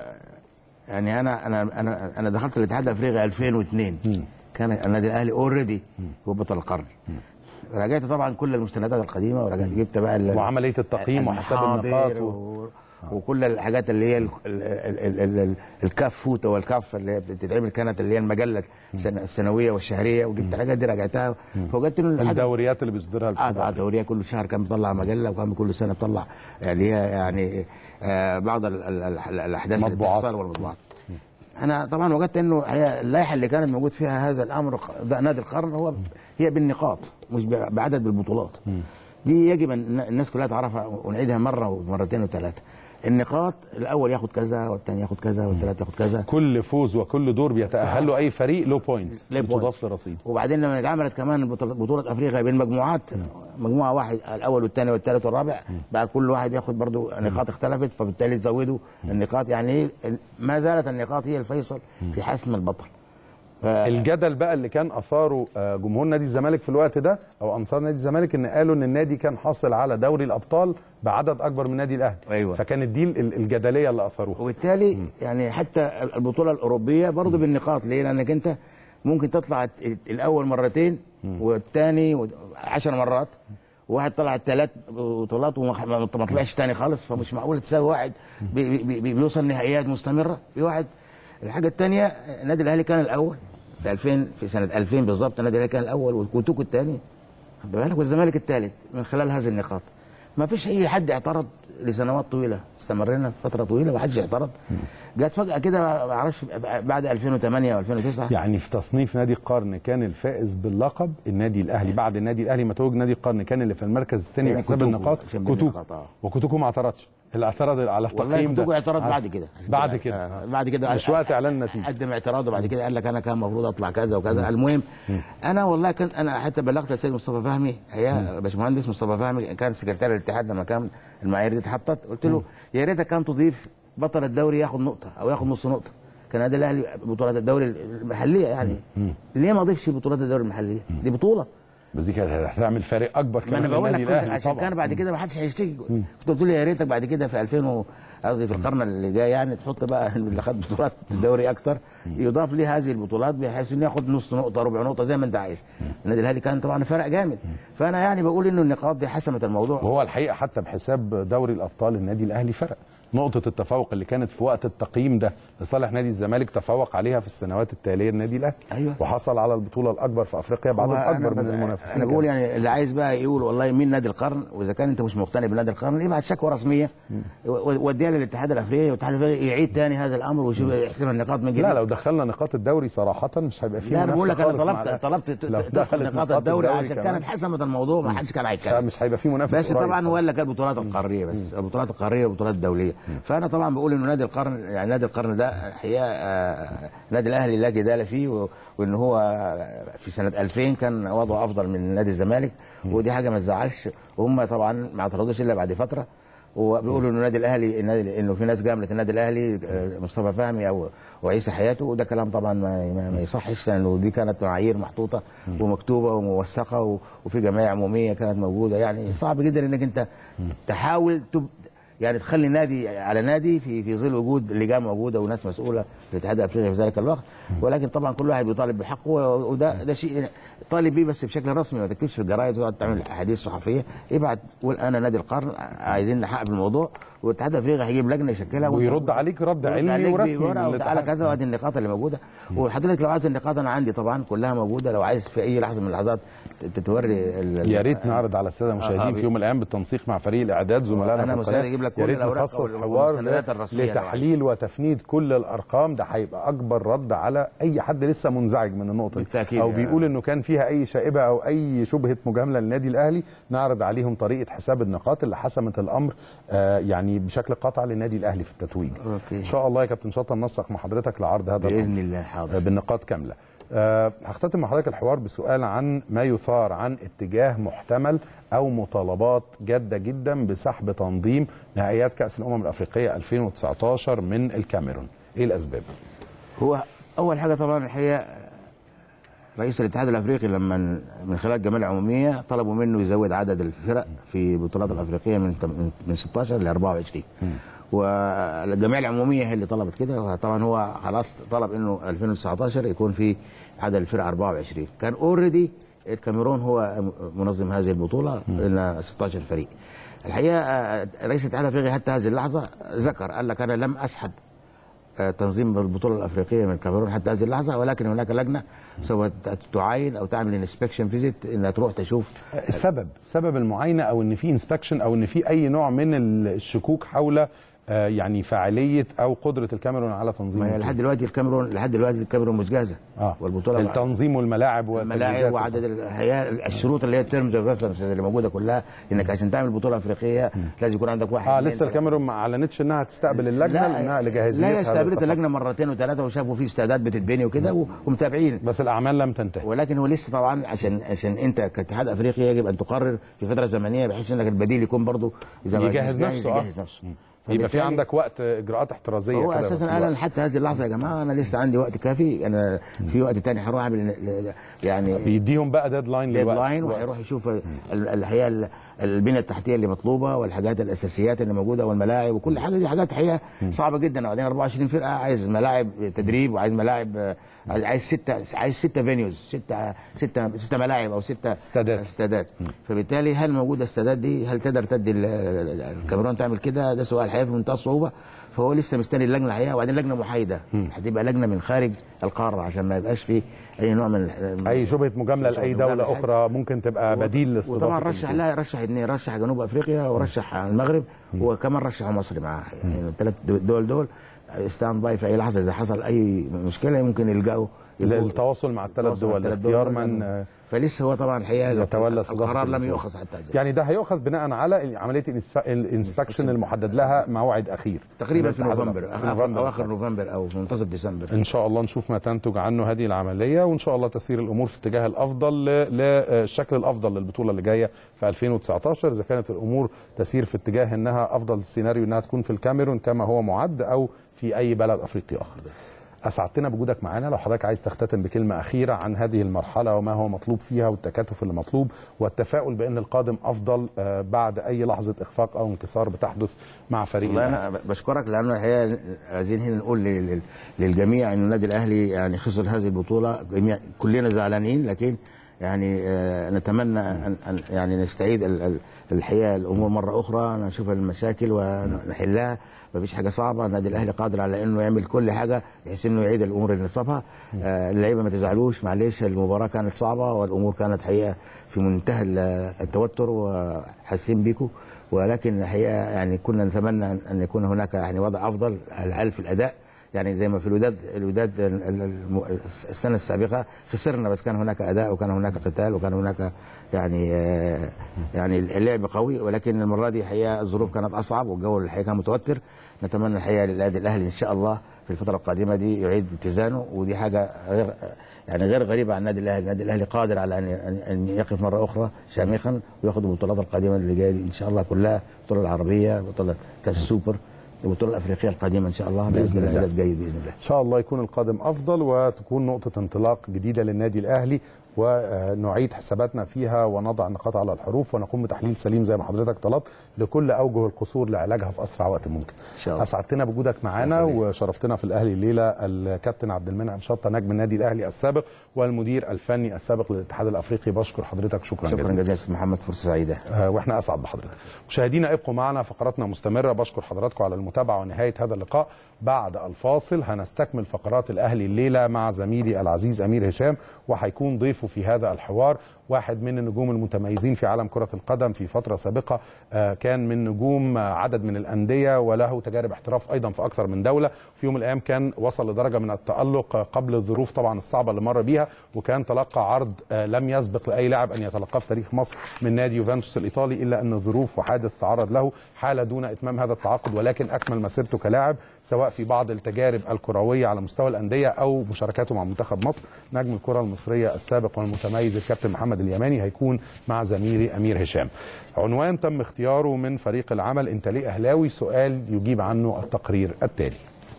يعني انا انا انا انا دخلت الاتحاد الافريقي ألفين واثنين، م. كان النادي الاهلي اوريدي هو بطل القرن. م. راجعت طبعا كل المستندات القديمه، ورجعت جبت بقى وعمليه التقييم وحساب النقاط و... وكل الحاجات اللي هي ال... ال... ال... ال... ال... الكاف فوت والكاف اللي بتتعمل كانت اللي هي المجله السنويه والشهريه، وجبت الحاجات دي راجعتها، فوجدت انه الدوريات اللي بيصدرها اه الدوريه كل شهر كان بيطلع مجله، وكان كل سنه بيطلع اللي هي يعني آه بعض ال... ال... الاحداث اللي بتحصل والمطبوعات. انا طبعا وجدت انه هي اللائحه اللي كانت موجود فيها هذا الامر نادي القرن هو هي بالنقاط مش بعدد بالبطولات. دي يجب ان الناس كلها تعرفها، ونعيدها مره ومرتين وثلاثه. النقاط الاول ياخد كذا، والثاني ياخد كذا، والثالث ياخد كذا. كل فوز وكل دور بيتاهل له اي فريق له بوينتس بتضاف لرصيد. وبعدين لما اتعملت كمان بطوله افريقيا بين مجموعات، مجموعه واحد الاول والثاني والثالث والرابع، بقى كل واحد ياخد برضه نقاط اختلفت، فبالتالي تزودوا النقاط. يعني ما زالت النقاط هي الفيصل في حسم البطل. الجدل بقى اللي كان اثاره جمهور نادي الزمالك في الوقت ده او انصار نادي الزمالك، ان قالوا ان النادي كان حاصل على دوري الابطال بعدد اكبر من نادي الاهلي. أيوة. فكانت دي الجدليه اللي اثروها، وبالتالي م. يعني حتى البطوله الاوروبيه برضه بالنقاط. ليه؟ لانك انت ممكن تطلع الاول مرتين والثاني عشر مرات، وواحد طلع الثلاث بطولات وما طلعش ثاني خالص، فمش معقول تساوي واحد بي بي بي بيوصل نهائيات مستمره بواحد. الحاجه الثانيه النادي الاهلي كان الاول في ألفين، في سنه ألفين بالظبط النادي الاهلي كان الاول، والكوتوكو الثاني خد بالك، والزمالك الثالث من خلال هذه النقاط. ما فيش اي حد اعترض لسنوات طويله، استمرينا فتره طويله ما حدش اعترض. جت فجاه كده ما اعرفش بعد ألفين وثمانية وألفين وتسعة. يعني في تصنيف نادي القرن كان الفائز باللقب النادي الاهلي، بعد النادي الاهلي ما توج نادي القرن كان اللي في المركز الثاني بحساب النقاط كوتوكو، وكوتوكو ما اعترضش. اللي اعترض على التقييم ده. والله اعترض بعد كده بعد كده آه بعد كده مش وقت اعلان النتيجه، قدم اعتراض وبعد كده قال لك انا كان المفروض اطلع كذا وكذا. المهم انا والله كنت انا حتى بلغت السيد مصطفى فهمي، هي باشمهندس مصطفى فهمي كان سكرتير الاتحاد لما كان المعايير دي اتحطت، قلت له يا ريتك كان تضيف بطل الدوري ياخد نقطه او ياخد نص نقطه. كان النادي الاهلي بطولات الدوري المحليه يعني مم. ليه ما اضيفش بطولات الدوري المحليه؟ دي بطوله بس دي كانت هتعمل فارق اكبر كمان للنادي الاهلي عشان كان بعد كده ما حدش هيشتكي. كنت قلت له يا ريتك بعد كده في ألفين قصدي في القرن اللي جاي يعني تحط بقى اللي خد بطولات الدوري اكتر يضاف ليه هذه البطولات بحيث انه ياخد نص نقطه ربع نقطه زي ما انت عايز. النادي الاهلي كان طبعا فرق جامد، فانا يعني بقول انه النقاط دي حسمت الموضوع. وهو الحقيقه حتى بحساب دوري الابطال النادي الاهلي فرق نقطة التفوق اللي كانت في وقت التقييم ده لصالح نادي الزمالك تفوق عليها في السنوات التالية النادي الأهلي. أيوة. وحصل على البطولة الأكبر في أفريقيا بعد الأكبر من المنافسين. أنا بقول يعني اللي عايز بقى يقول والله مين نادي القرن، وإذا كان أنت مش مقتنع بنادي القرن يبعت شكوى رسمية وديها للاتحاد الأفريقي، والاتحاد الأفريقي يعيد ثاني هذا الأمر ويشوف يحسب النقاط من جديد. لا لو دخلنا نقاط الدوري صراحة مش هيبقى فيه منافسة. لا أنا بقول لك أنا طلبت طلبت تدخل نقاط الدوري عشان كانت حسمت الموضوع ما حدش كان هيتكلم. مش هيبقى فيه منافسة بس طبعا هو قال لك البطولات القارية بس، البطولات القارية والبطولات الدولية. فأنا طبعا بقول انه نادي القرن يعني نادي القرن ده الحقيقه نادي الاهلي لا جدال فيه، وان هو في سنه ألفين كان وضعه افضل من نادي الزمالك، ودي حاجه ما تزعلش. وهم طبعا ما اعترضوش الا بعد فتره، وبيقولوا انه النادي الاهلي النادي انه في ناس جامله النادي الاهلي مصطفى فهمي او وعيسى حياته، وده كلام طبعا ما, ما يصحش لانه دي كانت معايير محطوطه ومكتوبه وموثقه وفي جمعيه عموميه كانت موجوده. يعني صعب جدا انك انت تحاول تب يعني تخلي نادي على نادي في في ظل وجود لجان موجوده وناس مسؤوله في الاتحاد الافريقي في ذلك الوقت. ولكن طبعا كل واحد بيطالب بحقه، وده ده شيء طالب بيه بس بشكل رسمي، ما تكتبش في الجرايد وتقعد تعمل احاديث صحفيه. ابعت قول انا نادي القرن عايزين نحقق في الموضوع، والاتحاد الافريقي هيجيب لجنه يشكلها ويرد عليك رد علمي ورسمي وتعالى كذا وادي النقاط اللي موجوده. وحضرتك لو عايز النقاط انا عندي طبعا كلها موجوده، لو عايز في اي لحظه من اللحظات تتوري يا ريت نعرض على الساده المشاهدين في يوم من الايام بالتنسيق مع فريق الاعداد زملائنا انا مساعد اجيب لك كل الاوراق حوار لتحليل وتفنيد كل الارقام. ده هيبقى اكبر رد على اي حد لسه منزعج من النقطه دي او بيقول انه كان فيها اي شائبه او اي شبهه مجامله للنادي الاهلي. نعرض عليهم طريقه حساب النقاط اللي حسمت الامر آه يعني بشكل قاطع للنادي الاهلي في التتويج. أوكي. ان شاء الله يا كابتن شطه ننسق مع حضرتك لعرض هذا باذن الله. حاضر. بالنقاط كامله. أه هختتم مع حضرتك الحوار بسؤال عن ما يثار عن اتجاه محتمل او مطالبات جاده جدا بسحب تنظيم نهائيات كاس الامم الافريقيه ألفين وتسعتاشر من الكاميرون. ايه الاسباب؟ هو اول حاجه طبعا الحقيقه رئيس الاتحاد الافريقي لما من خلال الجمعيه العموميه طلبوا منه يزود عدد الفرق في البطولات الافريقيه من من ستاشر ل أربعة وعشرين. والجمعيه العموميه هي اللي طلبت كده. طبعا هو خلاص طلب انه ألفين وتسعتاشر يكون في عدد الفرق أربعة وعشرين. كان اوريدي الكاميرون هو منظم هذه البطوله لنا ستاشر فريق. الحقيقه رئيس الاتحاد الافريقي حتى هذه اللحظه ذكر قال لك انا لم اسحب تنظيم البطوله الافريقيه من الكاميرون حتى هذه اللحظه، ولكن هناك لجنه سوف تعاين او تعمل انسبكشن فيزيت انها تروح تشوف السبب سبب المعاينه او ان في انسبكشن او ان في اي نوع من الشكوك حول يعني فاعليه او قدره الكاميرون على تنظيم. ما هي لحد دلوقتي الكاميرون لحد دلوقتي الكاميرون مش جاهزه. اه والبطوله التنظيم والملاعب والملاعب وعدد هي الشروط اللي هي التيرمز اوف ريفرنس اللي موجوده كلها، انك عشان تعمل بطوله افريقيه لازم يكون عندك واحد. اه لسه الكاميرون ما اعلنتش انها تستقبل اللجنه لانها لجاهزيه. لا استقبلت اللجنه مرتين وثلاثه وشافوا في استعداد بتتبني وكده ومتابعين، بس الاعمال لم تنتهي. ولكن هو لسه طبعا عشان عشان انت كاتحاد افريقي يجب ان تقرر في فتره زمنيه بحيث انك البديل يكون برضه يجهز نفسه. يجهز نفسه يبقى في عندك وقت اجراءات احترازيه. هو اساسا انا حتى هذه اللحظه يا جماعه انا لسه عندي وقت كافي، انا في وقت تاني هروح اعمل يعني بيديهم بقى ديدلاين للوقت ديدلاين وهيروح يشوف الحقيقه البنيه التحتيه اللي مطلوبه والحاجات الاساسيات اللي موجوده والملاعب وكل حاجه. دي حاجات حقيقه صعبه جدا. وبعدين أربعة وعشرين فرقه عايز ملاعب تدريب وعايز ملاعب عايز ستة عايز ستة فينيوز ستة ستة ستة ملاعب او ستة استادات استادات. فبالتالي هل موجوده استادات دي؟ هل تقدر تدي الكاميرون تعمل كده؟ ده سؤال حقيقي في منتهى الصعوبه. فهو لسه مستني اللجنه الحقيقه. وبعدين لجنه محايده هتبقى لجنه من خارج القاره عشان ما يبقاش في اي نوع من اي شبهه مجامله لاي دوله اخرى ممكن تبقى بديل لاستضافه. وطبعا رشح لا رشح اثنين، رشح جنوب افريقيا ورشح المغرب وكمان رشح مصر معاه. يعني الثلاث دول دول ستاند باي في اي لحظه اذا حصل اي مشكله ممكن يلجأوا للتواصل مع الثلاث دول لاختيار من فلسه هو طبعا الحقيقه يتولى القرار لم يؤخذ حتى هذا. يعني ده هيؤخذ بناء على عمليه الانسبكشن المحدد لها موعد اخير تقريبا في نوفمبر اواخر نوفمبر او منتصف ديسمبر ان شاء الله. نشوف ما تنتج عنه هذه العمليه، وان شاء الله تسير الامور في اتجاه الافضل للشكل الافضل للبطوله اللي جايه في ألفين وتسعتاشر. اذا كانت الامور تسير في اتجاه انها افضل سيناريو انها تكون في الكاميرون كما هو معد او في اي بلد افريقي اخر. اسعدتنا بوجودك معانا. لو حضرتك عايز تختتم بكلمه اخيره عن هذه المرحله وما هو مطلوب فيها والتكاتف اللي مطلوب والتفاؤل بان القادم افضل بعد اي لحظه اخفاق او انكسار بتحدث مع فريق. والله انا بشكرك، لانه الحقيقه عايزين هنا نقول للجميع ان النادي الاهلي يعني خسر هذه البطوله، جميع كلنا زعلانين، لكن يعني نتمنى ان يعني نستعيد الحقيقه الامور مره اخرى، نشوف المشاكل ونحلها. ما فيش حاجه صعبه، النادي الاهلي قادر على انه يعمل كل حاجه بحيث انه يعيد الامور اللي نصبها. آه اللعيبه ما تزعلوش، معلش المباراه كانت صعبه والامور كانت حقيقه في منتهى التوتر وحاسين بيكم، ولكن الحقيقه يعني كنا نتمنى ان يكون هناك يعني وضع افضل على في الاداء. يعني زي ما في الوداد الوداد السنه السابقه خسرنا، بس كان هناك اداء وكان هناك قتال وكان هناك يعني يعني اللعب قوي، ولكن المره دي حقيقه الظروف كانت اصعب والجو الحقيقه كان متوتر. نتمنى الحقيقه للنادي الاهلي ان شاء الله في الفتره القادمه دي يعيد اتزانه، ودي حاجه غير يعني غير غريبه عن النادي الاهلي. النادي الاهلي قادر على ان ان يقف مره اخرى شامخا وياخذ البطولات القادمه اللي جايه دي ان شاء الله كلها، البطوله العربيه، بطوله كاس السوبر، البطوله الافريقيه القادمه ان شاء الله باذن الله. عدد جيد باذن الله. ان شاء الله يكون القادم افضل وتكون نقطه انطلاق جديده للنادي الاهلي ونعيد حساباتنا فيها ونضع النقاط على الحروف ونقوم بتحليل سليم زي ما حضرتك طلبت لكل اوجه القصور لعلاجها في اسرع وقت ممكن. ان شاء الله. اسعدتنا بوجودك معانا وشرفتنا في الاهلي الليله الكابتن عبد المنعم شطه نجم النادي الاهلي السابق والمدير الفني السابق للاتحاد الافريقي. بشكر حضرتك شكرا جزيلا. شكرا جزيلا استاذ محمد، فرصه سعيده. آه واحنا اسعد بحضرتك. مشاهدينا ابقوا معنا، فقراتنا مستمره. بشكر حضراتكم على المتابعه ونهايه هذا اللقاء. بعد الفاصل هنستكمل فقرات الاهلي الليله مع زميلي العزيز امير هشام، وهيكون ضيفه في هذا الحوار واحد من النجوم المتميزين في عالم كرة القدم في فترة سابقة، كان من نجوم عدد من الأندية وله تجارب احتراف أيضا في أكثر من دولة. في يوم من الأيام كان وصل لدرجة من التألق قبل الظروف طبعا الصعبة اللي مر بيها، وكان تلقى عرض لم يسبق لأي لاعب أن يتلقاه في تاريخ مصر من نادي يوفنتوس الإيطالي، إلا أن الظروف وحادث تعرض له حال دون إتمام هذا التعاقد، ولكن أكمل مسيرته كلاعب سواء في بعض التجارب الكروية على مستوى الأندية أو مشاركاته مع منتخب مصر. نجم الكرة المصرية السابق والمتميز الكابتن محمد اليماني هيكون مع زميلي أمير هشام. عنوان تم اختياره من فريق العمل: أنت ليه أهلاوي؟ سؤال يجيب عنه التقرير التالي.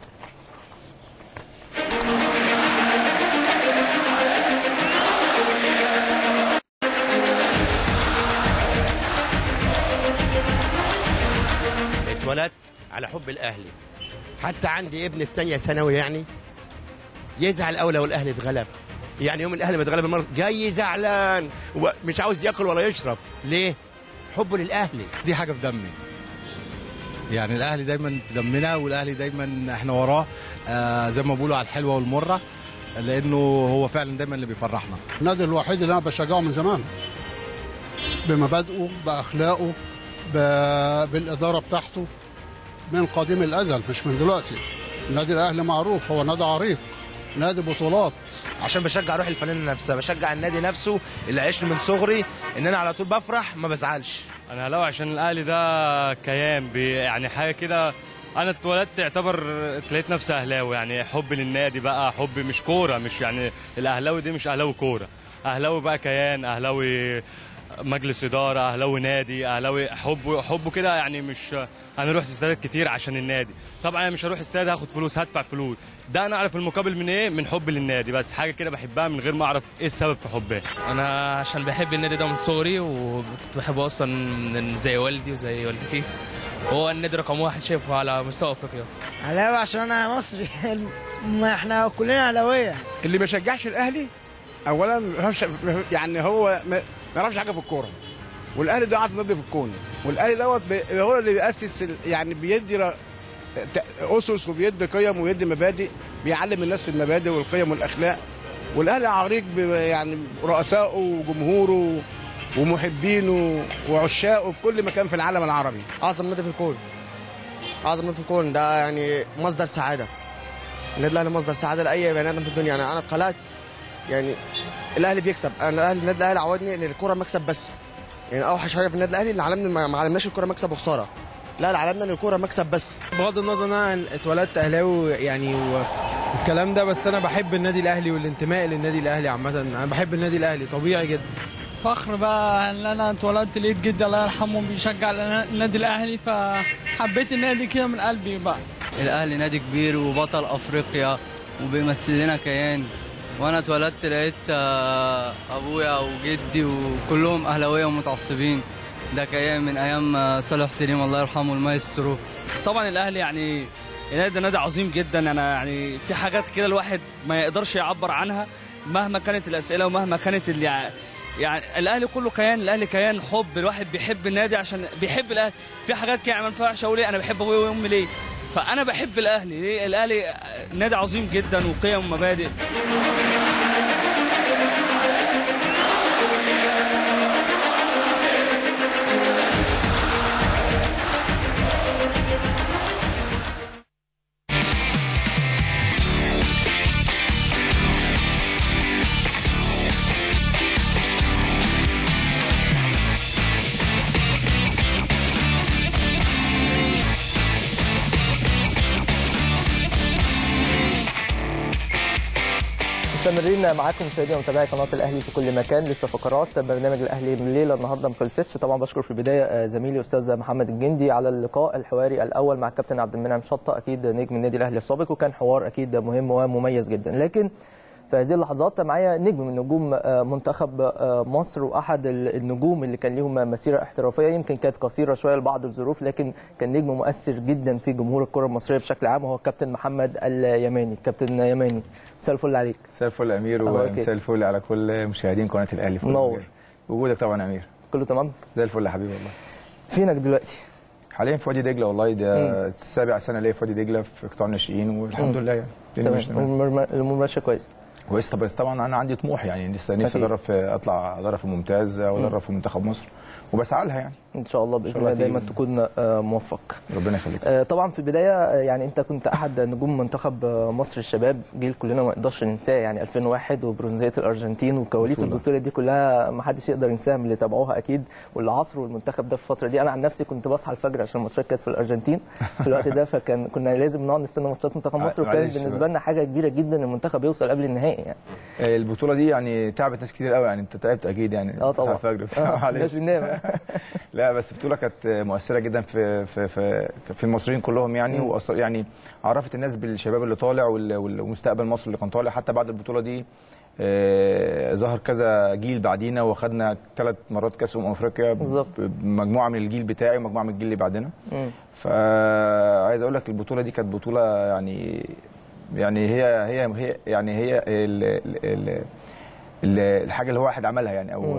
اتولدت على حب الأهلي، حتى عندي ابن في ثانيه ثانوي يعني يزعل أوي لو الأهلي اتغلب، يعني يوم الاهلي ما اتغلب المره جاي زعلان ومش عاوز ياكل ولا يشرب. ليه؟ حبه للاهلي. دي حاجه في دمي، يعني الاهلي دايما في دمنا والاهلي دايما احنا وراه، آه زي ما بيقولوا على الحلوه والمره، لانه هو فعلا دايما اللي بيفرحنا. النادي الوحيد اللي انا بشجعه من زمان بمبادئه باخلاقه بالاداره بتاعته من قديم الازل مش من دلوقتي. النادي الاهلي معروف هو نادي عريق، نادي بطولات. عشان بشجع روح الفنان نفسها، بشجع النادي نفسه اللي عشني من صغري ان انا على طول بفرح ما بزعلش. انا لو عشان الاهلي ده كيان يعني حاجه كده، انا اتولدت اعتبر لقيت نفسي اهلاوي، يعني حب للنادي بقى، حب مش كوره، مش يعني الاهلاوي دي مش اهلاوي كوره، اهلاوي بقى كيان، اهلاوي مجلس اداره، اهلاوي نادي، اهلاوي حب حبه كده. يعني مش انا رحت استادات كتير عشان النادي، طبعا انا مش هروح استاد هاخد فلوس هدفع فلوس، ده انا اعرف المقابل من ايه، من حب للنادي، بس حاجه كده بحبها من غير ما اعرف ايه السبب في حبها. انا عشان بحب النادي ده من صغري، وكنت بحبه اصلا من زي والدي وزي والدتي، هو النادي رقم واحد شايفه على مستوى افريقيا. اهلاوي عشان انا مصري ما احنا كلنا اهلاويه. اللي ما شجعش الاهلي اولا يعني هو ما يعرفش حاجه في الكوره، والاهلي ده اعظم نادي في الكون، والاهلي دوت هو اللي بيأسس يعني بيدي اسس وبيدي قيم وبيدي مبادئ، بيعلم الناس المبادئ والقيم والاخلاق. والاهلي عريق يعني رؤسائه وجمهوره ومحبينه وعشاقه في كل مكان في العالم العربي. اعظم نادي في الكون، اعظم نادي في الكون، ده يعني مصدر سعاده. النادي الاهلي مصدر سعاده لاي بني ادم في الدنيا. يعني انا اتخلقت يعني الاهلي بيكسب. انا الاهلي النادي الاهلي عودني ان الكوره مكسب بس، يعني اوحش حاجه في النادي الاهلي اللي علمنا ما علمناش الكوره مكسب وخساره، لا اللي علمنا ان الكوره مكسب بس. بغض النظر ان انا اتولدت اهلاوي يعني والكلام ده، بس انا بحب النادي الاهلي والانتماء للنادي الاهلي عامه. انا بحب النادي الاهلي طبيعي جدا. فخر بقى ان انا اتولدت لقيت جدي الله يرحمه بيشجع النادي الاهلي، فحبيت النادي كده من قلبي بقى. الاهلي نادي كبير وبطل افريقيا وبيمثل لنا كيان، وانا اتولدت لقيت ابويا وجدي وكلهم اهلاويه ومتعصبين. ده كيان من ايام صالح سليم الله يرحمه المايسترو. طبعا الاهلي يعني النادي ده نادي عظيم جدا. انا يعني في حاجات كده الواحد ما يقدرش يعبر عنها مهما كانت الاسئله ومهما كانت اللي يعني الاهلي كله كيان. الاهلي كيان حب، الواحد بيحب النادي عشان بيحب الاهلي. في حاجات كده ما ينفعش اقول انا بحب ابويا وامي ليه، فانا بحب الاهلي ليه؟ الاهلي نادي عظيم جدا وقيم ومبادئ. مستمرين معاكم مشاهدينا ومتابعي قناه الاهلي في كل مكان. لسه فقرات برنامج الاهلي من الليله النهارده ما خلصتش. طبعا بشكر في البدايه زميلي استاذ محمد الجندي على اللقاء الحواري الاول مع الكابتن عبد المنعم شطه، اكيد نجم النادي الاهلي السابق، وكان حوار اكيد مهم ومميز جدا. لكن في هذه اللحظات معايا نجم من نجوم منتخب مصر، واحد النجوم اللي كان ليهم مسيره احترافيه يمكن كانت قصيره شويه لبعض الظروف، لكن كان نجم مؤثر جدا في جمهور الكره المصريه بشكل عام، وهو الكابتن محمد اليماني. كابتن يماني مساء الفل عليك. مساء الفل يا امير، ومساء الفل على كل مشاهدين قناه الاهلي. منور وجودك طبعا يا امير. كله تمام زي الفل يا حبيبي والله. فينك دلوقتي؟ حاليا في وادي دجله والله، ده السابع سنه ليا في وادي دجله في قطاع الناشئين، والحمد لله يعني تمام. الامور ماشيه كويس كويس. بس طبعا انا عندي طموح يعني، لسه نفسي اجرب اطلع ادرب في الممتاز او ادرب في منتخب مصر، وبسعى لها يعني ان شاء الله باذن الله دايما تكون موفق. ربنا يخليك. طبعا في البدايه يعني انت كنت احد نجوم منتخب مصر الشباب، جيل كلنا ما نقدرش ننساه يعني ألفين وواحد وبرونزيه الارجنتين وكواليس البطوله دي كلها ما حدش يقدر ينساها من اللي تابعوها اكيد، واللي عصروا المنتخب ده في الفتره دي. انا عن نفسي كنت بصحى الفجر عشان الماتشات كانت في الارجنتين في الوقت ده، فكان كنا لازم نقعد نستنى ماتشات منتخب مصر، وكان بالنسبه لنا حاجه كبيره جدا ان المنتخب يوصل قبل النهائي يعني. البطوله دي يعني تعبت ناس كتير قوي يعني، انت تعبت اكيد يعني. اه طبعا الفجر معلش بننام. لا بس البطوله كانت مؤثره جدا في في في, في المصريين كلهم يعني، واثر يعني عرفت الناس بالشباب اللي طالع ومستقبل مصر اللي كان طالع. حتى بعد البطوله دي آه ظهر كذا جيل بعدينا، واخدنا ثلاث مرات كاس امم افريقيا مجموعه من الجيل بتاعي ومجموعه من الجيل اللي بعدنا. فعايز اقول لك البطوله دي كانت بطوله يعني يعني هي هي هي يعني هي ال ال ال الحاجه اللي هو واحد عملها يعني، او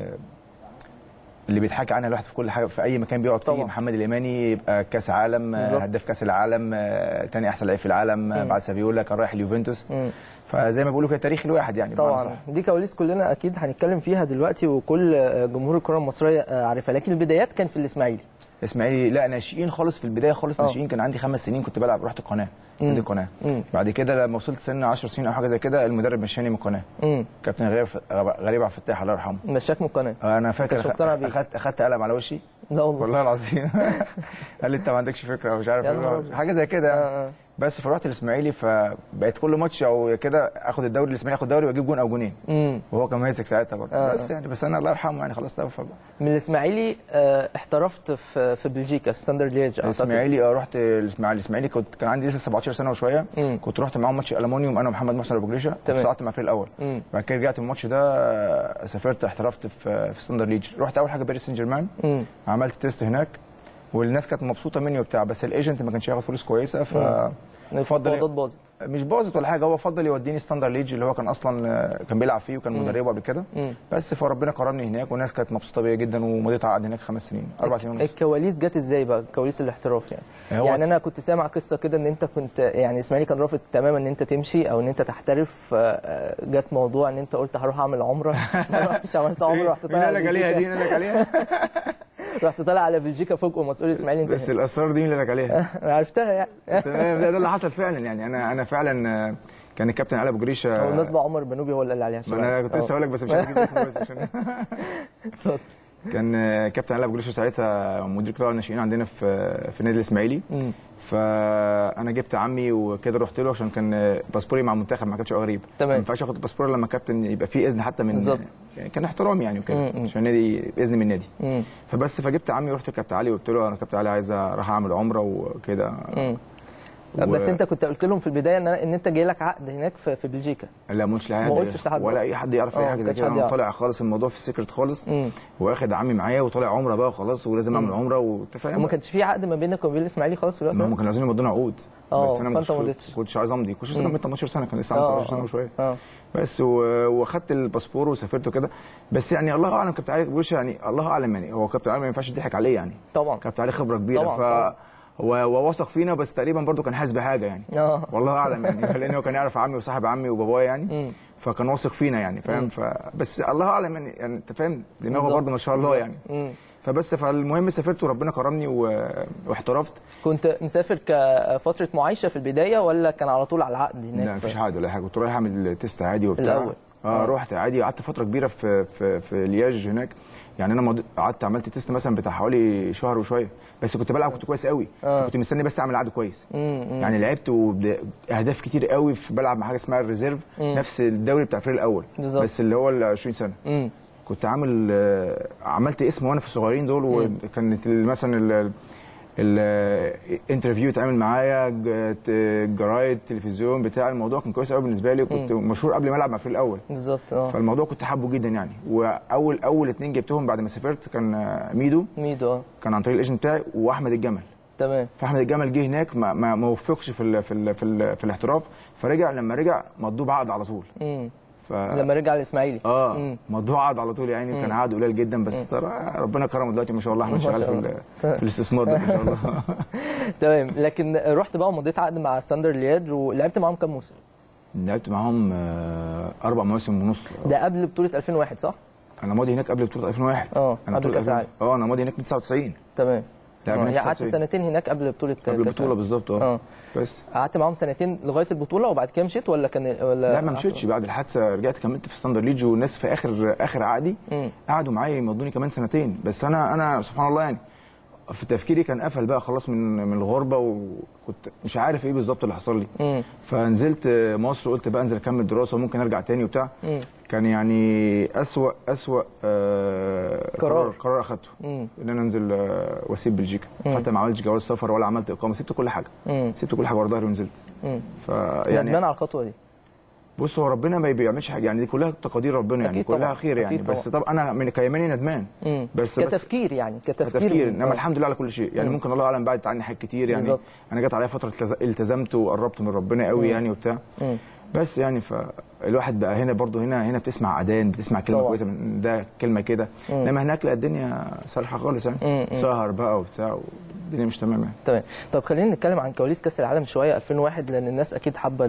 اللي بيتحكى عنها الواحد في كل حاجه في اي مكان بيقعد فيه. محمد اليماني يبقى كاس عالم، هداف كاس العالم، ثاني احسن لعيب في العالم مم. بعد سافيولا، كان رايح اليوفنتوس. فزي ما بيقولوا كده تاريخ الواحد يعني. طبعا دي كواليس كلنا اكيد هنتكلم فيها دلوقتي، وكل جمهور الكره المصريه عارفها. لكن البدايات كان في الاسماعيلي. اسماعيلي لا ناشئين خالص، في البدايه خالص ناشئين. كان عندي خمس سنين كنت بلعب، رحت القناه نادي القناه. بعد كده لما وصلت سن عشر سنين او حاجه زي كده المدرب مشاني من القناه، كابتن غريب غريب عبد الفتاح الله يرحمه. مشاك من القناه؟ انا فاكر اخدت اخدت قلم على وشي. لا والله والله العظيم. قال لي انت ما عندكش فكره او مش عارف حاجه زي كده يعني. بس فرحت الاسماعيلي، فبقيت كل ماتش او كده اخد الدوري الاسماعيلي، اخد الدوري واجيب جون او جونين، وهو كان ماسك ساعتها برضه. آه. بس يعني بس انا الله يرحمه يعني خلاص توفى بقى. من الاسماعيلي آه احترفت في في بلجيكا في ستاندرد ليج. الاسماعيلي اه رحت الاسماعيلي. الاسماعيلي كنت كان عندي لسه سبعتاشر سنه وشويه. مم. كنت رحت معاهم ماتش الومنيوم انا ومحمد محسن ابو جريشه، وصعدت مع الفريق الاول. مم. بعد كده رجعت الماتش ده سافرت احترفت في في ستاندرد ليج. رحت اول حاجه باريس سان جيرمان، عملت تيست هناك والناس كانت مبسوطه مني وبتاع، بس الايجنت ما كانش هياخد فلوس كويسه. ف فضل باظت مش باظت ولا حاجه، هو فضل يوديني ستاندرد ليج اللي هو كان اصلا كان بيلعب فيه وكان مدربه قبل كده. بس فربنا كرمني هناك والناس كانت مبسوطه بيا جدا، ومضيت عقد هناك خمس سنين اربع سنين ونص. الكواليس جت ازاي بقى؟ كواليس الاحتراف يعني يعني انا كنت سامع قصه كده ان انت كنت يعني اسماعيلي كان رافض تماما ان انت تمشي او ان انت تحترف. جت موضوع ان انت قلت هروح اعمل عمره، ما رحتش عملت عمره، رحت طالع على بلجيكا. دي قال لك عليها رحت طالع على بلجيكا فوق ومسؤول الاسماعيلي انت. بس الاسرار دي مين اللي قال لك عليها؟ انا عرفتها يعني. تمام، ده اللي حصل فعلا يعني. انا انا فعلا كان الكابتن علي ابو جريشه. هو بالنسبه عمر بنوبي هو اللي قال عليها. ما انا كنت لسه هقول لك بس مش هجيب اسمه بس عشان كان كابتن علي ابو جريشه ساعتها مدير قطاع الناشئين عندنا في في النادي الاسماعيلي. فانا جبت عمي وكده رحت له عشان كان باسبوري مع المنتخب ما كانش غريب. ما ينفعش اخد الباسبور لما كابتن يبقى فيه اذن حتى من بالظبط. يعني كان احترام يعني وكده عشان النادي اذن من النادي. مم. فبس فجبت عمي ورحت لكابتن علي وقلت له انا كابتن علي عايز اروح اعمل عمره وكده. و... بس انت كنت قلت لهم في البدايه ان ان انت جاي لك عقد هناك في, في بلجيكا. لا ما قلتش لحد، ما قلتش لحد ولا اي حد يعرف اي حاجه زي كده. انا طالع خالص الموضوع في سيكرت خالص، واخد عمي معايا وطالع عمره بقى وخلاص ولازم اعمل عمره وانت فاهم. وما كانش في عقد ما بينك وبين الاسماعيلي خالص في الوقت ده؟ هم كانوا عايزين يمضونا عقود بس انا ما كنتش عايز امضي. كنت لسه من تمنتاشر سنه، كان لسه عندي سبعتاشر سنه وشويه بس. واخدت الباسبور وسافرت وكده. بس يعني الله اعلم كابتن علي بوش، يعني الله اعلم يعني هو كابتن علي ما ينفعش يضحك عليه يعني. طبعا كابتن علي خبره كبيره طبعا. ف طبعا. ووثق فينا بس تقريبا برضو كان حاسس بحاجه يعني. اه والله اعلم يعني لان هو كان يعرف عمي وصاحب عمي وبابايا يعني. م. فكان واثق فينا يعني فاهم. فبس الله اعلم يعني, يعني انت فاهم دماغه برضو ما شاء الله يعني. م. فبس فالمهم سافرت وربنا كرمني واحترفت. كنت مسافر كفتره معايشه في البدايه ولا كان على طول على العقد هناك؟ لا مفيش عقد ولا حاجه، كنت رايح اعمل تيست عادي وبتاع الاول. اه رحت عادي، قعدت فتره كبيره في في في لياج هناك يعني. انا قعدت عملت تيست مثلا بتاع حوالي شهر وشويه بس. كنت بلعب كنت كويس قوي. آه. كنت مستني بس اعمل عقد كويس. مم. يعني لعبت واهداف كتير قوي في بلعب مع حاجه اسمها الريزيرف، نفس الدوري بتاع الفريق الاول بالزبط. بس اللي هو ال عشرين سنه. مم. كنت عامل عملت اسم وانا في الصغيرين دول. وكانت مثلا الانترفيو اتعمل معايا جرايد تلفزيون بتاع. الموضوع كان كويس قوي بالنسبه لي وكنت م. مشهور قبل ما العب مع الفريق الاول بالظبط. اه فالموضوع كنت حابه جدا يعني. واول اول اتنين جبتهم بعد ما سافرت كان ميدو ميدو اه كان عن طريق الايجنت بتاعي، واحمد الجمل. تمام. فاحمد الجمل جه هناك ما ما, ما وفقش في ال في ال في, ال في الاحتراف، فرجع. لما رجع مضوه بعقد على طول. امم ف... لما رجع الاسماعيلي اه مضوه عقد على طول يعني. كان عقد قليل جدا بس ربنا كرمه دلوقتي ما شاء الله. احمد شغال في, في الاستثمار ده ما شاء الله. تمام. لكن رحت بقى ومضيت عقد مع ساندر لياج ولعبت معاهم كام موسم؟ لعبت معاهم اربع مواسم ونص. ده قبل بطوله ألفين وواحد صح؟ انا ماضي هناك قبل بطوله ألفين وواحد. اه قبل كاس العالم. اه انا ماضي هناك من تسعة وتسعين. تمام. يعني قعدت سنتين هناك قبل بطوله قبل البطوله بالظبط. اه بس قعدت معاهم سنتين لغايه البطوله وبعد كده مشيت ولا كان ولا لا ما مشيتش. بعد الحادثه رجعت كملت في ستاندر ليج، والناس في اخر اخر عقدي قعدوا معايا يمضوني كمان سنتين. بس انا انا سبحان الله يعني في تفكيري كان قفل بقى خلاص من من الغربه، وكنت مش عارف ايه بالظبط اللي حصل لي. مم. فنزلت مصر قلت بقى انزل اكمل دراسه وممكن ارجع تاني وبتاع. مم. كان يعني اسوأ اسوأ آه قرار قرار اخدته ان انا انزل آه واسيب بلجيكا. مم. حتى ما عملتش جواز سفر ولا عملت اقامه، سبت كل حاجه. مم. سبت كل حاجه ورا ظهري ونزلت. فيعني ندمان على الخطوه دي. بص هو ربنا ما بيعملش حاجه يعني، دي كلها تقدير ربنا يعني. كلها طبعًا. خير يعني. بس طب انا من كيماني ندمان. مم. بس كتفكير يعني كتفكير, كتفكير. انما الحمد لله على كل شيء يعني. مم. ممكن الله اعلم بعد عني حاجات كتير يعني. بالزبط. انا جت عليا فتره التزمت وقربت من ربنا قوي. مم. يعني وبتاع. مم. بس يعني فالواحد بقى هنا برضه هنا هنا بتسمع اذان، بتسمع كلمه كويسه من ده كلمه كده. انما هناك لا الدنيا سارحه خالص يعني. سهر بقى وبتاع الدنيا مش تمام يعني. تمام. طب خلينا نتكلم عن كواليس كاس العالم شويه ألفين وواحد لان الناس اكيد حابه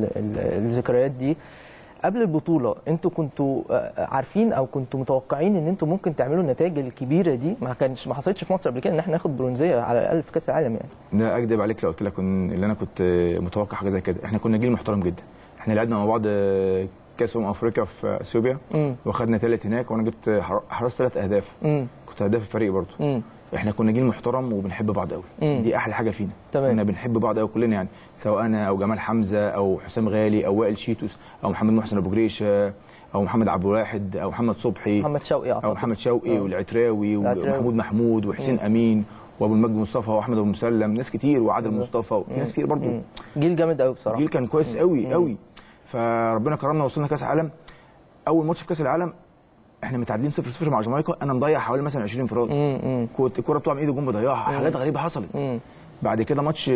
الذكريات دي. قبل البطوله انتوا كنتوا عارفين او كنتوا متوقعين ان انتوا ممكن تعملوا النتائج الكبيره دي؟ ما كانش ما حصلتش في مصر قبل كده ان احنا ناخد برونزيه على الاقل في كاس العالم يعني. لا اكذب عليك لو قلت لك ان انا كنت متوقع حاجه زي كده. احنا كنا جيل محترم جدا. احنا لعبنا مع بعض كاس امم افريقيا في اثيوبيا واخدنا ثالث هناك، وانا جبت حرزت ثلاث اهداف. مم. كنت هداف الفريق برضه. مم. احنا كنا جيل محترم وبنحب بعض قوي. دي احلى حاجه فينا. تمام. كنا بنحب بعض قوي كلنا يعني، سواء انا او جمال حمزه او حسام غالي او وائل شيتوس او محمد محسن ابو جريشه او محمد عبد الواحد او محمد صبحي محمد شوقي او محمد شوقي والعتراوي ومحمود محمود وحسين مم. امين وابو المجد مصطفى واحمد ابو مسلم، ناس كتير وعادل مصطفى وفي ناس كتير برضه. جيل جامد قوي بصراحه. جيل كان كويس قوي مم. قوي. فربنا كرمنا وصلنا كاس العالم. اول ماتش في كاس العالم احنا متعادلين صفر صفر مع جامايكا، انا مضيع حوالي مثلا عشرين انفراد. كنت الكوره بتقع من ايدي جون بضيعها، حاجات غريبه حصلت. مم. بعد كده ماتش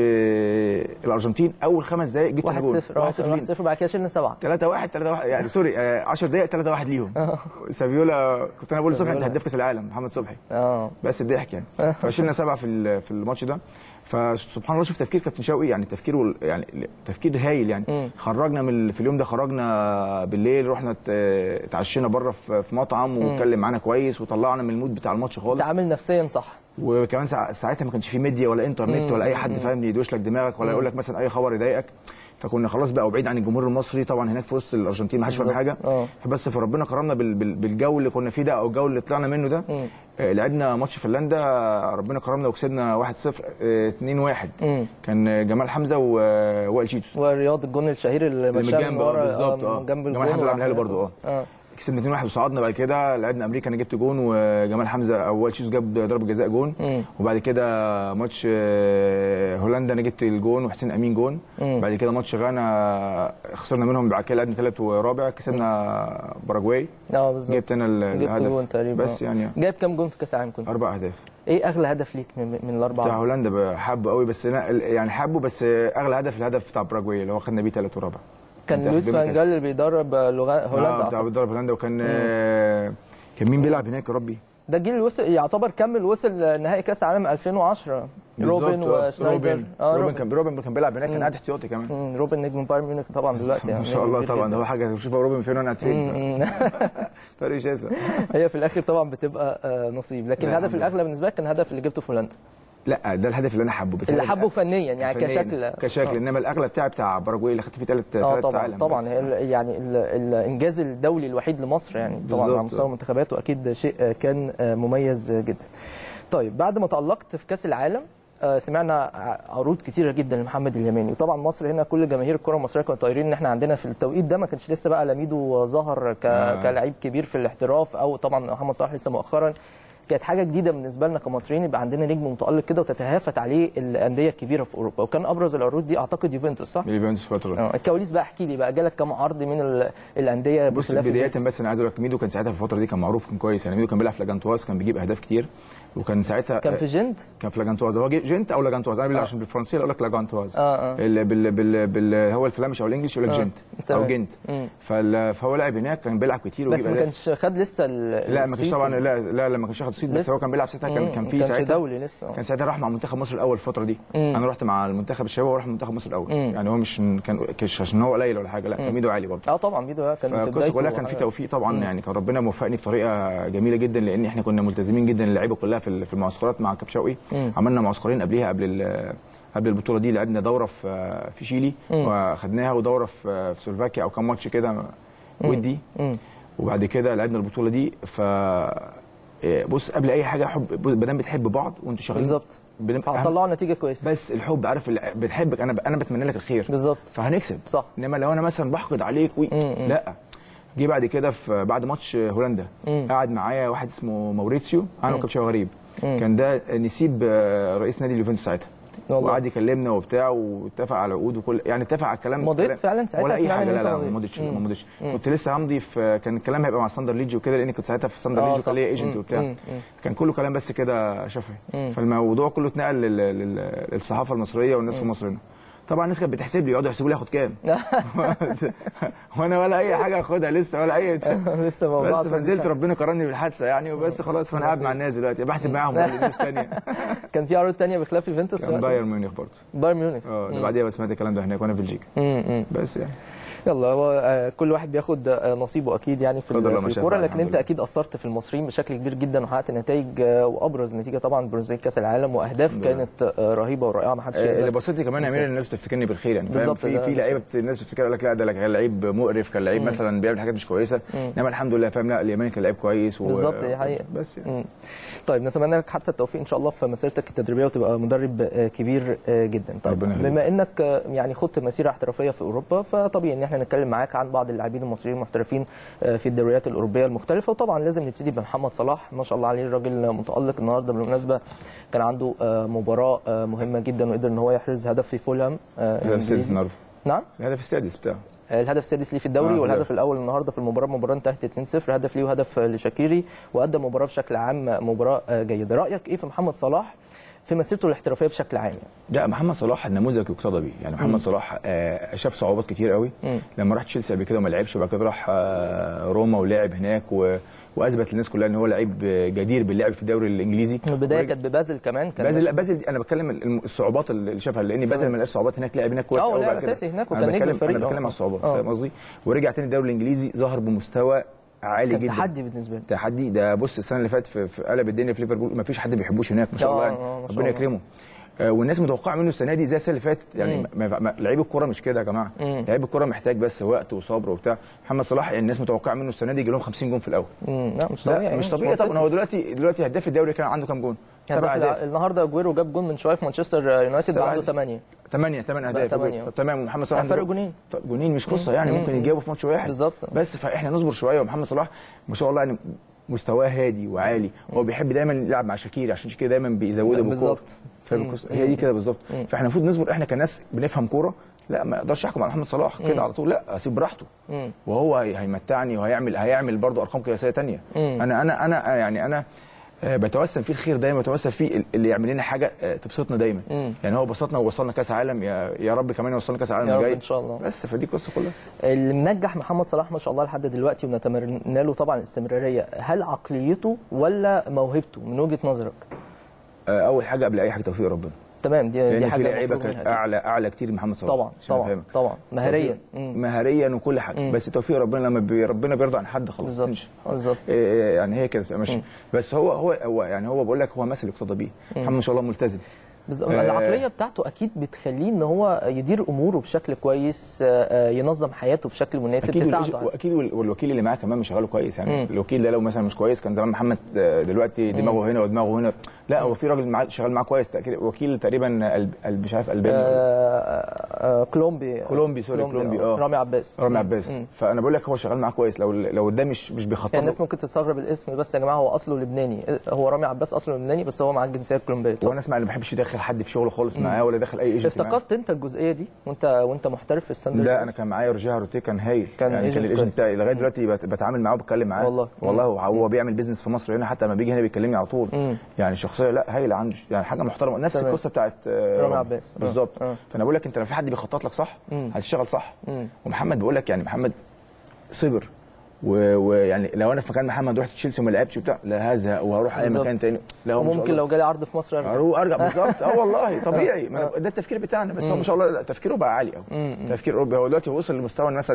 الارجنتين اول خمس دقائق جبت جول واحد صفر بعد كده شلنا سبعه ثلاثة واحد ثلاثة واحد يعني سوري عشر دقائق ثلاثة واحد ليهم. سافيولا كنت انا بقول لصبحي انت هداف كاس العالم محمد صبحي اه بس الضحك يعني. فشلنا سبعه في في الماتش ده. فسبحان الله شوف تفكير كابتن شوقي يعني تفكير يعني تفكير هايل يعني. مم. خرجنا من في اليوم ده، خرجنا بالليل رحنا اتعشينا بره في مطعم واتكلم معانا كويس وطلعنا من المود بتاع الماتش خالص. تعامل نفسيا صح. وكمان ساعتها ما كانش في ميديا ولا انترنت ولا اي حد فاهم يدوش لك دماغك ولا يقول لك مثلا اي خبر يضايقك. فكنا خلاص بقى وبعيد عن الجمهور المصري طبعا هناك في وسط الارجنتين ما حدش فاهم حاجه. اه بس فربنا كرمنا بال- بال- بالجو اللي كنا فيه ده او الجو اللي طلعنا منه ده. مم. آه، لعبنا ماتش فنلندا ربنا كرمنا وكسبنا واحد صفر آه، اتنين واحد. مم. كان جمال حمزه ووائل شيتوس ورياض الجون الشهير اللي اللي من مشاه من الجنب. اه ورا بالظبط. آه، اه من جنب جمال الجون حمزه اللي عملها له برضه. اه اه كسبنا اتنين واحد وصعدنا. بعد كده لعبنا امريكا انا جبت جون وجمال حمزه او وائل شيتوس جاب ضربه جزاء جون. مم. وبعد كده ماتش آه، هولندا انا جبت الجون وحسين امين جون. مم. بعد كده ماتش غانا خسرنا منهم. بعد كده لعبنا ثالث ورابع كسبنا باراجواي. اه بالظبط. جبت انا ال- جبت الهدف جون تقريبا. بس آه. يعني جايب كام جون في كاس العالم كنت؟ اربع اهداف. ايه اغلى هدف ليك من, من الاربعه؟ بتاع هولندا بحبه قوي بس انا يعني حبه بس اغلى هدف الهدف بتاع باراجواي اللي هو خدنا بيه ثالث ورابع. كان لويس فان جال اللي بيدرب لغا- هولندا. اه بتاع أعتقد. بيدرب هولندا. وكان آه كان مين بيلعب هناك يا ربي؟ ده جيل وصل يعتبر كمل وصل نهائي كاس العالم ألفين وعشرة. روبن بالظبط. آه. وشنايدر. روبن اه روبن كان روبن كان بيلعب هناك كان قاعد احتياطي كمان. مم. روبن نجم بايرن ميونخ طبعا دلوقتي يعني ما شاء الله طبعا ده هو حاجه شوف روبن فين وانا قاعد فين. فرق شاسع. هي في الاخر طبعا بتبقى آه، نصيب لكن لا، الهدف الاغلى بالنسبه لك كان الهدف اللي جبته في هولندا. لا ده الهدف اللي انا حابه بس اللي هو حبه فنيا يعني فنياً، كشكل كشكل. انما الاغلى بتاعي بتاع باراجواي اللي خدت فيه ثلاث اه ثلاث طبعا عالم. طبعا بس. هي ال- يعني ال- الانجاز الدولي الوحيد لمصر يعني طبعا بالظبط. على مستوى المنتخبات واكيد شيء آه، كان آه، مميز جدا. طيب بعد ما تألقت في كاس العالم آه، سمعنا ع- عروض كتيره جدا لمحمد اليماني وطبعا مصر هنا كل جماهير الكره المصريه كانوا طايرين ان احنا عندنا في التوقيت ده ما كانش لسه بقى لميدو ظهر ك... آه. كلاعب كبير في الاحتراف او طبعا محمد صلاح لسه مؤخرا. كانت حاجه جديده بالنسبه لنا كمصريين يبقى عندنا نجم متالق كده وتتهافت عليه الانديه الكبيره في اوروبا وكان ابرز العروض دي اعتقد يوفنتوس صح؟ يوفنتوس فتره. اه الكواليس بقى احكي لي بقى جالك كام عرض من ال- الانديه بص بخلاف بدايه يوفنتوس؟ بس انا عايز اقول لك ميدو كان ساعتها في الفتره دي كان معروف كان كويس يعني. ميدو كان بيلعب في لاجانتواز كان بيجيب اهداف كتير وكان ساعتها كان في جنت؟ كان في لاجانتواز. هو جنت او لاجانتواز انا بيلعب عشان بالفرنسيه اقول لك لاجانتواز. اه اه ال- بال بال بال هو الفلامش او الانجليش يقول لك آه. جنت تمام. او جنت. مم. فال- فهو لاعب هناك كان بيلعب كتير بس ويجيب ما أهداف. كانش خد لسه ال- لا ما كانش الصيت طبعا وال- لا لا لا ما كانش ياخد صيت بس لسه. هو كان بيلعب ساعتها كان مم. كان في كانش ساعتها دولي لسه آه. كان ساعتها راح مع منتخب مصر الاول الفتره دي. مم. انا رحت مع المنتخب الشباب وراح منتخب مصر الاول. مم. يعني هو مش كان كش عشان هو قليل ولا حاجه لا كان مم. ميدو عالي برضه. اه طبعا ميدو كان في فالقصه بدايته كلها كان في توفيق طبعا. مم. يعني كان ربنا موفقني بطريقه جميله جدا لان احنا كنا ملتزمين جدا اللعيبه كلها في في المعسكرات مع كابتن شوقي. مم. عملنا معسكرين قبليها قبل ال- قبل البطوله دي لعبنا دوره في في شيلي مم. واخدناها ودوره في في سلوفاكيا او كام ماتش كده ودي. مم. وبعد كده لعبنا البطوله دي. ف إيه، بص قبل اي حاجه حب ما دام بتحب بعض وانتوا شغالين بالظبط بنبقى- هتطلعوا نتيجه كويسه. بس الحب عارف اللي بتحبك انا انا بتمنى لك الخير بالظبط فهنكسب صح. انما لو انا مثلا بحقد عليك وي... مم. لا. جه بعد كده في بعد ماتش هولندا مم. قعد معايا واحد اسمه موريتسيو انا مم. وكابتن غريب. مم. كان ده نسيب آه، رئيس نادي اليوفنتوس ساعتها والله. وقعد يكلمنا وبتاع واتفق على عقود وكل يعني اتفق على الكلام. مضيت كلام- فعلا ساعتها؟ ولا اي سمعنا حاجه إن لا أنت لا مضيت. ما مضيتش مم. ما مضيتش مم. كنت لسه همضي في كان الكلام هيبقى مع ساندر ليجي وكده لان كنت ساعتها في ساندر آه، ليجي صح. وكان ليا ايجنت مم. وبتاع. مم. مم. كان كله كلام بس كده شفهي. مم. فالموضوع كله اتنقل لل- لل- للصحافه المصريه والناس في مصر هنا. طبعا الناس كانت بتحسب لي يقعدوا يحسبوا لي اخد كام وانا ولا اي حاجه اخدها لسه ولا اي لسه موضوع بس فنزلت ربنا كرمني بالحادثه يعني وبس خلاص فانا قاعد مع الناس دلوقتي بحسب معاهم برضه ناس ثانيه. كان في عروض ثانيه بخلاف يوفنتوس؟ كان بايرن ميونخ برضه. بايرن ميونخ اه مم. اللي بعديها بس سمعت الكلام ده هناك وانا في بلجيكا. مم. بس يعني يلا هو آه، كل واحد بياخد آه، نصيبه اكيد يعني في اتفضل يا ال- في مشافة، الكوره لكن الحمد انت لله. اكيد اثرت في المصريين بشكل كبير جدا وحققت نتائج آه، وابرز نتيجه طبعا برونزيه كاس العالم واهداف الحمد لله. كانت آه، رهيبه ورائعه ما حدش آه، اللي يقدر بسطني كمان يا امير الناس بتفتكرني بالخير يعني فاهم. بالظبط، في ده- في لعيبه بت- الناس بتفتكر يقول لك لا ده كان لعيب مقرف كان لعيب مم. مثلا بيعمل حاجات مش كويسه مم. انما الحمد لله فاهم لا اليماني كان لعيب كويس و... بالظبط دي حقيقه بس يعني. مم. طيب نتمنى لك حتى التوفيق ان شاء الله في مسيرتك التدريبيه وتبقى مدرب آه، كبير آه، جدا. طيب ربنا يخليك. بما انك آه، يعني خدت مسيره احترافيه في اوروبا فطبيعي ان احنا نتكلم معاك عن بعض اللاعبين المصريين المحترفين آه، في الدوريات الاوروبيه المختلفه وطبعا لازم نبتدي بمحمد صلاح ما شاء الله عليه الراجل متالق النهارده بالمناسبه كان عنده آه، مباراه آه، مهمه جدا وقدر ان هو يحرز هدف في فولهام آه، الهدف السادس الإنجليزي. النهارده. نعم الهدف السادس بتاعه. الهدف السادس ليه في الدوري آه، والهدف في الاول النهارده في المباراه مباراه انتهت اتنين صفر هدف ليه وهدف لشاكيري وادى مباراه بشكل عام مباراه جيده. رايك ايه في محمد صلاح في مسيرته الاحترافيه بشكل عام يعني؟ لا محمد صلاح النموذج يقتضى بيه يعني محمد مم. صلاح آه، شاف صعوبات كتير قوي. مم. لما راح تشيلسي قبل كده وما لعبش وبعد كده راح آه، روما ولعب هناك و... واثبت للناس كلها ان هو لعيب جدير باللعب في الدوري الانجليزي. البدايه ورجع- كانت ببازل كمان كان بازل لا بازل دي انا بتكلم الم- الصعوبات اللي شافها لان بازل ما لقاش صعوبات هناك لعب هناك كويس اه قوي لعب بعد كده. اساسي هناك انا وكان نجم بتكلم الفريق انا بتكلم آه. على الصعوبات آه. فاهم قصدي. ورجع تاني الدوري الانجليزي ظهر بمستوى عالي كان جدا. تحدي بالنسبه لي. تحدي ده بص السنه اللي فاتت في, في قلب الدنيا في ليفربول ما فيش حد بيحبوش هناك ما شاء آه، الله آه، يعني. ما شاء ربنا الله. يكرمه. والناس متوقعه منه السنه دي زي السنه اللي فاتت يعني. لعيب الكوره مش كده يا جماعه، لعيب الكوره محتاج بس وقت وصبر وبتاع. محمد صلاح يعني الناس متوقعه منه السنه دي يجي لهم خمسين جون في الاول. امم لا مش طبيعي، مش طبيعي طبعا. هو دلوقتي دلوقتي هداف الدوري كان عنده كام جون؟ سبع اهداف. النهارده اجويرو جاب جون من شويه في مانشستر يونايتد بقى عنده ثمانية ثمانية ثمانية اهداف. تمام. ومحمد صلاح فرق جونين جونين مش قصه يعني، ممكن يجاوبوا في ماتش واحد بالظبط. بس فاحنا نصبر شويه. ومحمد صلاح ما شاء الله يعني مستواه هادي وعالي، هو بيحب دايما يلعب مع شاكيري عشان كده دايما بيزوده بالكوره. هي دي كده بالظبط. فاحنا المفروض نصبر، احنا كناس بنفهم كوره، لا ما اقدرش احكم على محمد صلاح كده على طول، لا اسيب براحته. وهو هيمتعني وهيعمل هيعمل برضه ارقام قياسيه ثانيه. انا انا انا يعني انا بتوسم فيه الخير دايما، بتوسم فيه اللي يعمل لنا حاجه تبسطنا دايما. مم. يعني هو بسطنا ووصلنا كاس عالم، يا يا رب كمان يوصلنا كاس عالم الجاي ان شاء الله. بس فدي القصه كلها. اللي منجح محمد صلاح ما شاء الله لحد دلوقتي ونتمنى له طبعا الاستمراريه، هل عقليته ولا موهبته من وجهه نظرك؟ اول حاجه قبل اي حاجه توفيق ربنا. تمام. دي دي حاجه لعيبه كانت اعلى اعلى كتير من محمد صلاح طبعا طبعا طبعا مهاريا مهاريا وكل حاجه. مم. بس توفيق ربنا لما بي ربنا بيرضى عن حد خلاص بالظبط بالظبط. إيه يعني هي كده ماشي. بس هو هو هو يعني هو بقول لك هو مثل يقتدى بيه. محمد ما شاء الله ملتزم بالظبط. آه العقليه بتاعته اكيد بتخليه ان هو يدير اموره بشكل كويس، آه ينظم حياته بشكل مناسب، تساعده. واكيد والوكيل اللي معاه كمان مشغله كويس يعني. مم. الوكيل ده لو مثلا مش كويس كان زمان محمد دلوقتي دماغه هنا ودماغه هنا. لا هو في راجل شغال معاه كويس تاكيد. وكيل تقريبا قلب مش عارف الباني آه آه كولومبي كولومبي سوري كولومبي اه رامي عباس رامي عباس. فانا بقول لك هو شغال معاه كويس. لو لو ده مش مش بيخطط يعني الناس ممكن تستغرب الاسم، بس يا جماعه هو اصله لبناني. هو رامي عباس اصله لبناني بس هو معاه الجنسيه الكولومبيه. وانا اسمع اللي ما بحبش يدخل حد في شغله خالص معاه ولا دخل اي ايجنت. افتقدت انت الجزئيه دي وانت وانت محترف في الستاندرد؟ لا انا كان معايا رجاء روتيه كان هايل كان يعني. كان الايجنت بتاعي لغايه دلوقتي بتعامل معاه وبتكلم معاه والله والله. هو بيعمل بيزنس في مصر هنا، حتى لما بيجي هنا بيكلمني على طول. مم. يعني شخصيه لا هايله عنده يعني حاجه محترمه. نفس تمام. القصه بتاعت رامي عباس بالظبط. آه. فانا بقول لك انت لو في حد بيخطط لك صح هتشتغل صح. مم. ومحمد بقول لك يعني محمد صبر ويعني لو انا في مكان محمد رحت تشيلسي وما لعبتش وبتاع لا هزهق وهروح اي مكان تاني. لا هو ممكن لو جالي عرض في مصر ارجع اروح ارجع بالظبط. اه والله طبيعي. ما ده التفكير بتاعنا. بس هو ما شاء الله تفكيره بقى عالي قوي. تفكير اوروبي. هو دلوقتي وصل لمستوى مثلا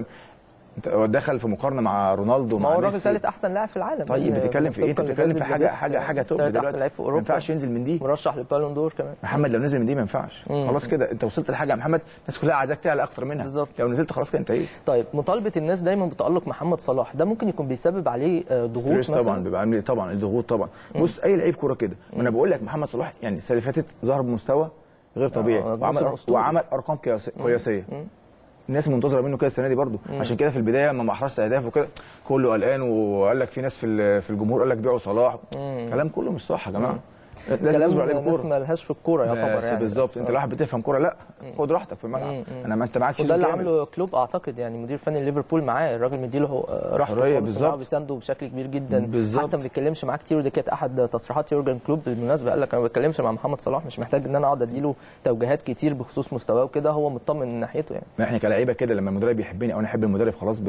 دخل في مقارنه مع رونالدو مع ميسي. هو الراجل ثالث احسن لاعب في العالم. طيب بتتكلم في ايه؟ انت بتتكلم في حاجه حاجه حاجه توب دلوقتي. ما ينفعش ينزل من دي. مرشح للبالون دور كمان. محمد لو نزل من دي ما ينفعش. خلاص كده انت وصلت لحاجه يا محمد الناس كلها عايزاك تعلى اكتر منها بالظبط. لو نزلت خلاص كده انتهيت. طيب مطالبه الناس دايما بتالق محمد صلاح ده ممكن يكون بيسبب عليه ضغوط مثلا؟ طبعا بيبقى عامل طبعا الضغوط طبعا. بص اي لعيب كوره كده. ما انا بقول لك محمد صلاح يعني السنه اللي فاتت ظهر بمستوى غير طبيعي وعمل وعمل ارقام قياسيه. الناس منتظره منه كده السنه دي برضه. عشان كده في البدايه لما احرزت اهداف وكده كله قلقان وقال لك في ناس في في الجمهور قال لك بيعوا صلاح. كلام كله مش صح يا جماعه. لازم تصبر عليه الكوره. الناس ما لهاش في الكوره يعتبر يعني. بالظبط. انت لو واحد بتفهم كوره لا خد راحتك في الملعب. انا ما انت معاك شيء. وده اللي عمله كلوب اعتقد يعني مدير فني ليفربول معاه الراجل مديله راحته بالظبط بيسانده بشكل كبير جدا بالزبط. حتى ما بيتكلمش معاه كتير. ودي كانت احد تصريحات يورجن كلوب بالمناسبه. قال لك انا ما بتكلمش مع محمد صلاح مش محتاج ان انا اقعد اديله توجيهات كتير بخصوص مستواه وكده. هو مطمن من ناحيته يعني. ما احنا كلاعيبه كده لما المدرب يحبني او انا احب المدرب خلاص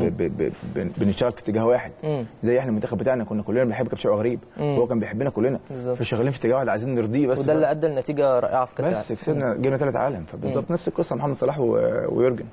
بنشتغل في اتجاه واحد. زي احنا المنتخب بتاعنا كنا كلنا بنحب كابتن شوقي غريب هو كان بيحبنا كلنا فشغالين في اتجاه واحد عايزين نرضيه بس. وده اللي ادى لنتيجه رائعه في كاس العالم. بس كسبنا جبنا ثلاث عالم. فبالظبط نفس القصه محمد صلاح ويورجن.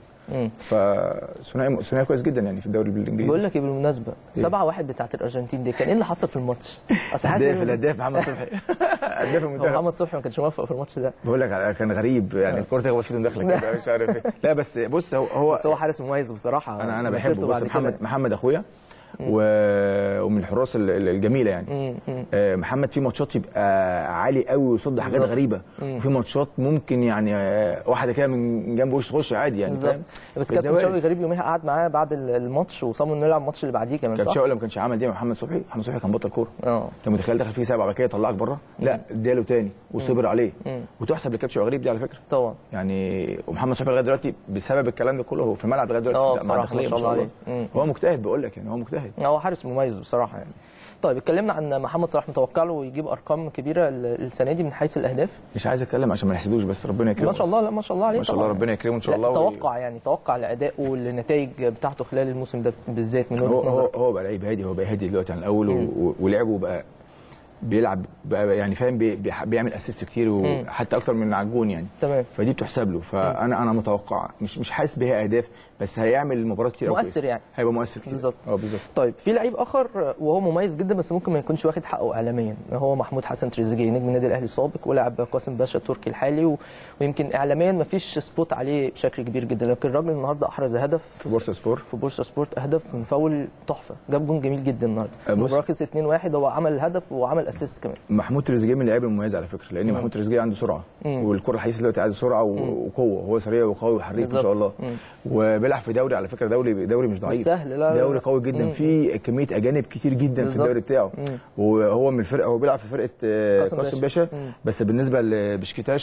فثنائي ثنائي كويس جدا يعني في الدوري الانجليزي. بقول لك ايه بالمناسبه سبعة واحد بتاعت الارجنتين دي كان ايه اللي حصل في الماتش؟ اصل هداف الهداف محمد صبحي هداف المنتخب. محمد صبحي ما كانش موفق في الماتش ده. بقول لك كان غريب يعني الكوره تخبط فيه داخله كده مش عارف ايه. لا بس بص هو هو بس هو حارس مميز بصراحه. انا انا بحبه. بص محمد محمد اخويا و... ومن الحراس الجميله يعني. آه محمد في ماتشات يبقى عالي قوي ويصد حاجات غريبه وفي ماتشات ممكن يعني واحده كده من جنب وش تخش عادي يعني فاهم. بس كابتن شوقي غريب يوميها قعد معاه بعد الماتش وصمم انه يلعب الماتش اللي بعديه كمان. كابتن شوقي ما كانش عمل دي مع محمد صبحي. محمد صبحي كان بطل كوره. اه انت متخيل دخل فيه سبعه بعد كده يطلعك بره؟ لا اداله تاني وصبر عليه وتحسب لكابتن شوقي غريب دي على فكره طبعا يعني. ومحمد صبحي لغايه دلوقتي بسبب الكلام ده كله هو في الملعب لغايه دلوقتي مع الداخليه ما شاء الله. هو مجتهد بقول لك يعني هو مجتهد. هو حارس مميز بصراحه يعني. طيب اتكلمنا عن محمد صلاح متوقع له يجيب ارقام كبيره السنه دي من حيث الاهداف. مش عايز اتكلم عشان ما نحسدوش بس ربنا يكرمه ما شاء الله. لا ما شاء الله عليه ما شاء الله ربنا يكرمه ان شاء الله. توقع يعني توقع لادائه والنتائج بتاعته خلال الموسم ده بالذات من وجهه نظرك. هو هو بقى لعيب هادي. هو بقى هادي دلوقتي عن الاول ولعبه بقى بيلعب يعني فاهم بي بيعمل اسيست كتير وحتى اكتر من على الجون يعني. تمام. فدي بتحسب له. فانا انا متوقع مش مش حاسس بيها اهداف بس هيعمل مباراه كتير مؤثر يعني. هيبقى مؤثر كتير بالظبط. اه بالظبط. طيب في لعيب اخر وهو مميز جدا بس ممكن ما يكونش واخد حقه اعلاميا، هو محمود حسن تريزيجيه نجم النادي الاهلي السابق ولاعب قاسم باشا التركي الحالي و... ويمكن اعلاميا ما فيش سبوت عليه بشكل كبير جدا، لكن الراجل النهارده احرز هدف في بورصه سبورت في بورصه سبورت هدف من فاول تحفه، جاب جون جميل جدا النهارده. مراكز اتنين واحد هو عمل الهدف وعمل اسيست كمان. محمود تريزيجيه من اللعيبه المميزه على فكره لان محمود تريزيجيه عنده سرعه والكره الحديثه دلوقتي عايزه سرعه وقوه، هو سريع وقوي وحريف ما شاء الله. مم. وبيلعب في دوري على فكره دوري دوري مش ضعيف، سهل لا دوري قوي جدا في كميه اجانب كتير جدا بالزبط. في الدوري بتاعه. مم. وهو من الفرقه هو بيلعب في فرقه قاسم باشا, باشا. بس بالنسبه لبشكتاش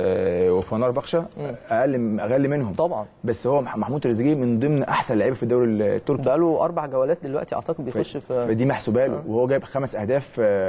وفنار بخشة اقل اقل منهم طبعا، بس هو محمود تريزيجيه من ضمن احسن لعيبه في الدوري التركي، بقاله اربع جولات دلوقتي اعتقد بيخش في فدي محسوبه له. وهو جايب خمس اهداف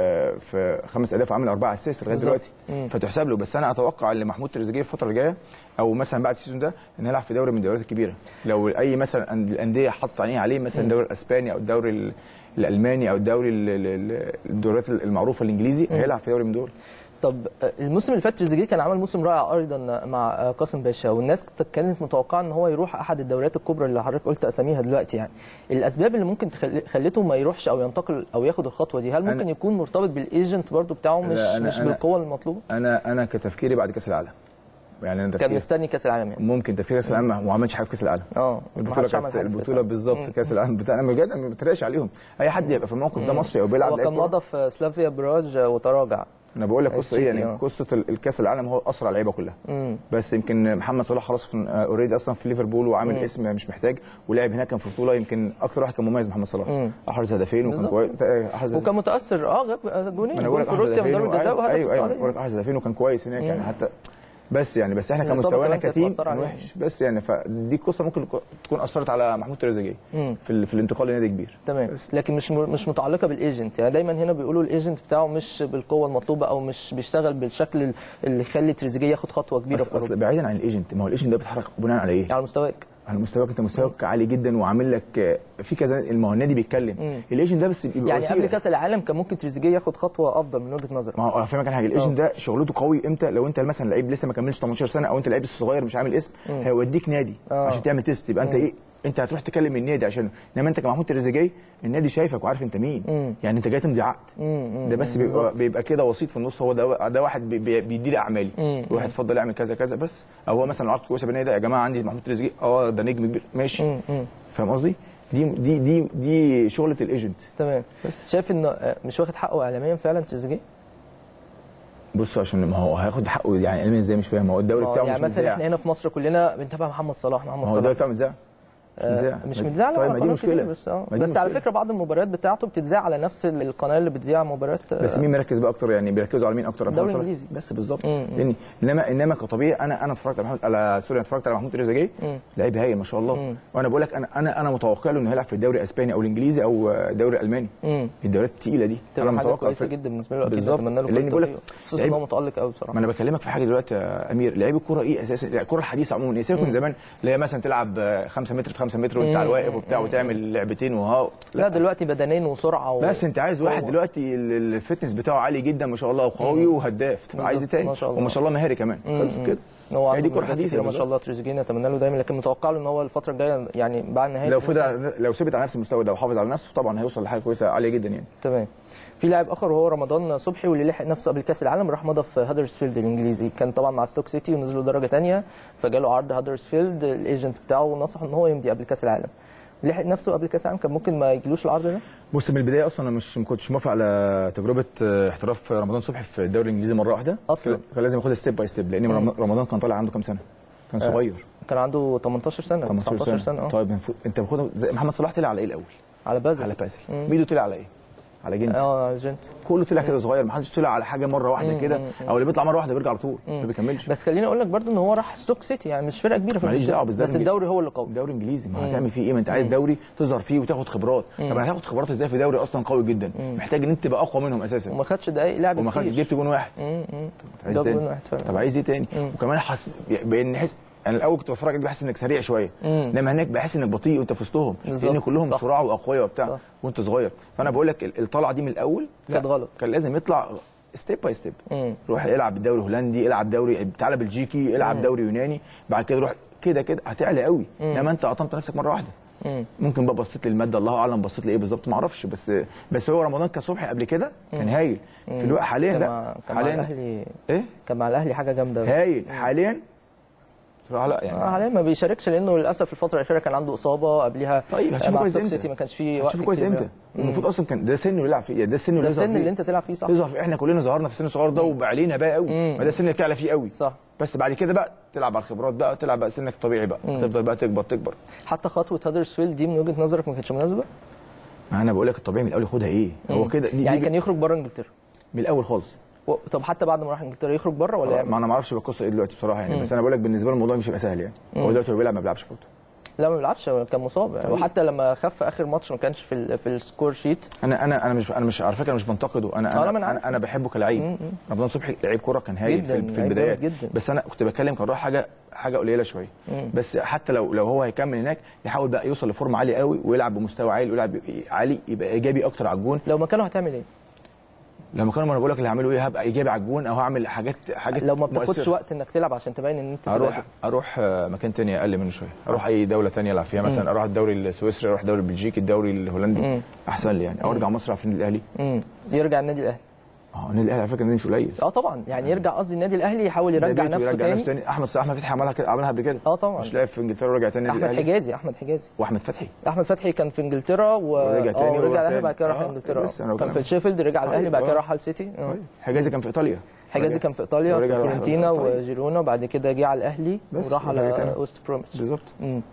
في خمس اهداف وعامل اربعه اسيست لغايه دلوقتي فتحسب له. بس انا اتوقع ان محمود تريزيجيه الفتره الجايه او مثلا بعد السيزون ده ان هيلعب في دوري من الدوريات الكبيره. لو اي مثلا الانديه حط عينيه عليه مثلا الدوري الاسباني او الدوري الالماني او الدوري الدوريات المعروفه الانجليزي هيلعب في دوري من دول. طب الموسم اللي فات تريزيجيه كان عمل موسم رائع ايضا مع قاسم باشا والناس كانت متوقعه ان هو يروح احد الدوريات الكبرى اللي حضرتك قلت اساميها دلوقتي. يعني الاسباب اللي ممكن خلته ما يروحش او ينتقل او ياخد الخطوه دي، هل ممكن يكون مرتبط بالايجنت برضو بتاعه مش أنا مش أنا بالقوه المطلوبه؟ انا انا كتفكيري بعد كاس العالم يعني انا كان مستني كاس العالم يعني. ممكن تفكير كاس العالم وما عملش حاجه في كاس العالم. اه البطوله كانت البطوله بالظبط كاس العالم بتاعنا بجد ما بتريقش عليهم. اي حد يبقى في الموقف ده مصري او بيلعب هو كان مضى في سلافيا براج وتراجع. انا بقول لك قصه ايه يعني أوه. قصه الكاس العالم هو اسرع لعيبه كلها. مم. بس يمكن محمد صلاح خلاص اوريدي اصلا في ليفربول وعامل مم. اسم مش محتاج ولعب هناك كان في بطوله يمكن اكتر واحد كان مميز محمد صلاح احرز هدفين وكان كويس احرز وكان متاثر اه غاب جونين في روسيا من ضربه جزاء وهدف. ايوه ايوه بقول لك احرز هدفين وكان كويس هناك يعني حتى بس يعني بس احنا كمستوانا كتيم كان وحش بس يعني فدي قصه ممكن تكون اثرت على محمود تريزيجيه في, في الانتقال لنادي كبير. تمام لكن مش مش متعلقه بالايجنت يعني. دايما هنا بيقولوا الايجنت بتاعه مش بالقوه المطلوبه او مش بيشتغل بالشكل اللي يخلي تريزيجيه ياخد خطوه كبيره. بس اصل بعيدا عن الايجنت ما هو الايجنت ده بيتحرك بناء على ايه؟ على مستواك على مستواك انت مستواك عالي جدا وعامل لك في كذا ما هو النادي بيتكلم الايجنت ده بس بيبقى يعني قبل كاس العالم كان ممكن تريزيجيه ياخد خطوه افضل من وجهه نظرك. ما هو فاهمك حاجه الايجنت ده شغلته قوي امتى لو انت مثلا لعيب لسه ما كملش تمنتاشر سنه او انت لعيب صغير مش عامل اسم هيوديك نادي آه. عشان تعمل تيست يبقى انت ايه انت هتروح تكلم النادي عشان انما انت كمحمود تريزيجيه النادي شايفك وعارف انت مين. مم. يعني انت جاي تمضي عقد ده بس بيبقى, بيبقى كده وسيط في النص هو ده, ده واحد بي بيدير اعمالي واحد اتفضل اعمل كذا كذا بس او هو مثلا عقد كويسه بالنادي ده يا جماعه عندي محمود تريزيجيه اه ده نجم كبير ماشي فاهم قصدي؟ دي دي دي دي شغله الايجنت. تمام بس شايف انه مش واخد حقه اعلاميا فعلا تريزيجيه؟ بص عشان ما هو هياخد حقه يعني اعلاميا ازاي مش فاهم هو الدوري بتاعه يعني مش متذاع. يعني مثلا احنا هنا في مصر كلنا بنتابع محمد صلاح محمد صلاح هو الدوري بتاعه متذاع مش متذاع مش متذاع طيب ما دي مشكله بس, آه. بس مشكلة. على فكره بعض المباريات بتاعته بتتذاع على نفس القناه اللي بتذيع مباريات. بس مين مركز بقى اكتر يعني بيركزوا على مين اكتر؟ الدوري الانجليزي بس بالظبط يعني انما انما كطبيعي انا انا اتفرجت على محمود على سوري اتفرجت على محمود تريزيجيه لعيب هايل ما شاء الله. مم. وانا بقول لك انا انا انا متوقع له انه هيلعب في الدوري الاسباني او الانجليزي او الدوري الالماني. مم. الدوريات الثقيله دي انا متوقع كويسه جدا بالنسبه له اكيد اتمنى له لان بقول لك خصوصا ان هو متالق قوي بصراحه. ما انا بكلمك في حاجه دلوقتي يا امير لعيب الكوره ايه اساسا الكوره الحديثه عموما ايه سيبك من زمان اللي هي مثلا تلعب خمسة متر في خمسة متر وانت على الواقف وبتاع وتعمل لعبتين وهاو لا, لا دلوقتي بدنين وسرعه و... بس انت عايز واحد دلوقتي الفتنس بتاعه عالي جدا ما شاء الله وقوي وهداف عايز ايه تاني وما شاء الله مهاري كمان خلص كده. هو دي كوره حديثه ما شاء الله تريزيجيه نتمنى له دايما لكن متوقع له ان هو الفتره الجايه يعني بعد نهايه لو فضل لو ثبت على نفس المستوى ده وحافظ على نفسه طبعا هيوصل لحاجه كويسه عاليه جدا يعني. تمام. في لاعب اخر وهو رمضان صبحي واللي لحق نفسه قبل كاس العالم راح مضى في هادرسفيلد الانجليزي كان طبعا مع ستوك سيتي ونزلوا درجه ثانيه فجاله عرض هادرسفيلد الايجنت بتاعه نصحه ان هو يمضي قبل كاس العالم. لحق نفسه قبل كاس العالم كان ممكن ما يجيلوش العرض ده. بص من البدايه اصلا انا مش ما كنتش موافق على تجربه احتراف رمضان صبحي في الدوري الانجليزي مره واحده اصلا كان لازم ياخدها ستيب باي ستيب لان مم. رمضان كان طالع عنده كام سنه كان صغير آه. كان عنده تمنتاشر سنه تسعتاشر سنه اه طيب انت المفروض محمد صلاح طلع على ايه الاول؟ على بازل على بازل ميدو طلع على ايه؟ على جنت اه جنت كله طلع كده صغير ما حدش طلع على حاجه مره واحده كده او اللي بيطلع مره واحده بيرجع على طول ما بيكملش. بس خليني اقول لك برضو ان هو راح ستوك سيتي يعني مش فرقه كبيره في ماليش دعوه بس, بس الدوري هو اللي قوي الدوري الانجليزي ما هتعمل فيه ايه ما انت عايز دوري تظهر فيه وتاخد خبرات. طب هتاخد خبرات ازاي في دوري اصلا قوي جدا مم. محتاج ان انت تبقى اقوى منهم اساسا وما خدش دقايق لعب وما خدش جبت جون واحد. عايز تاني طب عايز ايه تاني وكمان حس بان حس انا الاول كنت بتفرج عليك بحس انك سريع شويه، انما هناك بحس انك بطيء وانت في وسطهم، لان كلهم سرعه واقوياء وبتاع وانت صغير. فانا بقول لك الطلعه دي من الاول كانت غلط، كان لازم يطلع ستيب باي ستيب. روح العب بالدوري الهولندي، العب دوري، تعالى بلجيكي، العب مم. دوري يوناني، بعد كده روح كده كده هتعلى قوي. انما انت قطمت نفسك مره واحده. مم. ممكن بقى بصيت للماده، الله اعلم بصيت لايه بالظبط ما اعرفش، بس بس هو رمضان كصبحي قبل كده كان هايل. في الوقت حاليا لا، كان مع الاهلي ايه؟ كان مع الاهلي حاجه جامده هايل. حاليا لا يعني حاليا ما بيشاركش لانه للاسف الفتره الاخيره كان عنده اصابه قبلها. طيب هتشوفه كويس امتى؟ ما كانش فيه وقت. هتشوفه كويس امتى؟ المفروض اصلا كان ده سنه يلعب فيه، ده سنه اللي ده السن اللي انت تلعب فيه صح. تظهر فيه. احنا كلنا ظهرنا في السن الصغير ده وعلينا علينا بقى قوي، ما ده السن اللي تعلى فيه قوي صح. بس بعد كده بقى تلعب على الخبرات بقى، تلعب بقى سنك طبيعي بقى، تفضل بقى تكبر تكبر. حتى خطوه هدرسفيلد دي من وجهه نظرك ما كانتش مناسبه؟ ما انا بقول لك الطبيعي من الاول ياخدها ايه؟ مم. هو كده يعني كان يخرج بره انجلترا من الاول خالص. و... طب حتى بعد ما راح انجلترا يخرج بره ولا يعني؟ ما انا ما اعرفش القصه ايه دلوقتي بصراحه يعني. مم. بس انا بقول لك بالنسبه له الموضوع مش هيبقى سهل يعني. مم. هو دلوقتي هو بيلعب ما بيلعبش برضه. لا ما بيلعبش، كان مصاب يعني. وحتى لما خف اخر ماتش ما كانش في ال في السكور شيت. انا انا انا مش انا مش على فكره انا مش بنتقده، انا انا انا, أنا بحبه كلاعب. رمضان صبحي لعيب كوره كان هايل في, في البدايات، بس انا كنت بتكلم كان راح حاجه حاجه قليله شويه. بس حتى لو لو هو هيكمل هناك يحاول بقى يوصل لفورمه عاليه قوي ويلعب بمستوى عالي ويلعب عالي يبقى ايجابي اكتر على الجون. لو مكانه هتعمل ايه؟ لما كانوا ما انا بقول لك اللي هعمله ايه، هبقى ايجابي على الجون او هعمل حاجات حاجات لو ما بتاخدش وقت انك تلعب عشان تبين ان انت اروح اروح مكان تاني اقل منه شويه، اروح اي دوله تانية العب فيها مثلا. اروح الدوري السويسري، اروح الدوري البلجيكي، الدوري الهولندي احسن لي يعني، او ارجع مصر في النادي الاهلي. امم يرجع النادي الاهلي. اه النادي الاهلي على فكره النادي مش قليل. اه طبعا يعني يرجع، قصدي النادي الاهلي يحاول يرجع نفسه يرجع تاني. نفسه تاني. احمد احمد فتحي عملها كده، عملها قبل كده. اه طبعا مش لعب في انجلترا ورجع تاني النادي الاهلي. احمد حجازي احمد حجازي واحمد فتحي احمد فتحي كان في انجلترا ورجع تاني ورجع الاهلي بعد كده راح انجلترا. كان في شيفيلد رجع الاهلي بعد كده راح على السيتي. حجازي كان في ايطاليا حجازي كان في ايطاليا في فيورنتينا وجيرونا، وبعد كده جه على الاهلي وراح على ويست بروميتش بالظبط.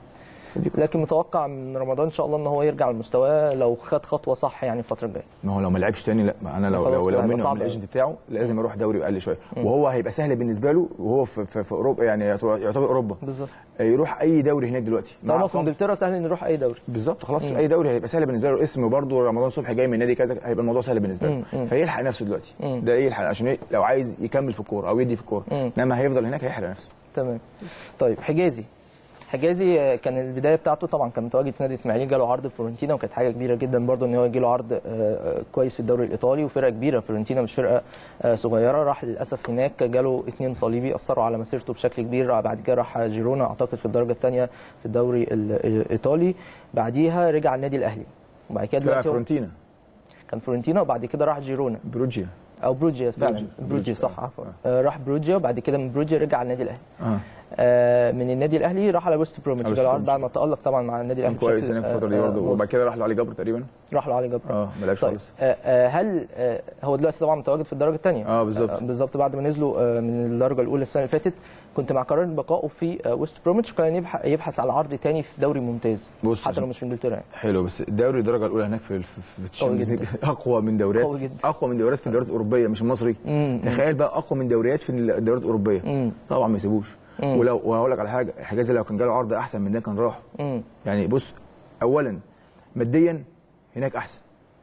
لكن متوقع من رمضان ان شاء الله ان هو يرجع لمستواه لو خد خطوه صح يعني الفتره الجايه. ما هو لو ما لعبش تاني لا، انا لو لو لو منه من الايجنت بتاعه لازم يروح دوري اقل شويه، وهو هيبقى سهل بالنسبه له وهو في, في, في اوروبا يعني يعتبر اوروبا بالظبط. يروح اي دوري هناك دلوقتي. طالما في انجلترا سهل ان يروح اي دوري بالظبط. خلاص اي دوري هيبقى سهل بالنسبه له، اسم برضه رمضان صبحي جاي من نادي كذا هيبقى الموضوع سهل بالنسبه له، فيلحق نفسه دلوقتي. مم. ده يلحق عشان لو عايز يكمل في الكوره او يدي في الكوره، انما هيفضل هناك هيحرق نفسه. تمام. طيب حجازي حجازي كان البدايه بتاعته طبعا كان متواجد في نادي الاسماعيلي، جاله عرض في فيورنتينا وكانت حاجه كبيره جدا برضه ان هو يجي له عرض كويس في الدوري الايطالي وفرقه كبيره. فيورنتينا مش فرقه صغيره. راح للاسف هناك جاله اثنين صليبي اثروا على مسيرته بشكل كبير. بعد كده راح جيرونا اعتقد في الدرجه الثانيه في الدوري الايطالي. بعديها رجع النادي الاهلي وبعد كده دلوقتي فيورنتينا كان فيورنتينا وبعد كده راح جيرونا بروجيا او بروجيا فعلا بروجيا صح عفوا. آه. راح بروجيا وبعد كده من بروجيا رجع على النادي الاهلي. آه. آه من النادي الاهلي راح على ويست بروميتش، جاله عرض بعد ما تالق طبعا مع النادي الاهلي كويس هناك الفتره دي برضه، وبعد كده راح له علي جبر تقريبا. راح له علي جبر اه ما لعبش خالص. آه آه هل آه هو دلوقتي طبعا متواجد في الدرجه الثانيه؟ اه بالظبط آه بالظبط بعد ما نزلوا آه من الدرجه الاولى السنه اللي فاتت. كنت مع قرار بقائه في آه ويست بروميتش كان يبحث على عرض ثاني في دوري ممتاز حتى لو مش في انجلترا يعني. حلو بس الدوري الدرجه الاولى هناك في في الشامبيونز ليج اقوى من دوريات اقوى من دوريات في الدوريات الاوروبيه مش المصري. تخيل بقى اقوى من دوريات في الدوريات الاوروبيه. مم. طبعا ما يسيبوش. ولو وهقول لك على حاجه، حجازي لو كان جاله عرض احسن من ده كان راح. يعني بص اولا ماديا هناك احسن.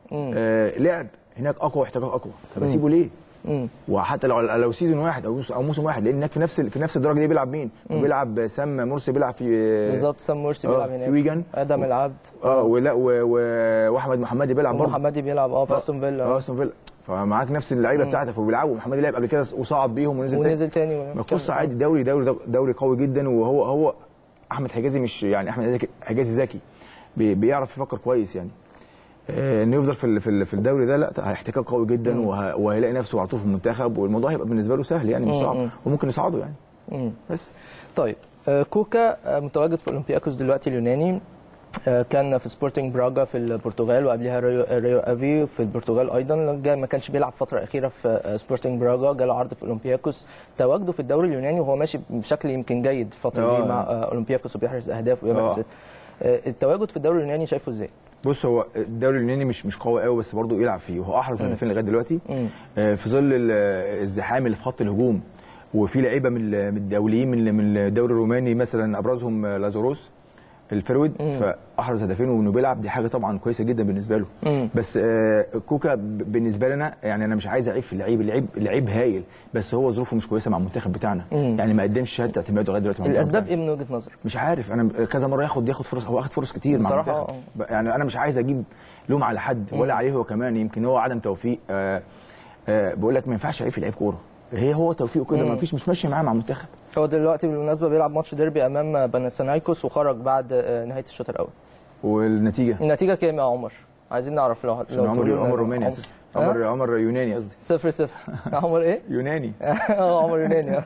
آه لعب هناك اقوى واحتكاك اقوى، طب اسيبه ليه؟ مم. وحتى لو لو سيزون واحد او او موسم واحد، لان هناك في نفس في نفس الدرجه دي بيلعب مين؟ بيلعب سام مرسي بيلعب في بالظبط سام مرسي بيلعب هناك في ويجن، ادم العبد اه ولا واحمد محمدي بيلعب برضه محمدي بيلعب اه في استون فيلا اه استون فيلا، فمعاك نفس اللعيبه بتاعتك وبيلعبوا. محمدي لعب قبل كده وصعد بيهم ونزل تاني ونزل تاني بص عادي. دوري دوري دوري قوي جدا. وهو هو احمد حجازي مش يعني احمد حجازي ذكي بيعرف يفكر كويس يعني. انه يفضل في في الدوري ده لا هيحتكاك قوي جدا وهيلاقي نفسه على طول في المنتخب والموضوع هيبقى بالنسبه له سهل يعني مش صعب وممكن يصعده يعني. مم. بس طيب كوكا متواجد في اولمبياكوس دلوقتي اليوناني. كان في سبورتنج براغا في البرتغال وقبلها ريو, ريو افي في البرتغال ايضا. ما كانش بيلعب الفتره الاخيره في سبورتنج براغا، جاله عرض في اولمبياكوس. تواجده في الدوري اليوناني وهو ماشي بشكل يمكن جيد الفتره دي مع اولمبياكوس وبيحرز اهداف ويعمل التواجد في الدوري اليوناني شايفه ازاي؟ بص هو الدوري اليوناني مش مش قوي قوي بس برضه يلعب فيه وهو احرز هدفين لغايه دلوقتي. آه في ظل الزحام اللي في خط الهجوم وفي لعيبه من الدوليين من من الدوري الروماني مثلا ابرزهم لازاروس الفيرود فاحرز هدفين وانه بيلعب، دي حاجه طبعا كويسه جدا بالنسبه له. مم. بس آه كوكا بالنسبه لنا يعني انا مش عايز اعيب في اللعيب، اللعيب لعيب هايل بس هو ظروفه مش كويسه مع المنتخب بتاعنا. مم. يعني ما قدمش شهاده اعتماده لغايه دلوقتي. الاسباب ايه من وجهه نظرك؟ مش عارف، انا كذا مره ياخد ياخد فرص، هو اخد فرص كتير مع بصراحة المنتخب. يعني انا مش عايز اجيب لوم على حد ولا مم. عليه هو كمان، يمكن هو عدم توفيق. آه آه بقول لك ما ينفعش لعيب في لعيب كوره، هي هو توفيقه كده، ما فيش مش ماشي معاه مع المنتخب. هو دلوقتي بالمناسبه بيلعب ماتش ديربي امام بنسانايكوس وخرج بعد نهايه الشوط الاول. والنتيجه النتيجه كام يا عمر؟ عايزين نعرف لو لو عمر عمر روماني اساسا، عمر عمر يوناني قصدي. صفر صفر عمر ايه؟ يوناني. اه عمر يوناني.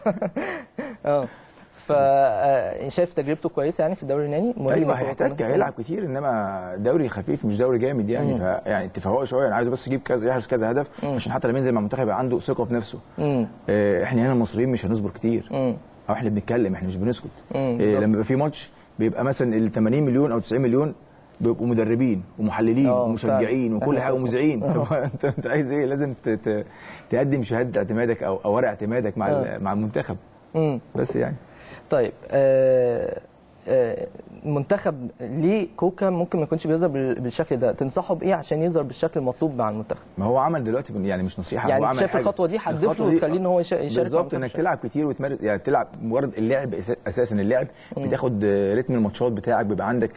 اه ف شايف تجربته كويسه يعني في الدوري اليوناني؟ ايوه هيحتاج هيلعب كتير، انما دوري خفيف مش دوري جامد يعني. ف يعني اتفاقوا شويه، انا عايزه بس يجيب كذا يحرز كذا هدف مم. عشان حتى لما ينزل مع المنتخب يبقى عنده ثقه في نفسه. آه احنا هنا المصريين مش هنصبر كتير، مم. او احنا بنتكلم احنا مش بنسكت. آه لما يبقى في ماتش بيبقى مثلا ال ثمانين مليون او تسعين مليون بيبقوا مدربين ومحللين ومشجعين وكل حاجه ومذيعين. انت انت عايز ايه؟ لازم تقدم شهاده اعتمادك او او ورق اعتمادك مع أوه. مع المنتخب. مم. بس يعني طيب آه آه المنتخب ليه كوكا ممكن ما يكونش بيظهر بالشكل ده؟ تنصحه بايه عشان يظهر بالشكل المطلوب مع المنتخب؟ ما هو عمل دلوقتي يعني مش نصيحه، يعني هو عمل شايف الخطوه دي هتضيف له وتخليه ان هو يشارك بالظبط، انك تلعب كتير وتمارس يعني تلعب مجرد اللعب اساسا اللعب مم. بتاخد رتم الماتشات بتاعك، بيبقى عندك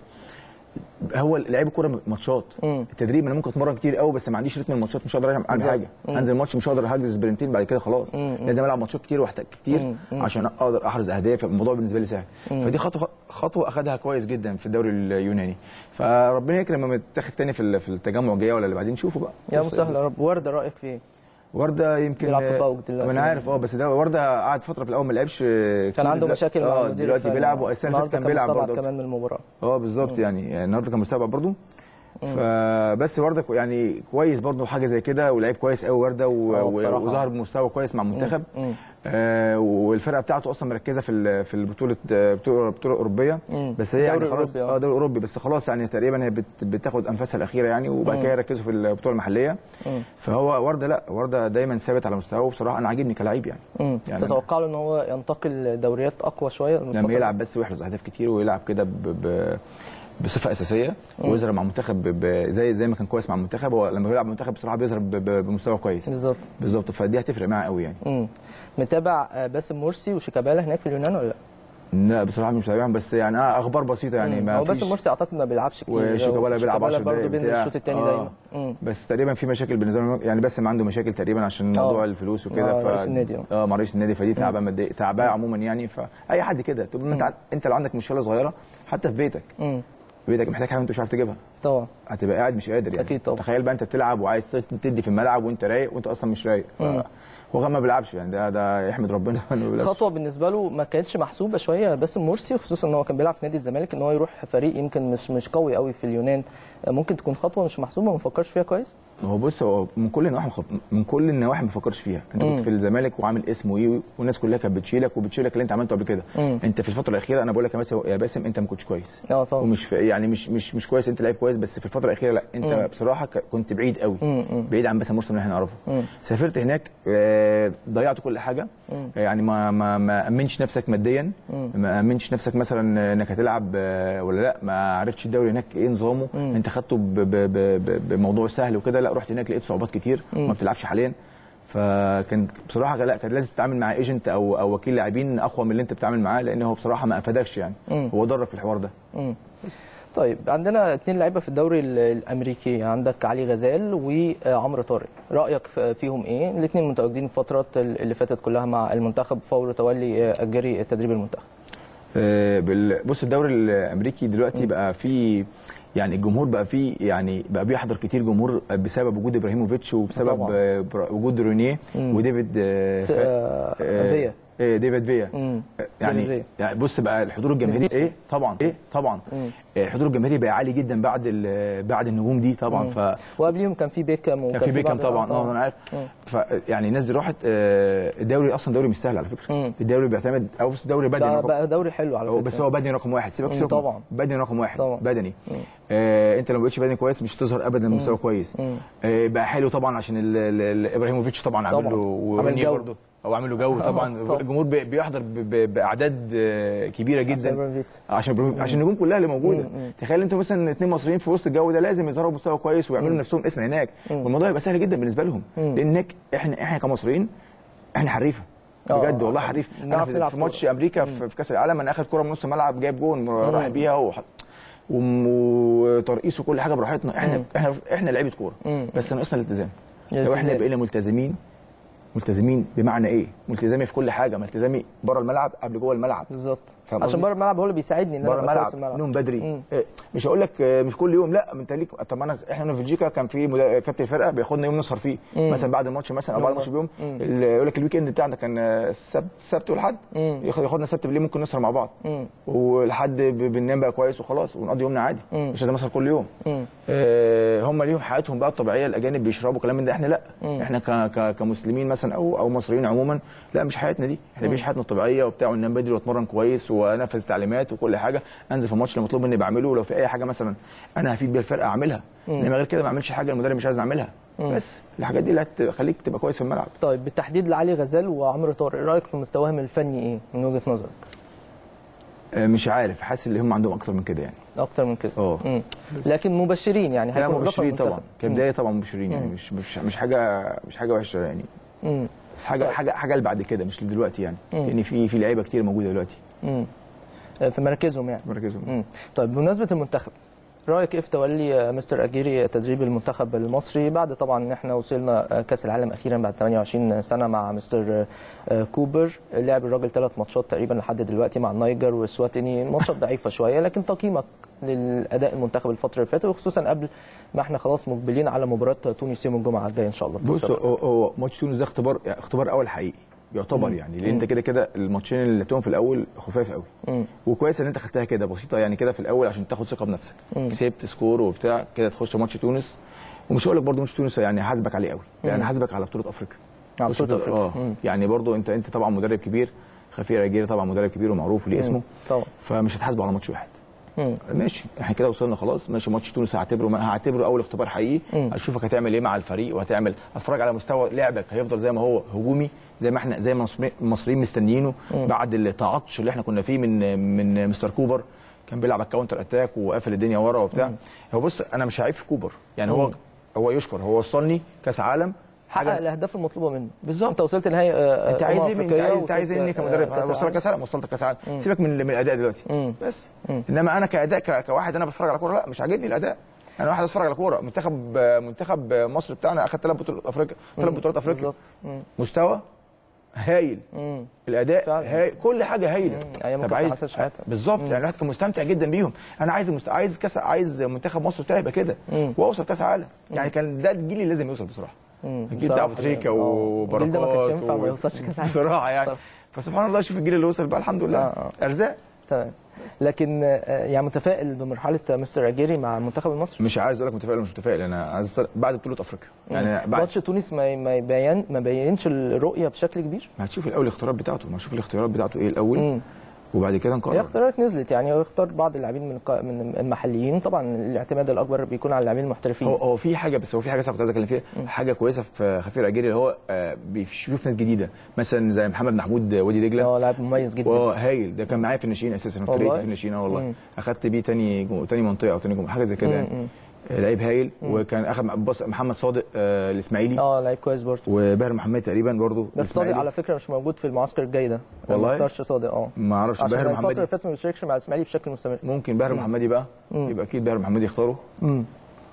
هو لعيب الكوره ماتشات. مم. التدريب انا ممكن اتمرن كتير قوي بس ما عنديش رتم الماتشات، مش هقدر اعمل حاجه. مم. انزل ماتش مش هقدر اهاجم سبرنتين بعد كده خلاص. مم. لازم العب ماتشات كتير واحتاج كتير مم. عشان اقدر احرز اهداف. الموضوع بالنسبه لي سهل. مم. فدي خطوه خطوه اخذها كويس جدا في الدوري اليوناني، فربنا يكرم لما يتاخد تاني في في التجمع الجاي ولا اللي بعدين نشوفه بقى. يا مسهل يا رب. ورده رايك فيه؟ ورده يمكن بيلعب تطاوج دلوقتي، انا عارف اه بس ده ورده قعد فتره في الاول ما لعبش، كان عنده مشاكل مع المدير دلوقتي بيلعب، والسنه اللي فاتت كان بيلعب برضه كمان من المباراه. اه بالظبط يعني النهارده كان مستبعد برضه. فبس ورده يعني كويس برضه حاجه زي كده، ولعيب كويس قوي ورده وظهر بمستوى كويس مع المنتخب. آه والفرقه بتاعته اصلا مركزه في في البطوله بطوله بطوله اوروبيه، بس هي يعني خلاص اه دوري اوروبي بس خلاص يعني تقريبا هي بتاخد انفاسها الاخيره يعني، وبعد كده يركزوا في البطوله المحليه. مم. فهو ورده لا ورده دايما ثابت على مستواه، وبصراحه انا عاجبني كلاعب يعني. يعني تتوقع له ان هو ينتقل دوريات اقوى شويه لما يلعب بس ويحرز اهداف كتير ويلعب كده ب بصفه اساسيه ويظهر مع المنتخب زي زي ما كان كويس مع المنتخب. هو لما بيلعب منتخب بصراحه بيظهر بمستوى كويس بالظبط بالظبط، فدي هتفرق معاه قوي يعني. امم متابع باسم مرسي وشيكابالا هناك في اليونان ولا لا؟ لا بصراحه مش متابعهم، بس يعني اه اخبار بسيطه يعني. ما هو باسم مرسي اعتقد ما بيلعبش كتير، وشيكابالا بيلعب عشرة دقايق برضه بينزل الشوط الثاني آه. دايما. مم. بس تقريبا في مشاكل بالنسبه له يعني، باسم عنده مشاكل تقريبا عشان موضوع الفلوس وكده. اه رئيس النادي اه مع رئيس النادي، فدي تعبان ماديا تعبان عموما يعني. فاي حد كده طب انت انت لو عندك مشكله صغيره حتى في بيتك مم. بيتك محتاج حاجه انت مش عارف تجيبها طبعا، هتبقى قاعد مش قادر يعني. اكيد طبعا. تخيل بقى انت بتلعب وعايز تدي في الملعب وانت رايق وانت اصلا مش رايق. هو كمان ما بيلعبش يعني، ده ده يحمد ربنا انه بيلعبش. خطوه بالنسبه له ما كانتش محسوبه شويه باسم مرسي، خصوصا ان هو كان بيلعب في نادي الزمالك، ان هو يروح فريق يمكن مش مش قوي قوي في اليونان. ممكن تكون خطوه مش محسوبه ما فكرش فيها كويس. هو بص هو من كل النواحي من كل النواحي ما فكرش فيها. انت كنت في الزمالك وعامل اسم وايه والناس كلها كانت بتشيلك وبتشيلك اللي انت عملته قبل كده. انت في الفتره الاخيره انا بقول لك يا باسم انت ما كنتش كويس. اه طبعا. ومش يعني مش مش مش كويس، انت لعيب كويس بس في الفتره الاخيره لا انت مم. بصراحه كنت بعيد قوي. مم. بعيد عن باسم مرسي اللي احنا نعرفه. مم. سافرت هناك ضيعت كل حاجه. مم. يعني ما ما ما امنش نفسك ماديا. مم. ما امنش نفسك مثلا انك هتلعب ولا لا، ما عرفتش الدوري هناك ايه نظامه. مم. انت خدته بموضوع سهل وكده، لا رحت هناك لقيت صعوبات كتير. مم. ما بتلعبش حاليا. فكان بصراحه لا كان لازم تتعامل مع ايجنت او او وكيل لاعبين اقوى من اللي انت بتتعامل معاه، لان هو بصراحه ما افادكش يعني. مم. هو ضرك في الحوار ده. مم. طيب عندنا اثنين لعيبه في الدوري الامريكي، عندك علي غزال وعمرو طارق، رايك فيهم ايه؟ الاثنين متواجدين الفترات اللي فاتت كلها مع المنتخب فور تولي الجري تدريب المنتخب. أه بص الدوري الامريكي دلوقتي م. بقى فيه يعني الجمهور بقى فيه يعني بقى بيحضر كتير جمهور بسبب وجود ابراهيموفيتش وبسبب طبعا. وجود رونيه وديفيد آه فيا ايه ديفيد فيا يعني فيا. يعني بص بقى الحضور الجماهيري ايه طبعا ايه طبعا مم. الحضور الجماهيري بقى عالي جدا بعد بعد النجوم دي طبعا. ف وقبليهم كان في بيكام وكان في بيكام طبعا اه انا عارف. ف يعني الناس دي راحت. الدوري اصلا دوري مش سهل على فكره. مم. الدوري بيعتمد او بص الدوري بدني بقى دوري حلو على فكره، بس هو بدني رقم واحد. سيبك سيبك طبعا بدني رقم واحد طبعا. بدني آه انت لو ما بقتش بدني كويس مش هتظهر ابدا مستوى كويس. آه بقى حلو طبعا عشان ابراهيموفيتش طبعا عامل له ورونيه برضه او اعمل له جو. طبعا الجمهور بيحضر باعداد كبيره جدا عشان عشان النجوم كلها اللي موجوده. تخيل انتوا مثلا اثنين مصريين في وسط الجو ده، لازم يظهروا بمستوى كويس ويعملوا لنفسهم اسم هناك، والموضوع يبقى سهل جدا بالنسبه لهم، لان هناك احنا احنا كمصريين احنا حريفه بجد والله حريف. انا في, في ماتش امريكا في, في كاس العالم انا اخد كره من نص الملعب جايب جون راح بيها وحط وترقيص وكل حاجه براحتنا. احنا مم. احنا احنا لعيبه كوره، بس ناقصنا الالتزام. لو احنا بقينا ملتزمين ملتزمين بمعنى ايه؟ ملتزمي في كل حاجه، ملتزمي بره الملعب قبل جوه الملعب بالظبط، عشان بره الملعب هو اللي بيساعدني ان انا بره الملعب نوم بدري. إيه مش هقول لك مش كل يوم، لا انت ليك. طب انا احنا في بلجيكا كان في كابتن الفرقه بياخدنا يوم نسهر فيه مم. مثلا بعد الماتش مثلا او بعد الماتش بيوم، يقول لك الويك اند بتاعنا كان السبت السبت والحد، ياخدنا السبت بالليل ممكن نسهر مع بعض ولحد بننام بقى كويس وخلاص ونقضي يومنا عادي، مم. مش لازم اسهر كل يوم. آه هم ليهم حياتهم بقى الطبيعيه، الاجانب بيشربوا كلام من ده، احنا لا. مم. احنا كمسلمين مثلا او او مصريين عموما لا مش حياتنا دي، احنا بنعيش حياتنا الطبيعيه وبتاع، وننام بدري واتمرن كويس وانفذ تعليمات وكل حاجه، انزل في الماتش اللي مطلوب مني بعمله، ولو في اي حاجه مثلا انا هفيد بيها الفرقه اعملها، انما غير كده ما اعملش حاجه المدرب مش عايز اعملها. مم. بس الحاجات دي اللي هتخليك تبقى كويس في الملعب. طيب بالتحديد لعلي غزال وعمرو طارق، ايه رايك في مستواهم الفني ايه من وجهه نظرك؟ مش عارف، حاسس ان هم عندهم اكتر من كده يعني. اكتر من كده اه لكن مبشرين يعني هيكونوا مبشرين طبعا كبدايه، طبعا مبشرين يعني مش مش مش حاجه مش حاجه وحشه يعني. مم. حاجه حاجه حاجه اللي بعد كده مش دلوقتي يعني، لان يعني في في لعيبه كتير موجوده دلوقتي امم في مراكزهم يعني. في مراكزهم. مم. طيب بمناسبه المنتخب، رايك ايه في تولي مستر اجيري تدريب المنتخب المصري بعد طبعا ان احنا وصلنا كاس العالم اخيرا بعد ثمانية وعشرين سنه مع مستر كوبر؟ لعب الراجل ثلاث ماتشات تقريبا لحد دلوقتي مع النيجر والسواتيني، ماتشات ضعيفه شويه، لكن تقييمك للاداء المنتخب الفتره اللي فاتت، وخصوصا قبل ما احنا خلاص مقبلين على مباراه تونس يوم الجمعه الجايه ان شاء الله؟ بص هو ماتش تونس ده اختبار اختبار اول حقيقي يعتبر مم. يعني لان انت كده كده الماتشين اللي لعبتهم في الاول خفاف قوي، مم. وكويس ان انت خدتها كده بسيطه يعني كده في الاول عشان تاخد ثقه بنفسك، مم. كسبت سكور وبتاع كده تخش ماتش تونس. ومش هقول لك برده ماتش تونس يعني هحاسبك عليه قوي، يعني هحاسبك على بطوله افريقيا. على بطوله افريقيا اه يعني برده انت انت طبعا مدرب كبير، خفير اجيري طبعا مدرب كبير ومعروف وليه اسمه طبعا، فمش هتحاسبه على ماتش واحد. مم. ماشي احنا كده وصلنا خلاص، ماشي ماتش تونس هعتبره هعتبره اول اختبار حقيقي، هشوفك هتعمل ايه مع الفريق، وهتعمل اتفرج على مستوى لعبك هيفضل زي ما هو هجومي زي ما احنا زي ما المصريين مستنيينه بعد التعطش اللي احنا كنا فيه من من مستر كوبر، كان بيلعب على الكاونتر اتاك وقافل الدنيا ورا وبتاع. هو بص انا مش هعيب في كوبر يعني، هو مم. هو يشكر، هو وصلني كاس عالم، حقق الاهداف المطلوبه منه بالظبط. انت وصلت نهائي انت عايز ايه؟ انت عايز انت عايز اني كمدرب وصلت كاس عالم، وصلت كاس عالم، سيبك من من الاداء دلوقتي. مم. بس مم. انما انا كاداء كواحد انا بتفرج على كوره لا مش عاجبني الاداء، انا واحد اتفرج على كوره. منتخب منتخب مصر بتاعنا اخذ ثلاث بطولات افريقيا، ثلاث بطولات افريقيا، مستوى هايل، مم. الاداء هايل، كل حاجه هايله. طب عايز بالظبط يعني الواحد كان مستمتع جدا بيهم. انا عايز مست... عايز كاس عايز منتخب مصر بتاعي يبقى كده واوصل كاس عالم يعني. كان ده الجيل اللي لازم يوصل بصراحه، الجيل بتاع ابو تريكه وبركات و... بصراحه يعني. فسبحان الله شوف الجيل اللي وصل بقى الحمد لله. آه آه. ارزاق. تمام. لكن يعني متفائل بمرحله مستر اجيري مع المنتخب المصري؟ مش عايز اقول لك متفائل ولا مش متفائل، انا عايز بعد بطوله افريقيا يعني بعد ماتش تونس ما ما يبين ما بينش الرؤيه بشكل كبير. ما هتشوف الاول الاختيارات بتاعته، ما هتشوف الاختيارات بتاعته ايه الاول مم. وبعد كده نقرر. الاختيارات نزلت يعني، اختار بعض اللاعبين من من المحليين، طبعا الاعتماد الاكبر بيكون على اللاعبين المحترفين. هو هو في حاجه، بس هو في حاجه كنت عايز اتكلم فيها، حاجه كويسه في خفير اجيري اللي هو بيشوف ناس جديده مثلا زي محمد محمود وادي دجله. اه لاعب مميز جدا، اه هايل، ده كان معايا في الناشئين اساسا، كان في الناشئين اه والله، اخدت بيه تاني تاني منطقه او تاني جمهور حاجه زي كده يعني. لعيب هايل. وكان اخذ محمد صادق آه الاسماعيلي، اه لعيب كويس برضه، وباهر محمد تقريبا برضه. بس صادق على فكره مش موجود في المعسكر الجاي ده والله، ما اختارش صادق. اه ما اعرفش باهر محمد الفتره اللي فاتت ما بيشاركش مع الاسماعيلي بشكل مستمر، ممكن باهر محمد بقى مم. يبقى اكيد باهر محمد يختاره. امم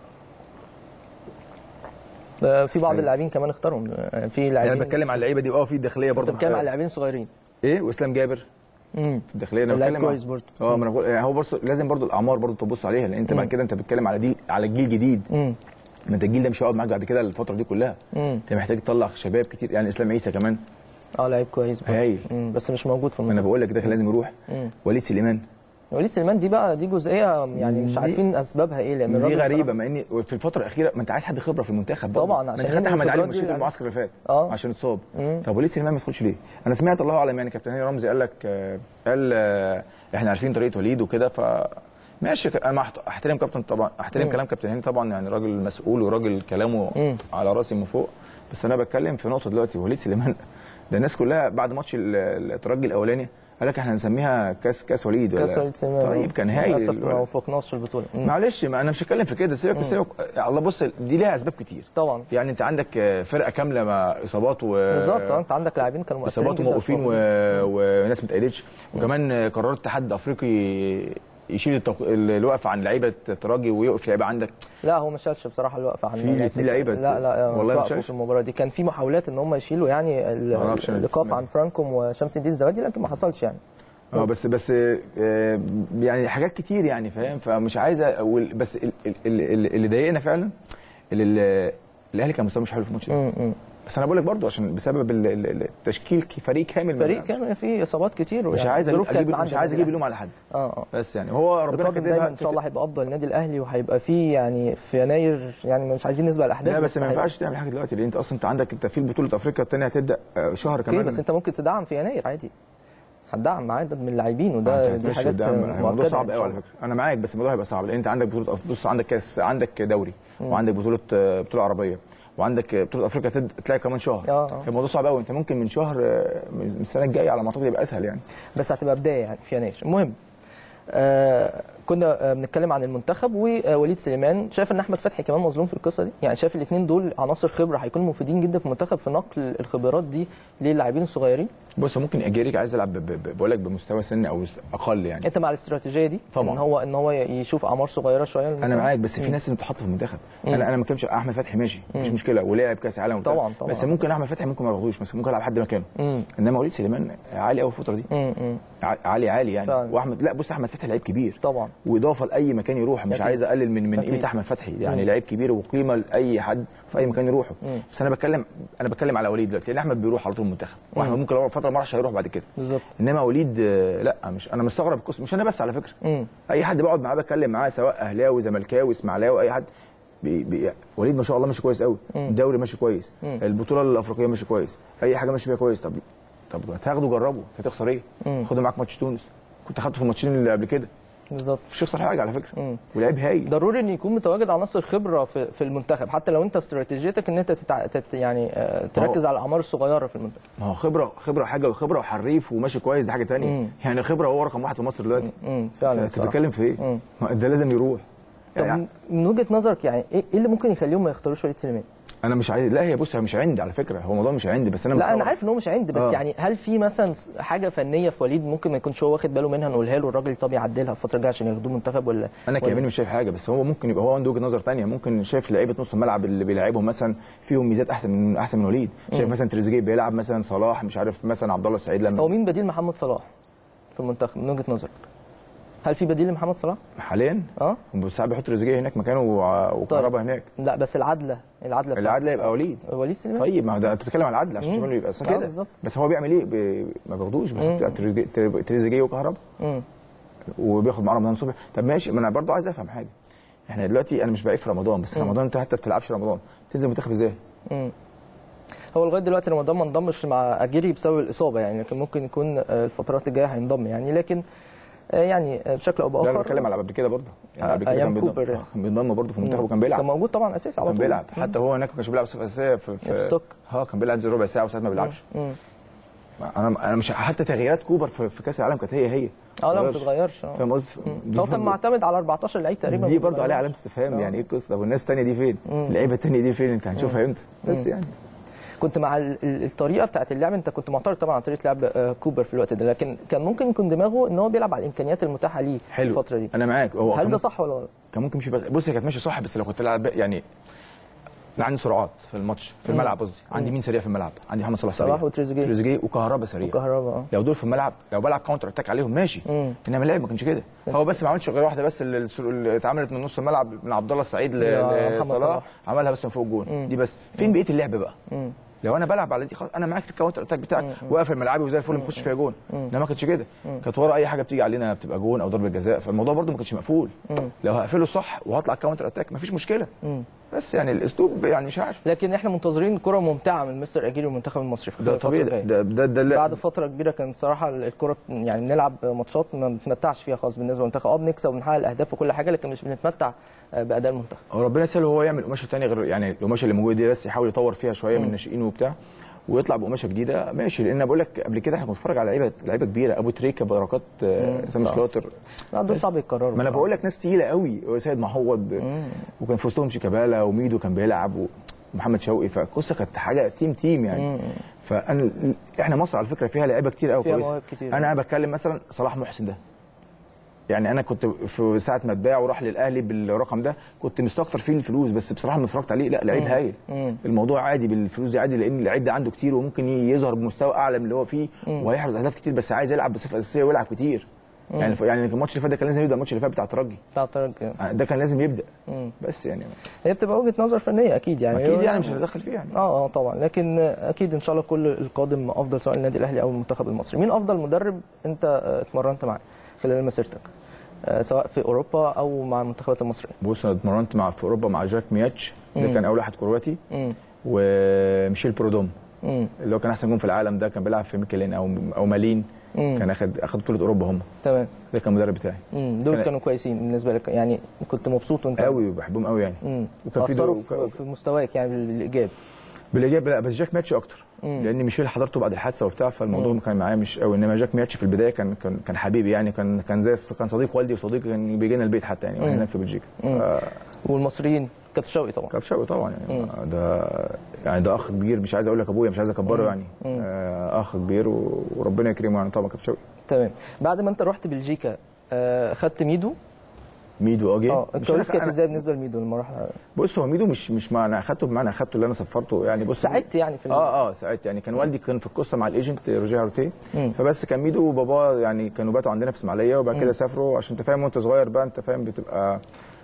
في بعض اللاعبين كمان اختارهم، في لاعبين انا بتكلم على اللعيبه دي اه في الداخليه برضه، بتكلم على لاعبين صغيرين ايه، واسلام جابر امم في الداخليه انا بتكلم كويس برضه. اه ما انا بقول يعني هو برضه لازم برضه الاعمار برضه تبص عليها، لان انت بعد كده انت بتتكلم على دي على جيل جديد. امم ما انت الجيل ده مش هيقعد معاك بعد كده الفتره دي كلها، انت محتاج تطلع شباب كتير يعني. اسلام عيسى كمان اه لعيب كويس هايل بس مش موجود في المنتخب. انا بقول لك ده لازم يروح. مم. وليد سليمان وليد سليمان دي بقى دي جزئيه يعني مش عارفين اسبابها ايه، لان الراجل دي غريبه مع ان في الفتره الاخيره ما انت عايز حد خبره في المنتخب طبعا، عشان انت احمد علي مشيت المعسكر اللي فات آه. عشان اتصاب. طب وليد سليمان ما يدخلش ليه؟ انا سمعت الله اعلم يعني كابتن هاني رمزي قال لك قال احنا عارفين طريقه وليد وكده، ف ماشي انا احترم كابتن طبعا، احترم مم. كلام كابتن هاني طبعا، يعني راجل مسؤول وراجل كلامه مم. على راسي من فوق، بس انا بتكلم في نقطه دلوقتي وليد سليمان ده الناس كلها بعد ماتش الترجي الاولاني قال لك احنا هنسميها كاس كاس وليد كاس وليد سليمان. طيب كان هايل للاسف ما وفقناش في البطوله. معلش ما انا مش هتكلم في كده، سيبك سيبك الله. بص دي ليها اسباب كتير طبعا. يعني انت عندك فرقه كامله مع اصابات و بالظبط. انت عندك لاعبين كانوا مؤثرين اصابات وموقوفين و... وناس ما اتأيدتش، وكمان قرار الاتحاد الافريقي يشيل التوق... الوقف عن لعيبه الترجي ويوقف لعيبه عندك. لا هو ما شالش بصراحه الوقف عن في اثنين لعيبه. لا لا والله ما شالش في المباراه دي. كان في محاولات ان هم يشيلوا يعني الايقاف عن فرانكوم وشمس الدين الزوادي، لكن ما حصلش يعني. اه بس بس آه يعني حاجات كتير يعني فاهم، فمش عايز اقول بس اللي ضايقنا فعلا الاهلي كان مستواه مش حلو في الماتش ده. بس انا بقول لك برضه عشان بسبب التشكيل فريق كامل فريق كامل فيه اصابات كتير، مش عايز اجيب مش عايز اجيب اللوم على حد. اه اه بس يعني هو ربنا كده ان شاء الله هيبقى افضل النادي الاهلي، وهيبقى فيه يعني في يناير يعني مش عايزين نسبق الاحداث. لا بس ما ينفعش تعمل حاجه دلوقتي لان انت اصلا انت عندك انت في بطوله افريقيا الثانيه هتبدا شهر كمان. بس انت ممكن تدعم في يناير عادي، هتدعم مع عدد من اللاعبين وده دي حاجات الموضوع صعب قوي على فكره. انا معاك بس الموضوع هيبقى صعب لان انت عندك بطوله، بص عندك كاس، عندك دوري، وعندك بطوله بطوله عربيه، وعندك بطوله افريقيا تلاقي كمان شهر. اه الموضوع صعب قوي. انت ممكن من شهر من السنه الجايه على ما اعتقد يبقى اسهل يعني، بس هتبقى بدايه يعني في يناير. المهم آه كنا بنتكلم عن المنتخب ووليد سليمان. شايف ان احمد فتحي كمان مظلوم في القصه دي؟ يعني شايف الاثنين دول عناصر خبره هيكونوا مفيدين جدا في المنتخب في نقل الخبرات دي للاعبين الصغيرين. بص ممكن اجيريك عايز يلعب بقول لك بمستوى سن او اقل يعني. انت مع الاستراتيجيه دي طبعا، ان هو ان هو يشوف اعمار صغيره شويه المنتخب. انا معاك بس في ناس لازم تتحط في المنتخب. انا انا ما بتكلمش احمد فتحي ماشي مفيش مشكله ولعب كاس عالم طبعا طبعا، بس ممكن احمد فتحي ممكن ما ياخدوش مثلا، ممكن يلعب حد مكانه. انما وليد سليمان عالي قوي الفتره دي. مم. عالي عالي يعني فعلا. واحمد لا بص احمد فتحي لعيب كبير طبعا، واضافه لاي مكان يروح. مش عايز اقلل من من قيمه احمد فتحي يعني، لعيب كبير وقيمه لاي حد في اي مكان يروحه. مم. بس انا بتكلم انا بتكلم على وليد دلوقتي لان احمد بيروح على طول المنتخب، واحمد ممكن لو فتره ما راحش هيروح بعد كده بالظبط. انما وليد لا مش انا مستغرب القصه، مش انا بس على فكره. مم. اي حد بقعد معاه بتكلم معاه سواء اهلاوي زملكاوي اسماعيلاوي اي حد بي بي وليد ما شاء الله ماشي كويس قوي. الدوري ماشي كويس، مم. البطوله الافريقيه ماشي كويس، اي حاجه ماشي فيها كويس. طب طب تاخده جربه، هتخسر ايه؟ خده معاك ماتش تونس، كنت خدته في الماتشين اللي قبل كده بالظبط، مش هيخسر حاجه على فكره. ولعيب هايل. ضروري ان يكون متواجد عناصر خبره في في المنتخب، حتى لو انت استراتيجيتك ان انت تتع... تت... يعني تركز على الاعمار الصغيره في المنتخب. ما هو خبره خبره حاجه، وخبره وحريف وماشي كويس دي حاجه ثانيه. يعني خبره هو رقم واحد في مصر دلوقتي. فعلا انت بتتكلم في ايه؟ ده لازم يروح. طب يعني من وجهه نظرك يعني ايه اللي ممكن يخليهم ما يختاروش وليد سليمان؟ انا مش عايز، لا هي بص هي مش عندي على فكره، هو الموضوع مش عندي بس انا لا انا عارف ان هو مش عندي بس آه. يعني هل في مثلا حاجه فنيه في وليد ممكن ما يكونش هو واخد باله منها نقولها له الراجل طب يعدلها الفتره الجايه عشان ياخدوه منتخب ولا؟ انا كمان مش شايف حاجه، بس هو ممكن يبقى هو عنده وجهه نظر ثانيه. ممكن شايف لعيبه نص الملعب اللي بيلعبهم مثلا فيهم ميزات احسن من احسن من وليد. شايف مثلا تريزيجيه بيلعب مثلا صلاح مش عارف مثلا عبد الله السعيد. لما هو مين بديل محمد صلاح في المنتخب من وجهه نظرك؟ هل في بديل لمحمد صلاح؟ حاليا؟ اه ساعات بيحط تريزيجيه هناك مكانه وكهربا طيب. هناك. لا بس العدله العدله العدله يبقى وليد وليد سليمان. طيب ما ده انت بتتكلم على العدل عشان شماله يبقى كده آه بس هو بيعمل ايه؟ بي... ما بياخدوش، بيحط تريزيجيه وكهربا وبياخد معاه رمضان صبحي. طب ماشي، ما انا برضو عايز افهم حاجه. احنا دلوقتي انا مش بعيد في رمضان بس مم. رمضان انت حتى ما بتلعبش رمضان تنزل منتخب ازاي؟ امم هو لغايه دلوقتي رمضان ما انضمش مع اجيري بسبب الاصابه يعني، لكن ممكن يكون الفترات الجايه هينضم يعني، لكن يعني بشكل او باخر. انا بتكلم على قبل كده برضه يعني قبل كده كان بينضم يعني. بينضم برضه في المنتخب وكان بيلعب، كان موجود طبعا اساسي على طول، كان بيلعب حتى هو هناك ما كانش بيلعب صفر اساسيه في في اه كان بيلعب زي ربع ساعه وساعات ما بيلعبش. انا انا مش حتى تغييرات كوبر في, في كاس العالم كانت هي هي اه لا ما بتتغيرش. فاهم قصدي؟ هو كان معتمد على أربعتاشر لعيب تقريبا، دي برضه عليها علامه استفهام يعني ايه القصه؟ طب والناس الثانيه دي فين؟ اللعيبه الثانيه دي فين؟ انت هنشوفها امتى؟ بس يعني كنت مع الطريقه بتاعت اللعب، انت كنت معترض طبعا على طريقه لعب كوبر في الوقت ده، لكن كان ممكن يكون دماغه ان هو بيلعب على الامكانيات المتاحه ليه في الفتره دي. انا معاك. هو هل ده صح ولا غلط؟ كان ممكن يمشي. بص هي كانت ماشيه صح، بس لو كنت لعب يعني انا عندي سرعات في الماتش في الملعب قصدي، عندي مين سريع في الملعب؟ عندي محمد صلاح سريع، صلاح وتريزيجيه تريزيجيه وكهربا سريع وكهربا اه لو دول في الملعب لو بلعب كاونتر اتاك عليهم ماشي. مم. انما اللعب ما كانش كده. هو بس ما عملش غير واحده بس اللي اتعملت من نص الملعب من عبد الله السعيد لصلاح، عملها بس من فوق الجون دي بس. فين بقيه اللعب بقى؟ مم. لو انا بلعب على دي خلاص انا معاك في الكاونتر اتاك بتاعك واقف ملعبي وزي الفل نخش فيها جون. انما ما كانتش كده، كانت ورا اي حاجه بتيجي علينا بتبقى جون او ضربه جزاء، فالموضوع برده ما كانش مقفول. مم. لو هقفله صح وهطلع كاونتر اتاك مفيش مشكله. مم. بس يعني الاسلوب يعني مش عارف. لكن احنا منتظرين كره ممتعه من مستر اجيري والمنتخب المصري في ده طبيعي. ده ده, ده, ده بعد فتره كبيره كان صراحه الكره يعني بنلعب ماتشات ما بنتمتعش فيها خالص بالنسبه للمنتخب. اه بنكسب وبنحقق الاهداف وكل حاجه لكن مش بنتمتع باداء المنتخب. ربنا يسهل هو يعمل قماشه ثانيه غير يعني القماشه اللي موجوده دي، بس يحاول يطور فيها شويه من الناشئين وبتاع ويطلع بقماشه جديده ماشي، لان بقول لك قبل كده احنا كنا بنتفرج على لعيبه لعيبه كبيره، ابو تريكه، بركات، سامي سلوتر. لا دول صعب يتكرروا. ما انا بقول لك ناس تقيله قوي، وسيد معوض، وكان في وسطهم شيكابالا وميدو كان بيلعب ومحمد شوقي، فالقصه كانت حاجه تيم تيم يعني. مم. فانا احنا مصر على فكره فيها لعيبه كتير قوي كويسه. انا بتكلم مثلا صلاح محسن ده، يعني انا كنت في ساعه ما اتباع وراح للاهلي بالرقم ده كنت مستكتر فيه الفلوس، بس بصراحه ما اتفرجت عليه، لا لعيب هايل. الموضوع عادي بالفلوس دي عادي، لان اللعيب ده عنده كتير وممكن يظهر بمستوى اعلى من اللي هو فيه وهيحرز اهداف كتير، بس عايز يلعب بصفه اساسيه ويلعب كتير. مم. يعني يعني الماتش اللي فات ده كان لازم يبدا، الماتش اللي فات بتاع الترجي بتاع الترجي ده كان لازم يبدا. مم. بس يعني هي بتبقى وجهه نظر فنيه اكيد يعني اكيد يعني مش هندخل فيها يعني. اه اه طبعا، لكن اكيد ان شاء الله كل القادم افضل سواء النادي الاهلي او المنتخب المصري. مين افضل مدرب انت اتمرنت معاه خلال مسيرتك سواء في اوروبا او مع المنتخبات المصريه؟ بص انا اتمرنت مع في اوروبا مع جاك مياتش، ده كان اول واحد كرواتي، وميشيل برودوم مم. اللي هو كان احسن جون في العالم، ده كان بيلعب في ميكلين او او مالين. مم. كان اخد اخد بطوله اوروبا هم. تمام. ده كان المدرب بتاعي. امم دول كان كانوا كويسين بالنسبه لك يعني، كنت مبسوط وانت قوي وبحبهم قوي يعني. امم وكان في دو... في مستواك يعني بالايجاب. بالايجاب لا، بس جاك ماتش اكتر. مم. لان ميشيل حضرته بعد الحادثه وبتاع، فالموضوع كان معايا مش قوي، انما جاك ماتش في البدايه كان كان كان حبيبي يعني، كان كان زي كان صديق والدي وصديق كان بيجي لنا البيت حتى يعني، واحنا هناك في بلجيكا. ف... والمصريين كابتن شوقي طبعا. كابتن شوقي طبعا يعني. مم. ده يعني ده اخ كبير، مش عايز اقول لك ابويا، مش عايز اكبره يعني. آه اخ كبير وربنا يكرمه يعني طبعا كابتن شوقي. تمام. بعد ما انت رحت بلجيكا آه خدت ميدو ميدو اه جه. اه الكواليس كانت ازاي بالنسبه لميدو لما راح؟ بص هو ميدو مش مش معنى اخدته بمعنى اخدته اللي انا سفرته يعني. بص ساعدت يعني في اه اه ساعدت يعني، كان والدي كان في القصه مع الايجنت روجيه هارتيه، فبس كان ميدو وبابا يعني كانوا باتوا عندنا في اسماعيليه، وبعد كده سافروا عشان انت فاهم وانت صغير بقى انت فاهم بتبقى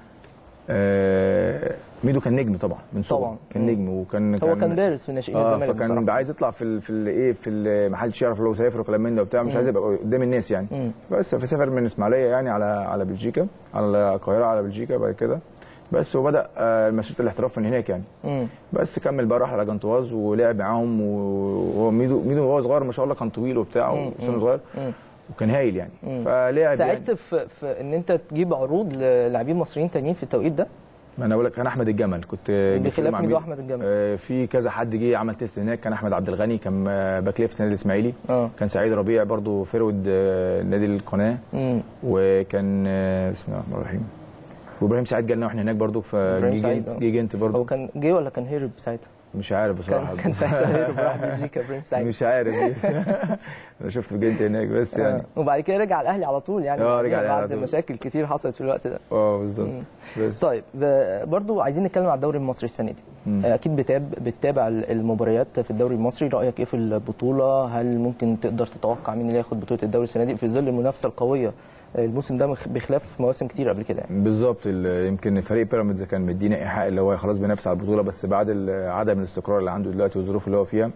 آه ميدو كان نجم طبعا من صغره، كان نجم وكان هو كان, كان بارز في ناشئين آه الزمالك فكان بصراحه عايز يطلع في ال في الايه في ال ما حدش يعرف لو سافر وكلام من ده وبتاع، مش عايز يبقى قدام الناس يعني. مم. بس فسافر من اسماعيليه يعني على على بلجيكا، على القاهره على بلجيكا بعد كده بس، وبدا آه مسيره الاحتراف من هناك يعني. مم. بس كمل بقى راح على جنطواز ولعب معاهم، وهو ميدو ميدو وهو صغير ما شاء الله كان طويل وبتاع وسنه صغير. مم. وكان هايل يعني. مم. فلعب ساعدت يعني. في, في ان انت تجيب عروض للاعبين مصريين تانيين في التوقيت ده؟ ما انا بقول لك كان احمد الجمل، كنت بخلاف ميدو احمد الجمل. آه في كذا حد جه عمل تيست هناك، كان احمد عبد الغني كان باك ليفت نادي الاسماعيلي، آه. كان سعيد ربيع برضو فيرود آه نادي القناه، مم. وكان آه بسم الله الرحمن الرحيم وابراهيم سعيد جالنا واحنا هناك برضو في جيجنت جيجنت برضو. هو كان جه ولا كان هرب ساعتها؟ مش عارف بصراحه. كان ساعتها هرب راح بلجيكا ابراهيم سعيد. مش عارف انا شفته في جنت هناك بس يعني. آه. وبعد كده رجع الاهلي على طول يعني. اه رجع الاهلي بعد مشاكل كتير حصلت في الوقت ده. اه بالظبط. بس طيب برضو عايزين نتكلم على الدوري المصري السنه دي. مم. اكيد بتاب بتتابع المباريات في الدوري المصري، رايك ايه في البطوله؟ هل ممكن تقدر تتوقع مين اللي هياخد بطوله الدوري السنه دي في ظل المنافسه القويه الموسم ده بخلاف مواسم كتير قبل كده يعني؟ بالظبط. يمكن فريق بيراميدز كان مدينا ايحاء اللي هو خلاص بينافس على البطوله، بس بعد عدم الاستقرار اللي عنده دلوقتي والظروف اللي هو فيها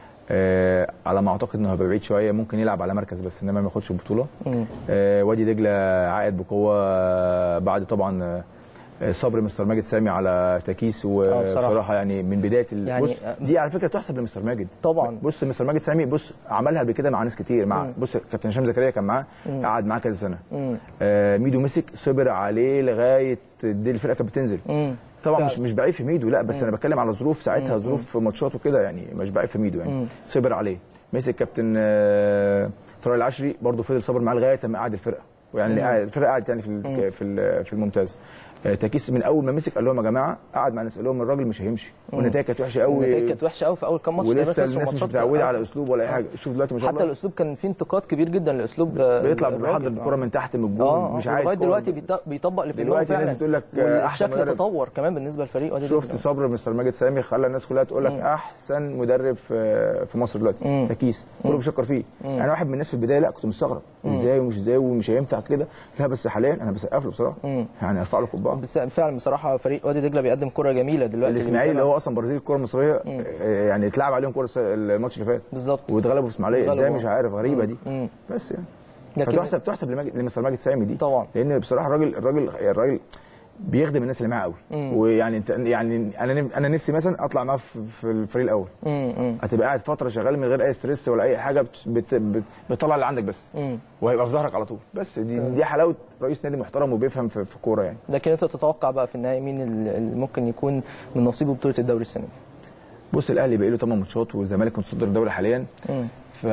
آه على ما اعتقد انه هيبقى بعيد شويه، ممكن يلعب على مركز بس انما ما ياخدش البطوله. آه وادي دجله عائد بقوه بعد طبعا صبر مستر ماجد سامي على تكيس، وبصراحه يعني من بدايه يعني بص دي على فكره تحسب لمستر ماجد طبعا. بص مستر ماجد سامي بص عملها قبل كده مع ناس كتير، مع مم. بص كابتن هشام زكريا كان معاه قعد معاه كذا سنه، آه ميدو مسك صبر عليه لغايه دي الفرقه كانت بتنزل. مم. طبعا مش مش بعيب في ميدو لا، بس مم. انا بتكلم على ظروف ساعتها، ظروف ماتشات وكده يعني، مش بعيب في ميدو يعني. مم. صبر عليه، مسك كابتن آه طارق العشري برضه فضل صبر معاه لغايه ما قعد الفرقه، ويعني الفرقه قعدت يعني في في في الممتاز. تكيس من اول ما مسك قال لهم يا جماعه، قعد مع الناس قال لهم الراجل مش هيمشي، والنتائج كانت وحشه قوي، النتائج كانت وحشه قوي في اول كام ماتش، ولسه الناس مش متعوده على اسلوب ولا اي حاجه. شوف دلوقتي ما شاء الله حتى الاسلوب كان فيه انتقاد كبير جدا لاسلوب بيطلع بيحضر الكره من تحت من الجول، آه مش عايز لغايه دلوقتي بيطبق اللي في دماغه دلوقتي الناس بتقول لك احسن مدرب، الشكل تطور كمان بالنسبه للفريق. شفت صبر مستر ماجد سامي خلى الناس كلها تقول لك احسن مدرب في في مصر دلوقتي تكيس، كله بيشكر فيه. انا واحد من الناس في البدايه لا كنت مستغرب ازاي ومش ازاي ومش هينفع كده، لا بس حاليا انا بسقف له بصراحه، يعني ارفع له قبعه. فعلا بصراحه فريق وادي دجله بيقدم كره جميله دلوقتي. الاسماعيلي اللي هو اصلا برازيل الكره المصريه مم. يعني اتلعب عليهم كره الماتش اللي فات بالظبط، واتغلبوا في اسماعيليه ازاي مش عارف، غريبه دي. مم. بس يعني فتحسب تحسب لمستر ماجد سامي دي طبعا، لان بصراحه الراجل الراجل الراجل بيخدم الناس اللي معاه قوي. ويعني انت يعني انا انا نفسي مثلا اطلع معاه في الفريق الاول، مم. هتبقى قاعد فتره شغال من غير اي ستريس ولا اي حاجه، بت بت بتطلع اللي عندك بس، مم. وهيبقى في ظهرك على طول. بس دي مم. دي حلاوه رئيس نادي محترم وبيفهم في, في كوره يعني. لكن انت تتوقع بقى في النهايه مين اللي ممكن يكون من نصيبه بطوله الدوري السنه دي؟ بص الاهلي باقي له ثمان ماتشات والزمالك متصدر الدوري حاليا. مم. ف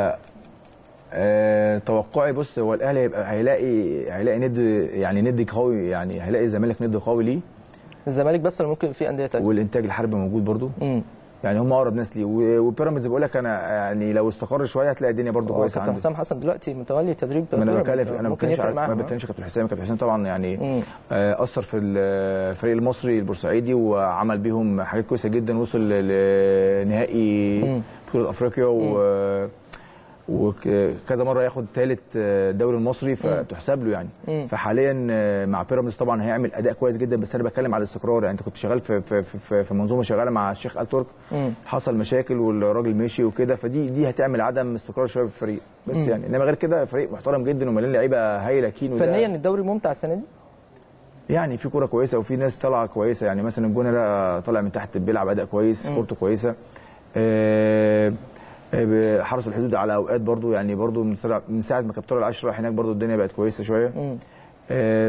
آه توقعي بص هو الاهلي هيبقى هيلاقي هيلاقي ند يعني ند قوي، يعني هيلاقي الزمالك ند قوي ليه. الزمالك بس ولا ممكن في انديه ثانيه؟ والانتاج الحربي موجود برضو. امم يعني هم اقرب ناس ليه، وبيراميدز بقول لك انا يعني لو استقر شويه هتلاقي الدنيا برضو كويسه عنده. كابتن حسام حسن دلوقتي متولي تدريب ما انا بتكلم انا ممكن يفرق معاه. ما بتكلمش كابتن حسام، كابتن حسام طبعا يعني آه اثر في الفريق المصري البورسعيدي وعمل بيهم حاجات كويسه جدا، وصل لنهائي بطوله افريقيا و وكذا مره ياخد ثالث الدوري المصري فتحسب له يعني. مم. فحاليا مع بيراميدز طبعا هيعمل اداء كويس جدا، بس انا بتكلم على الاستقرار. يعني انت كنت شغال في في في, في منظومه شغاله مع الشيخ آل ترك، مم. حصل مشاكل والراجل مشي وكده، فدي دي هتعمل عدم استقرار شويه في الفريق بس. مم. يعني انما غير كده فريق محترم جدا ومليان لعيبه هايله كينو. فنيا الدوري ممتع السنه دي؟ يعني في كوره كويسه وفي ناس طالعه كويسه، يعني مثلا الجونه ده طالع من تحت بيلعب اداء كويس، كورته كويسه. آه حرس الحدود على اوقات برضو، يعني برضو من من ساعه ما كابتن العشرة راح هناك برضو الدنيا بقت كويسه شويه. آه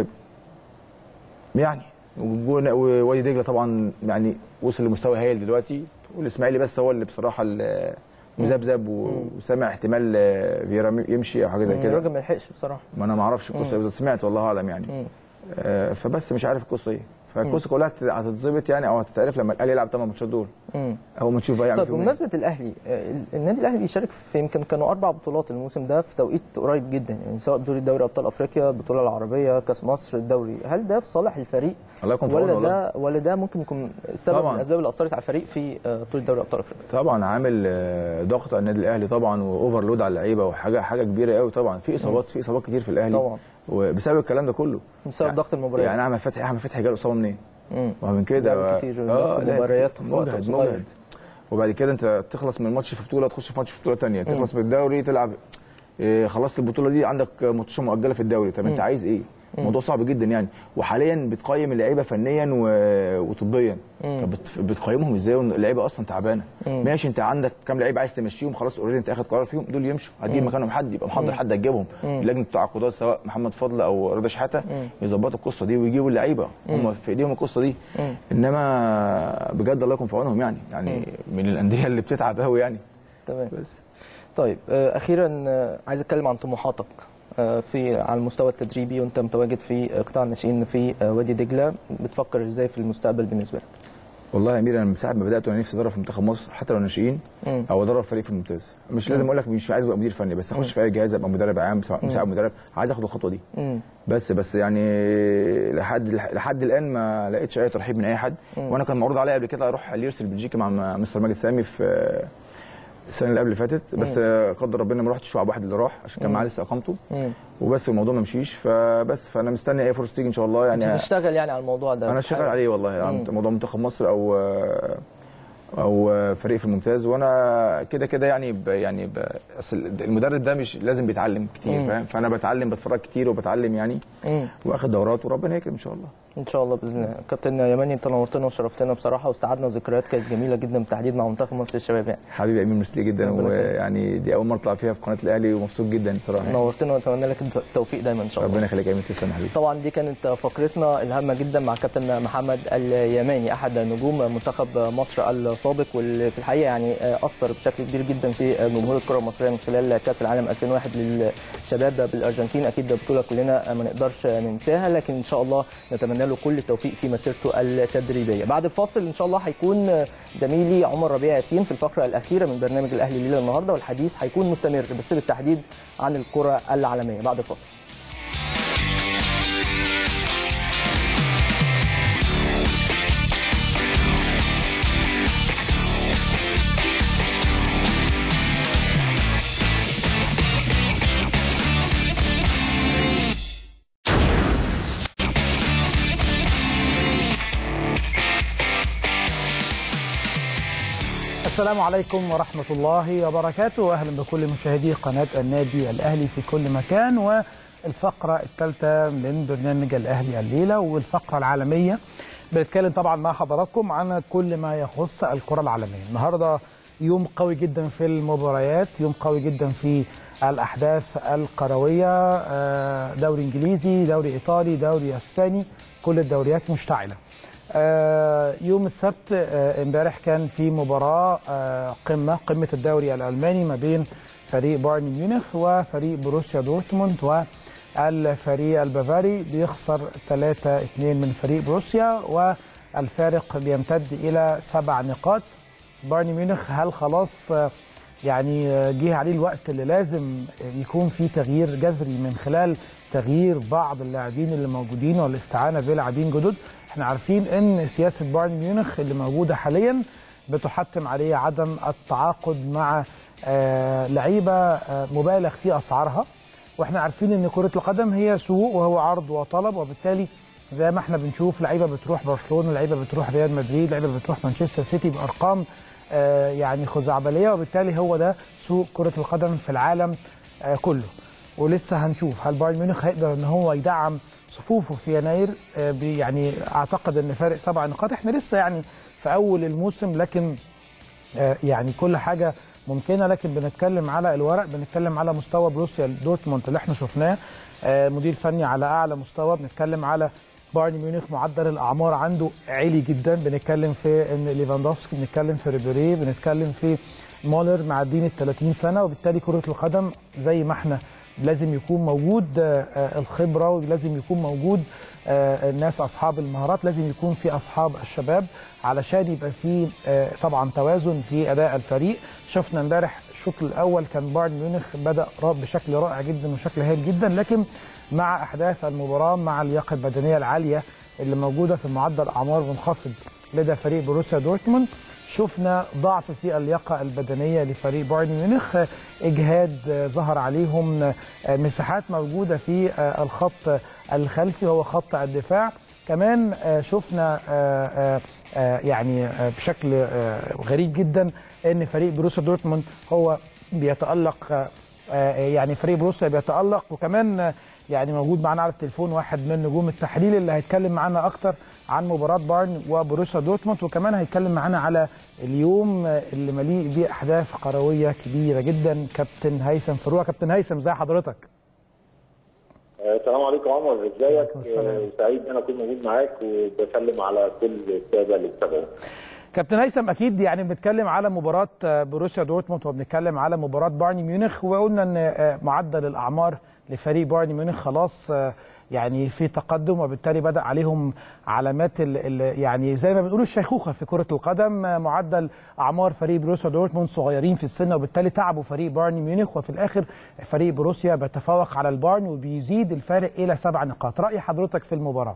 يعني ووادي دجله طبعا يعني وصل لمستوى هايل دلوقتي، والاسماعيلي بس هو اللي بصراحه مذبذب وسامع احتمال فيرا يمشي او حاجه زي كده. الراجل ما لحقش بصراحه، ما انا ما اعرفش القصه بس سمعت والله اعلم يعني. آه فبس مش عارف القصه ايه، فالقصه كلها هتتظبط يعني او هتتعرف لما الاهلي يلعب ثمان ماتشات دول او ما نشوف هيعمل فيهم. طب بمناسبه الاهلي، النادي الاهلي بيشارك في يمكن كانوا اربع بطولات الموسم ده في توقيت قريب جدا، يعني سواء بطوله دوري ابطال افريقيا، البطوله العربيه، كاس مصر، الدوري. هل ده في صالح الفريق الله يكون في ولا عونه ده ولا ده ممكن يكون سبب من الاسباب اللي اثرت على الفريق في بطوله دوري ابطال افريقيا؟ طبعا عامل ضغط على النادي الاهلي طبعا واوفرلود على اللعيبه وحاجه حاجه كبيره قوي طبعا. في اصابات في اصابات كتير في الاهلي طبعا، وبسبب الكلام ده كله بسبب ضغط المباريات. يعني احمد فتحي احمد فتحي جاله اصابه منين؟ امم ومن كده كتير اه مباريات مجهد مجهد، وبعد كده انت تخلص من ماتش في بطوله تخش في ماتش في بطوله ثانيه، تخلص من الدوري تلعب إيه، خلصت البطوله دي عندك ماتش مؤجله في الدوري. طب انت عايز ايه؟ الموضوع صعب جدا يعني. وحاليا بتقيم اللعيبه فنيا وطبيا. طب بتقيمهم ازاي واللعيبه اصلا تعبانه؟ ماشي انت عندك كام لعيب عايز تمشيهم خلاص اوريدي انت اخد قرار فيهم، دول يمشوا، هتجيب مكانهم حد يبقى محضر حد هتجيبهم. لجنه التعاقدات سواء محمد فضل او رضا شحاته يظبطوا القصه دي ويجيبوا اللعيبه، هم في ايديهم القصه دي. انما بجد الله يكون في عونهم يعني يعني من الانديه اللي بتتعب قوي يعني. تمام. بس طيب اخيرا عايز اتكلم عن طموحاتك في على المستوى التدريبي وانت متواجد في قطاع الناشئين في وادي دجله، بتفكر ازاي في المستقبل بالنسبه لك؟ والله يا امير انا من ساعه ما بدات وانا نفسي ادرب في منتخب مصر حتى لو ناشئين او ادرب فريق في الممتاز. مش لازم اقول لك مش عايز ابقى مدير فني، بس اخش في اي جهاز ابقى مدرب عام مساعد مدرب، عايز اخد الخطوه دي. مم. بس بس يعني لحد لحد الان ما لقيتش اي ترحيب من اي حد. مم. وانا كان معروض عليا قبل كده اروح اليرس البلجيكي مع مستر ماجد سامي في السنه اللي قبل اللي فاتت، بس قدر ربنا ما رحتش، وعب واحد اللي راح عشان كان معاه لسه اقامته وبس، الموضوع ما مشيش. فبس فانا مستني اي فرصه تيجي ان شاء الله يعني. هتشتغل يعني على الموضوع ده؟ انا شغال عليه والله يعني موضوع منتخب مصر او او فريق في الممتاز، وانا كده كده يعني ب يعني ب المدرب ده مش لازم بيتعلم كتير فاهم، فانا بتعلم بتفرج كتير وبتعلم يعني واخد دورات وربنا يكرم ان شاء الله. ان شاء الله باذن الله. كابتن يماني انت نورتنا وشرفتنا بصراحه، واستعدنا ذكريات كانت جميله جدا بالتحديد مع منتخب مصر للشباب يعني. حبيبي امين ميرسي جدا، ويعني دي اول مره اطلع فيها في قناه الاهلي ومبسوط جدا بصراحه. نورتنا واتمنى لك التوفيق دايما ان شاء الله. ربنا يخليك يا امين، تسلم يا حبيبي. طبعا دي كانت فقرتنا الهامه جدا مع كابتن محمد اليماني احد نجوم منتخب مصر السابق، واللي في الحقيقه يعني اثر بشكل كبير جدا في جمهور الكره المصريه من خلال كاس العالم ألفين وواحد للشباب بالارجنتين. اكيد بطوله كلنا ما نقدرش ننساها، لكن ان شاء الله نتمنى له كل التوفيق في مسيرته التدريبيه. بعد الفاصل ان شاء الله هيكون زميلي عمر ربيع ياسين في الفقره الاخيره من برنامج الاهلي الليله النهارده، والحديث هيكون مستمر بس بالتحديد عن الكره العالميه. بعد الفاصل. السلام عليكم ورحمة الله وبركاته، أهلا بكل مشاهدي قناة النادي الأهلي في كل مكان، والفقرة الثالثة من برنامج الأهلي الليلة والفقرة العالمية. بنتكلم طبعا مع حضراتكم عن كل ما يخص الكرة العالمية. النهاردة يوم قوي جدا في المباريات، يوم قوي جدا في الأحداث الكروية، دوري إنجليزي، دوري إيطالي، دوري أسباني، كل الدوريات مشتعلة. يوم السبت امبارح كان في مباراه قمه قمه الدوري الالماني ما بين فريق بايرن ميونخ وفريق بروسيا دورتموند، والفريق البافاري بيخسر ثلاثة اثنين من فريق بروسيا والفارق بيمتد الى سبع نقاط. بايرن ميونخ هل خلاص يعني جه عليه الوقت اللي لازم يكون في تغيير جذري من خلال تغيير بعض اللاعبين اللي موجودين والاستعانه بلاعبين جدد؟ احنا عارفين ان سياسه بايرن ميونخ اللي موجوده حاليا بتحتم عليه عدم التعاقد مع آه لعيبه آه مبالغ في اسعارها، واحنا عارفين ان كره القدم هي سوق وهو عرض وطلب، وبالتالي زي ما احنا بنشوف لعيبه بتروح برشلونه، لعيبه بتروح ريال مدريد، لعيبه بتروح مانشستر سيتي بارقام آه يعني خزعبليه، وبالتالي هو ده سوق كره القدم في العالم آه كله. ولسه هنشوف هل بايرن ميونخ هيقدر ان هو يدعم صفوفه في يناير. آه يعني اعتقد ان فارق سبع نقاط، احنا لسه يعني في اول الموسم، لكن آه يعني كل حاجه ممكنه، لكن بنتكلم على الورق، بنتكلم على مستوى بروسيا دورتموند اللي احنا شفناه، آه مدير فني على اعلى مستوى، بنتكلم على بايرن ميونخ معدل الاعمار عنده عالي جدا، بنتكلم في ان ليفاندوفسكي، بنتكلم في ريبيري، بنتكلم في مولر معدين ال ثلاثين سنه، وبالتالي كره القدم زي ما احنا لازم يكون موجود الخبره، ولازم يكون موجود الناس اصحاب المهارات، لازم يكون في اصحاب الشباب علشان يبقى في طبعا توازن في اداء الفريق. شفنا امبارح الشوط الاول كان بايرن ميونخ بدا بشكل رائع جدا وشكل هايل جدا، لكن مع احداث المباراه مع اللياقه البدنيه العاليه اللي موجوده في معدل اعمار منخفض لدى فريق بروسيا دورتموند، شفنا ضعف في اللياقه البدنيه لفريق بايرن ميونخ، اجهاد ظهر عليهم، مساحات موجوده في الخط الخلفي هو خط الدفاع. كمان شفنا يعني بشكل غريب جدا ان فريق بروسيا دورتموند هو بيتالق، يعني فريق بروسيا بيتالق، وكمان يعني موجود معانا على التليفون واحد من نجوم التحليل اللي هيتكلم معانا اكتر عن مباراه بايرن وبروسيا دورتموند، وكمان هيتكلم معانا على اليوم اللي مليء باحداث كرويه كبيره جدا. كابتن هيثم فروع. كابتن هيثم ازي حضرتك؟ السلام عليكم عمر، ازيك؟ سعيد ان انا اكون موجود معاك وبسلم على كل الساده اللي بتتابعوا. كابتن هيثم، اكيد يعني بنتكلم على مباراه بروسيا دورتموند وبنتكلم على مباراه بايرن ميونخ، وقلنا ان معدل الاعمار لفريق بايرن ميونخ خلاص يعني في تقدم، وبالتالي بدأ عليهم علامات ال ال يعني زي ما بنقول الشيخوخه في كره القدم. معدل اعمار فريق بروسيا دورتموند صغيرين في السن، وبالتالي تعبوا فريق بايرن ميونخ، وفي الاخر فريق بروسيا بيتفوق على البايرن وبيزيد الفارق الى سبع نقاط. راي حضرتك في المباراه؟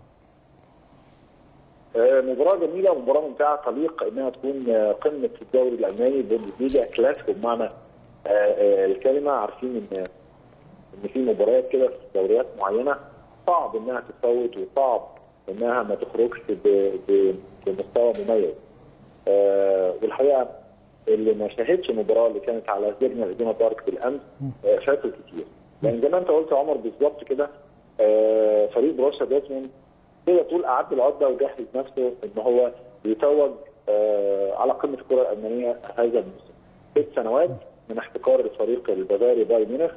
مباراه جميله ومباراه ممتعه، تليق انها تكون قمه الدوري الالماني، بوندسليجا كلاسيكو بمعنى الكلمه. عارفين ان ان في مباريات كده في دوريات معينه صعب انها تتفوت، وصعب انها ما تخرجش بمستوى مميز. آه والحقيقه اللي ما شاهدش المباراه اللي كانت على زيرنا ارينا بارك بالامس آه فاتوا كتير، لان زي ما انت قلت يا عمر بالظبط كده، آه فريق بروسيا دورتموند تقدر تقول اعد العده وجهز نفسه ان هو يتوج آه على قمه الكره الالمانيه هذا الموسم. ست سنوات من احتكار الفريق البافاري بايرن ميونخ،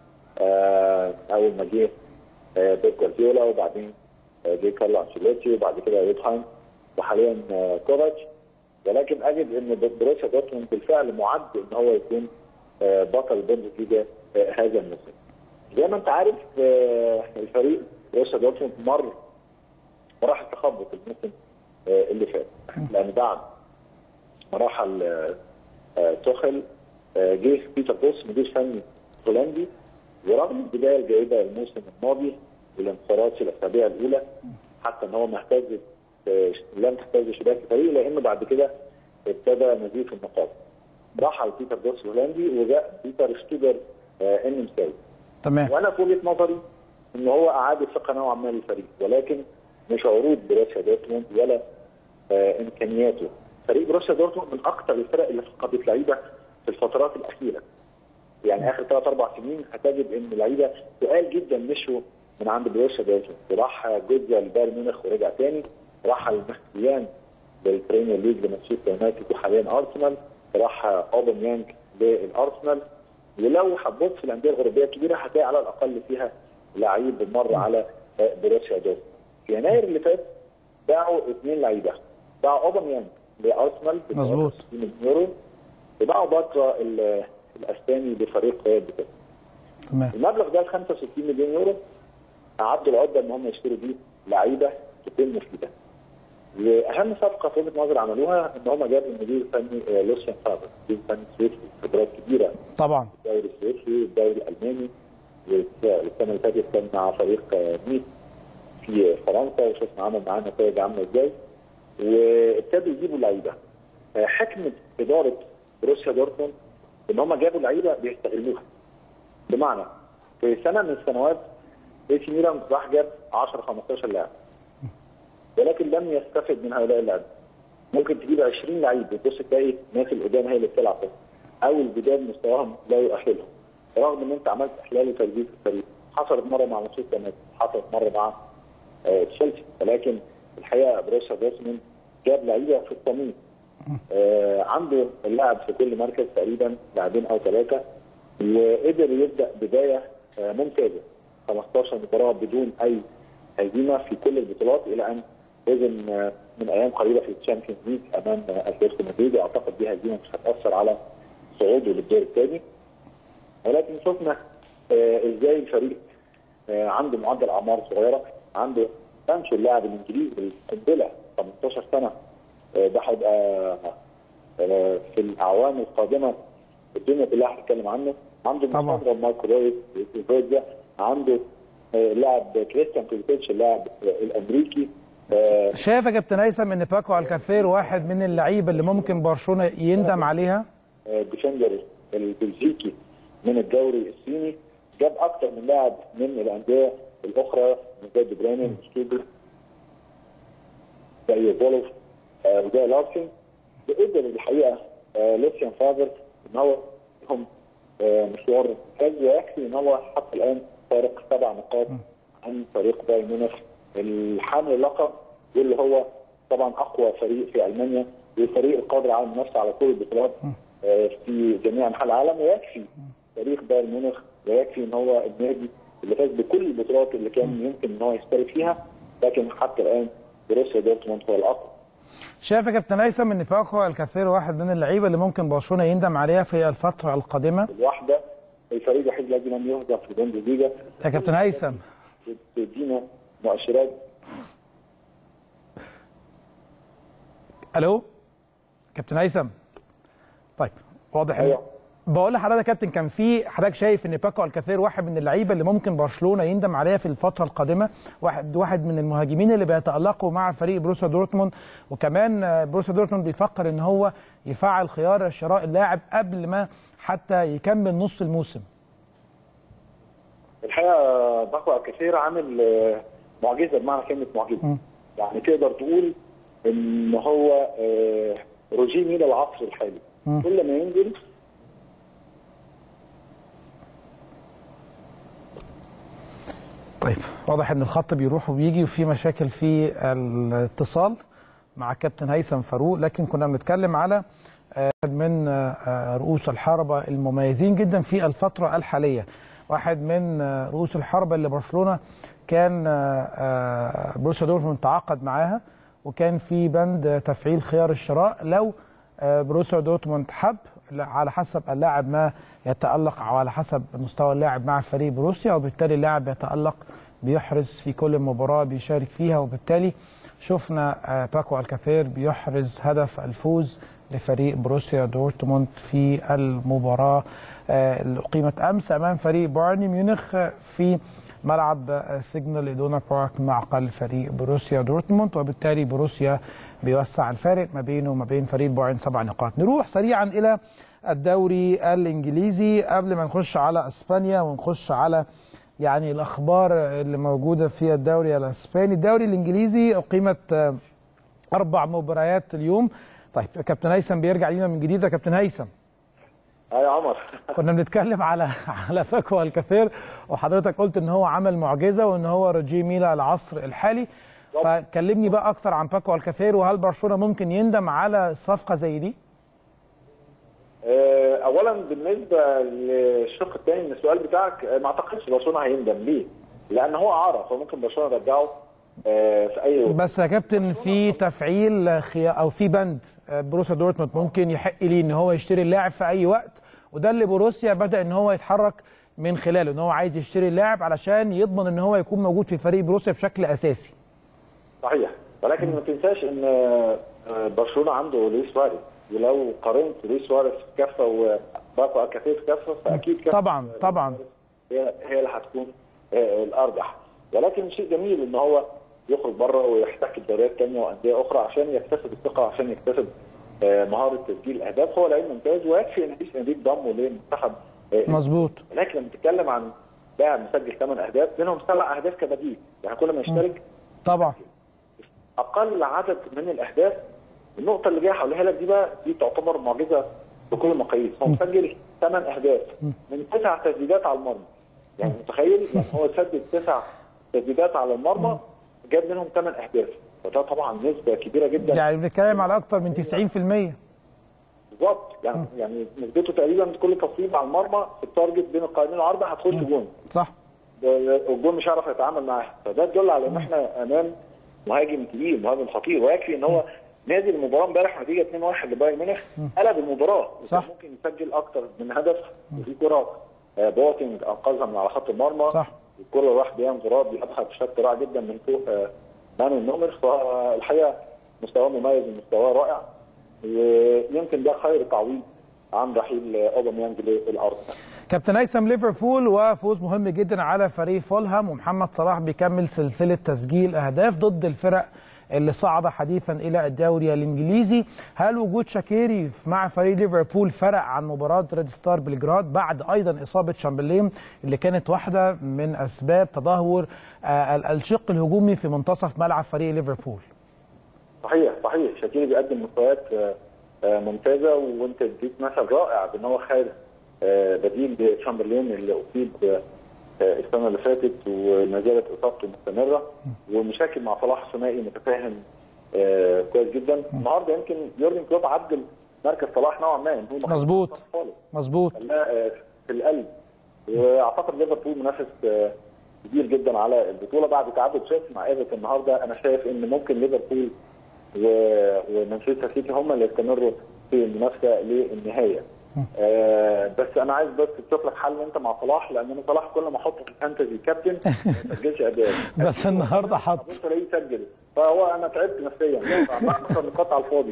آه اول ما جه آه بيب جوارديولا، وبعدين آه جه كارلو انشيلوتي، وبعد كده يوتهايم، وحاليا آه كوفاتش. ولكن اجد ان بروسيا دورتموند بالفعل معد ان هو يكون آه بطل بوندسليجا آه هذا الموسم. زي ما انت عارف آه الفريق بروسيا دورتموند مر مراحل تخبط الموسم آه اللي فات، لان بعد مراحل آه توخل آه جه بيتر بوس مدير فني هولندي، ورغم البدايه الجيده الموسم الماضي والانتصارات في الاسابيع الاولى، حتى ان هو ما اهتز لم تهتز شباك الفريق، لانه بعد كده ابتدى نزيف النقاط. رحل بيتر بوس الهولندي وجاء بيتر شتوجر آه النمساوي. تمام. وانا في وجهه نظري ان هو اعاد الثقه نوعا ما للفريق، ولكن مش عروض بروسيا دورتموند ولا آه امكانياته. فريق بروسيا دورتموند من اكثر الفرق اللي فقدت لعيبه في الفترات الاخيره. يعني اخر ثلاث اربع سنين هتجد ان لعيبه تقال جدا مشوا من عند بروسيا دورتموند. راح جوزيا لبايرن ميونخ ورجع تاني، راح المختيان للبريمير ليج لمانشستر يونايتد وحاليا ارسنال، راح اوباميانج للارسنال. ولو حبيت في الانديه الاوروبيه الكبيره هتلاقي على الاقل فيها لعيب مر على بروسيا دورتموند. في يناير اللي فات باعوا اثنين لعيبه، باعوا اوباميانج لارسنال ب مظبوط مليون يورو، وباعوا باترا الاسباني لفريق ريال بيتيس. تمام. المبلغ ده خمسة وستين مليون يورو اعدوا العده ان هم يشتروا بيه لعيبه تتم في ده. واهم صفقه في وجهه نظري عملوها ان هم جابوا المدير الفني لوسيان فابر، مدير فني سويسري خبرات كبيره طبعا الدوري السويسري والدوري الالماني، والسنه اللي فاتت كان مع فريق نيس في فرنسا وشفنا عمل معاه نتائج عامله ازاي، وابتدوا يجيبوا لعيبه. حكمه اداره بروسيا دورتموند ان هم جابوا لعيبه بيستغلوها. بمعنى في سنه من السنوات اي سي ميلان راح جاب عشرة خمستاشر لاعب، ولكن لم يستفد من هؤلاء اللاعبين. ممكن تجيب عشرين لعيب وتبص تلاقي الناس اللي قدام هي اللي بتلعب بس، او الجداد مستواهم لا يؤهلهم، رغم ان انت عملت احلال وتجديد في الفريق. حصلت مره مع مانشستر يونايتد، حصلت مره مع تشيلسي، ولكن الحقيقه بروسيا دورتموند جاب لعيبه في الصميم. آه عنده اللاعب في كل مركز تقريبا لاعبين او ثلاثه، وقدر يبدا بدايه آه ممتازه، خمستاشر مباراه بدون اي هزيمه في كل البطولات، الى ان لازم آه من ايام قريبه في الشامبيونز ليج امام اتلتيكو مدريد، اعتقد دي هزيمه مش هتاثر على صعوده للدور الثاني. ولكن شفنا آه ازاي الفريق آه عنده معدل اعمار صغيره، عنده سانشو اللاعب الانجليزي القنبله ثمانية عشر سنه، آه ده هيبقى آه في الاعوام القادمه الدنيا كلها هتتكلم عنه. عنده مستضرب ماركو رويس، عنده آه لاعب كريستيان بوليتيتش اللاعب آه الامريكي. آه شايف يا كابتن هيثم ان باكو الكافير واحد من اللعيبه اللي ممكن برشلونه يندم عليها؟ آه ديفندر البلجيكي من الدوري الصيني، جاب اكثر من لاعب من الانديه الاخرى زي دي بروين وشتوبر زي فولوف آه وزي لارسن. بقدر الحقيقه آه لوسيان فابر ان هو لهم آه مشوار فاز، ويكفي ان هو حتى الان فارق سبع نقاط عن فريق بايرن ميونخ الحامل اللقب، واللي هو طبعا اقوى فريق في المانيا، والفريق القادر على المنافسه على كل البطولات آه في جميع انحاء العالم. ويكفي تاريخ بايرن ميونخ، ويكفي ان هو النادي اللي فاز بكل البطولات اللي كان يمكن ان هو يشترك فيها، لكن حتى الان بروسيا دورتموند هو الاقوى. شايف يا كابتن هيثم ان باكو الكافير واحد من اللعيبه اللي ممكن برشلونه يندم عليها في الفتره القادمه؟ الواحده الفريق الوحيد الذي لم يهزم في البوندسليغا. يا كابتن هيثم تدينا مؤشرات. الو كابتن هيثم. طيب واضح أيوة. بقول لحضرتك يا كابتن، كان في حضرتك شايف ان باكو الكافير واحد من اللعيبه اللي ممكن برشلونه يندم عليها في الفتره القادمه، واحد واحد من المهاجمين اللي بيتالقوا مع فريق بروسيا دورتموند، وكمان بروسيا دورتموند بيفكر ان هو يفعل خيار شراء اللاعب قبل ما حتى يكمل نص الموسم. الحقيقه باكو الكافير عامل معجزه بمعنى كلمه معجزه. م. يعني تقدر تقول ان هو روجيه ميلا العصر الحالي. م. كل ما ينزل طيب واضح ان الخط بيروح وبيجي وفي مشاكل في الاتصال مع كابتن هيثم فاروق، لكن كنا بنتكلم على من رؤوس الحربة المميزين جدا في الفترة الحالية. واحد من رؤوس الحربة اللي برشلونة كان بروسيا دورتموند تعاقد معاها، وكان في بند تفعيل خيار الشراء لو بروسيا دورتموند حب، على حسب اللاعب ما يتألق أو على حسب مستوى اللاعب مع فريق بروسيا، وبالتالي اللاعب يتألق بيحرز في كل مباراة بيشارك فيها. وبالتالي شفنا باكو الكافير بيحرز هدف الفوز لفريق بروسيا دورتموند في المباراة اللي أقيمت أمس أمام فريق بايرن ميونخ في ملعب سيجنال إدونا بارك معقل فريق بروسيا دورتموند، وبالتالي بروسيا بيوسع الفارق ما بينه وما بين فريق بايرن سبع نقاط. نروح سريعا إلى الدوري الإنجليزي قبل ما نخش على أسبانيا ونخش على يعني الأخبار اللي موجودة في الدوري الأسباني. الدوري الإنجليزي أقيمت أربع مباريات اليوم. طيب كابتن هيثم بيرجع لينا من جديد. يا كابتن هيثم. ايوه يا عمر. كنا بنتكلم على على باكو الكافير، وحضرتك قلت ان هو عمل معجزه وان هو روجيه ميلا العصر الحالي. فكلمني بقى اكثر عن باكو الكافير، وهل برشلونه ممكن يندم على صفقه زي دي؟ اولا بالنسبه للشق الثاني من السؤال بتاعك، ما اعتقدش برشلونه هيندم. ليه؟ لان هو عرف، فممكن برشلونه يرجعه آه في اي وقت. بس يا كابتن في تفعيل خيا او في بند بروسيا دورتموند ممكن يحق ليه ان هو يشتري اللاعب في اي وقت، وده اللي بروسيا بدا ان هو يتحرك من خلاله، ان هو عايز يشتري اللاعب علشان يضمن ان هو يكون موجود في فريق بروسيا بشكل اساسي. صحيح، ولكن ما تنساش ان برشلونه عنده لويس سواريز، ولو قارنت لويس سواريز في كفه وباكو اكافيه في كفه فاكيد كفه طبعا طبعا هي هي اللي هتكون الارجح. ولكن شيء جميل ان هو يخرج بره ويحتك بدوريات ثانيه وانديه اخرى عشان يكتسب الثقه، عشان يكتسب مهاره تسجيل الاهداف. هو لعيب ممتاز ويكفي ان لويس انريك ضمه للمنتخب. مظبوط. لكن لما تتكلم عن لاعب مسجل ثمان اهداف منهم سبع اهداف كبديل، يعني كل ما يشترك طبعا اقل عدد من الاهداف. النقطه اللي جايه هقولها لك دي بقى دي تعتبر معجزه بكل المقاييس. هو مسجل ثمان اهداف من تسع تسديدات على المرمى. يعني متخيل يعني هو سدد تسع تسديدات على المرمى جاب منهم ثمان اهداف، وده طبعا نسبه كبيره جدا. يعني بنتكلم على اكثر من تسعين في المية بالظبط. يعني م. يعني نسبته تقريبا كل تصويب على المرمى في التارجت بين القائمين العرضه هتخش جون. صح. والجون مش هيعرف يتعامل معاه، فده يدل على ان احنا امام مهاجم تقيل، مهاجم خطير. ويكفي ان هو نادي المباراه امبارح نتيجه اتنين واحد لبايرن ميونخ قلب المباراه. صح. ممكن يسجل اكتر من هدف، وفي كره بوتنج انقذها من على خط المرمى. صح. الكره راح بيان غراب بيلعبها بشكل رائع جدا من فوق مانو نومر. فالحقيقه مستواه مميز ومستواه رائع، ويمكن ده خير تعويض عن رحيل اوباميانج للارض. كابتن هيثم، ليفربول وفوز مهم جدا على فريق فولهام، ومحمد صلاح بيكمل سلسله تسجيل اهداف ضد الفرق اللي صعد حديثا الى الدوري الانجليزي. هل وجود شاكيري مع فريق ليفربول فرق عن مباراه ريد ستار بلجراد بعد ايضا اصابه شامبرلين اللي كانت واحده من اسباب تدهور الشق الهجومي في منتصف ملعب فريق ليفربول؟ صحيح صحيح، شاكيري بيقدم مستويات ممتازه، وانت اديت مثل رائع بان هو خير بديل لشامبرلين اللي اصيب السنه اللي فاتت وما زالت اصابته مستمره، ومشاكل مع صلاح ثنائي متفاهم كويس جدا. النهارده يمكن يورجن كلوب عدل مركز صلاح نوعا ما، ان هو مظبوط مظبوط في القلب. واعتقد ليفربول منافس كبير جدا على البطوله بعد تعادل شاسع مع ايفرتون النهارده. انا شايف ان ممكن ليفربول ومانشستر سيتي هم اللي يستمروا في المنافسه للنهايه. آه بس انا عايز بس تشوف لك حل انت مع صلاح، لان انا صلاح كل ما احطه في الفانتزي كابتن ما يسجلش اهداف. بس النهارده حط بص الاقيه يسجل، فهو انا تعبت نفسيا بعمل نقاط على الفاضي.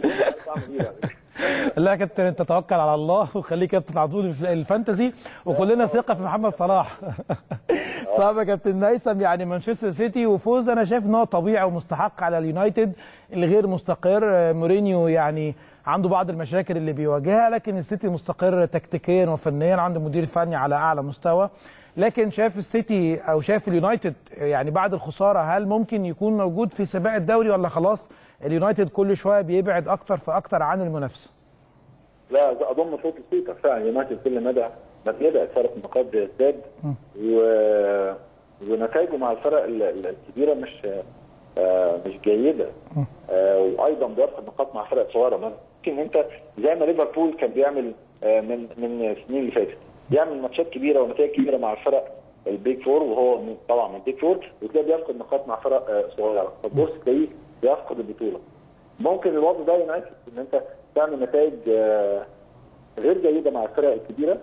لا يا كابتن، انت توكل على الله وخليه كابتن على طول الفانتزي، وكلنا ثقه في محمد صلاح. طب يا كابتن هيثم، يعني مانشستر سيتي وفوز انا شايف ان هو طبيعي ومستحق على اليونايتد الغير مستقر. مورينيو يعني عنده بعض المشاكل اللي بيواجهها، لكن السيتي مستقر تكتيكيا وفنيا، عنده مدير فني على اعلى مستوى. لكن شايف السيتي او شايف اليونايتد يعني بعد الخساره هل ممكن يكون موجود في سباق الدوري، ولا خلاص اليونايتد كل شويه بيبعد اكتر فاكتر عن المنافسه؟ لا، اضم صوت السيتي فعلا. اليونايتد كل مدى ما بيبعد فرق النقاط بيزداد، و... ونتائجه مع الفرق الكبيره مش آه مش جيده. آه وايضا بيرفع النقاط مع فرق صغيره. ممكن انت زي ما ليفربول كان بيعمل آه من من السنين اللي فاتت، بيعمل ماتشات كبيره ونتائج كبيره مع الفرق البيج فور، وهو طبعا من البيج فور، وتلاقيه بيفقد نقاط مع فرق آه صغيره، فتبص تلاقيه بيفقد البطوله. ممكن الوضع ده ينعكس ان انت تعمل نتائج آه غير جيده مع الفرق الكبيره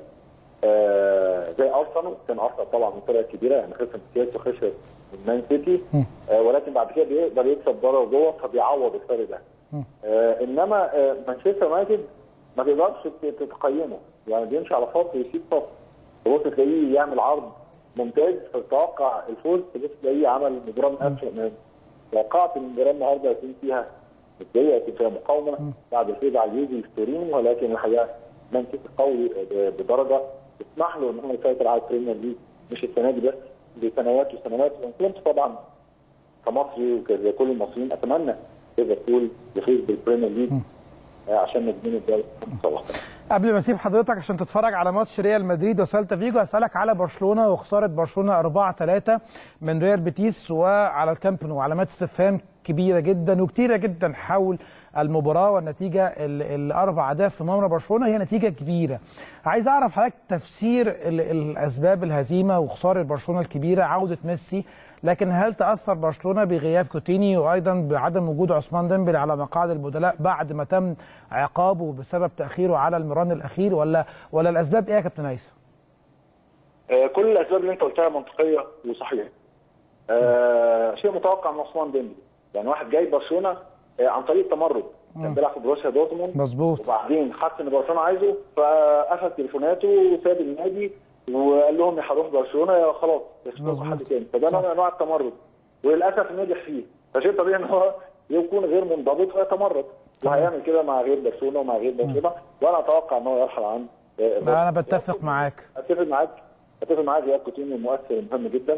آه زي ارسنال. كان ارسنال طبعا من الفرق الكبيره، يعني خسر امتياز وخسر من مان سيتي، آه ولكن بعد كده بيقدر يكسب بره وجوه فبيعوض الفرق ده. آه انما آه مانشستر يونايتد ما تقدرش تقيمه، يعني بيمشي على خط ويسيب خط. تبص تلاقيه يعمل عرض ممتاز فتتوقع الفوز، تبص تلاقيه عمل مباراه من اسوء ما توقعت. المباراه النهارده هيكون فيها الدقيقه هيكون فيها مقاومه بعد الفوز على اليوفي في تورينو، ولكن الحقيقه مانشستر قوي بدرجه تسمح له ان هو يسيطر على البريمير ليج، مش السنه دي بس، لسنوات وسنوات. وكنت طبعا كمصري وكل المصريين اتمنى ليفربول يفوز بالبريمير ليج عشان نضمن الدوري طبعا. قبل ما اسيب حضرتك عشان تتفرج على ماتش ريال مدريد وسالتا فيجو، هسالك على برشلونه وخساره برشلونه أربعة ثلاثة من ريال بيتيس وعلى الكامب نو، علامات استفهام كبيره جدا وكتيره جدا حول المباراه والنتيجه الاربع اهداف في مرمى برشلونه هي نتيجه كبيره. عايز اعرف حضرتك تفسير الاسباب الهزيمه وخساره برشلونه الكبيره، عوده ميسي، لكن هل تاثر برشلونه بغياب كوتيني وايضا بعدم وجود عثمان ديمبلي على مقاعد البدلاء بعد ما تم عقابه بسبب تاخيره على المران الاخير، ولا ولا الاسباب ايه يا كابتن هيثم؟ كل الاسباب اللي انت قلتها منطقيه وصحيحه. آه شيء متوقع من عثمان ديمبلي، يعني واحد جاي برشلونه عن طريق تمرد، كان بيلعب في بروسيا دورتموند مظبوط، وبعدين حس ان برشلونه عايزه فقفل تليفوناته وساب النادي وقال لهم يا هروح برشلونه يا خلاص يشوفوا حد تاني، فده نوع من انواع التمرد وللاسف نجح فيه، فشيء طبيعي ان هو يكون غير منضبط ويتمرد، وهيعمل كده مع غير برشلونه ومع غير برشلونه، وانا اتوقع ان هو يرحل عن انا بتفق معاك اتفق معاك اتفق معاك يا كوتينيو مؤثر مهم جدا.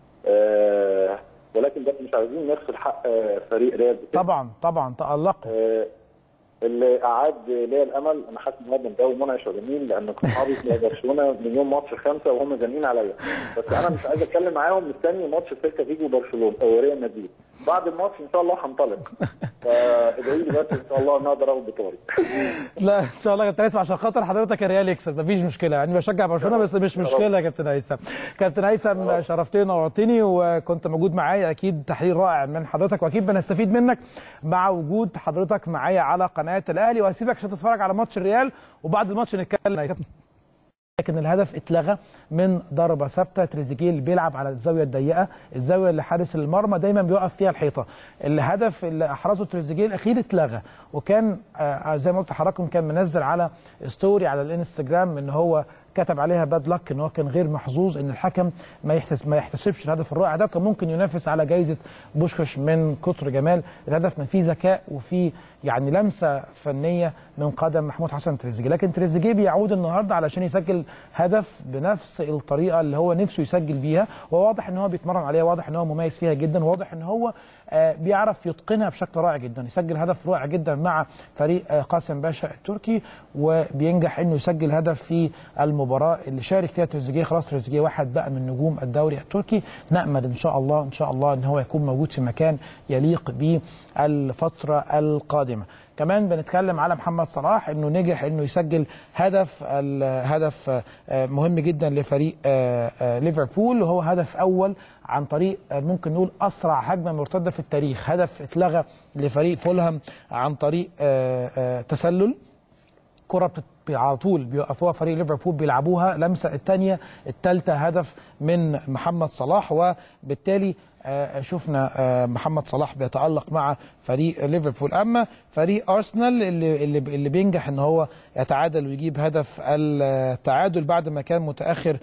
أه ولكن ده مش عايزين نغفل حق فريق ريال بيتيس. طبعا طبعا تألقوا. أه اللي اعاد ليا الامل، انا حاسس ان هذا الجو منعش وجميل لان كنت حاضر في برشلونه من يوم ماتش الخمسه وهم زنقين عليا، بس انا مش عايز اتكلم معاهم، مستني ماتش سيلتا فيجو وبرشلونه او ريال مدريد بعد الماتش ان شاء الله هنطلق، فادعي لي بس ان شاء الله ان اقدر اخد بطولي. لا ان شاء الله يا كابتن هيثم عشان خاطر حضرتك الريال يكسب مفيش مشكله، يعني بشجع برشلونه بس مش مشكله يا كابتن هيثم. كابتن هيثم شرفتني ونورتني وكنت موجود معايا، اكيد تحليل رائع من حضرتك واكيد بنستفيد منك مع وجود حضرتك معايا على قناه الاهلي، وهسيبك عشان تتفرج على ماتش الريال وبعد الماتش نتكلم يا كابتن. لكن الهدف اتلغى من ضربه ثابته، تريزيجيه اللي بيلعب على الزاويه الضيقه، الزاويه اللي حارس المرمى دايما بيقف فيها الحيطه. الهدف اللي احرزه تريزيجيه الاخير اتلغى، وكان آه زي ما قلت لحضراتكم كان منزل على ستوري على الانستجرام ان هو كتب عليها باد لك، ان هو كان غير محظوظ ان الحكم ما يحتسب ما يحتسبش الهدف الرائع ده، كان ممكن ينافس على جائزه بوشكاش من كتر جمال الهدف، ما فيه ذكاء وفي يعني لمسه فنيه من قدم محمود حسن تريزيجيه. لكن تريزيجيه بيعود النهارده علشان يسجل هدف بنفس الطريقه اللي هو نفسه يسجل بيها، وواضح ان هو بيتمرن عليها، واضح ان هو مميز فيها جدا، وواضح ان هو آه بيعرف يتقنها بشكل رائع جدا، يسجل هدف رائع جدا مع فريق آه قاسم باشا التركي، وبينجح انه يسجل هدف في المباراه اللي شارك فيها تريزيجيه. خلاص تريزيجيه واحد بقى من نجوم الدوري التركي، نأمل ان شاء الله ان شاء الله ان هو يكون موجود في مكان يليق بالفتره القادمه. كمان بنتكلم على محمد صلاح انه نجح انه يسجل هدف هدف مهم جدا لفريق ليفربول، وهو هدف اول عن طريق ممكن نقول اسرع هجمه مرتده في التاريخ، هدف اتلغى لفريق فولهام عن طريق تسلل، كره على طول بيوقفوها فريق ليفربول بيلعبوها، لمسه الثانيه الثالثه هدف من محمد صلاح، وبالتالي شفنا محمد صلاح بيتألق مع فريق ليفربول. اما فريق ارسنال اللي اللي اللي بينجح ان هو يتعادل ويجيب هدف التعادل بعد ما كان متاخر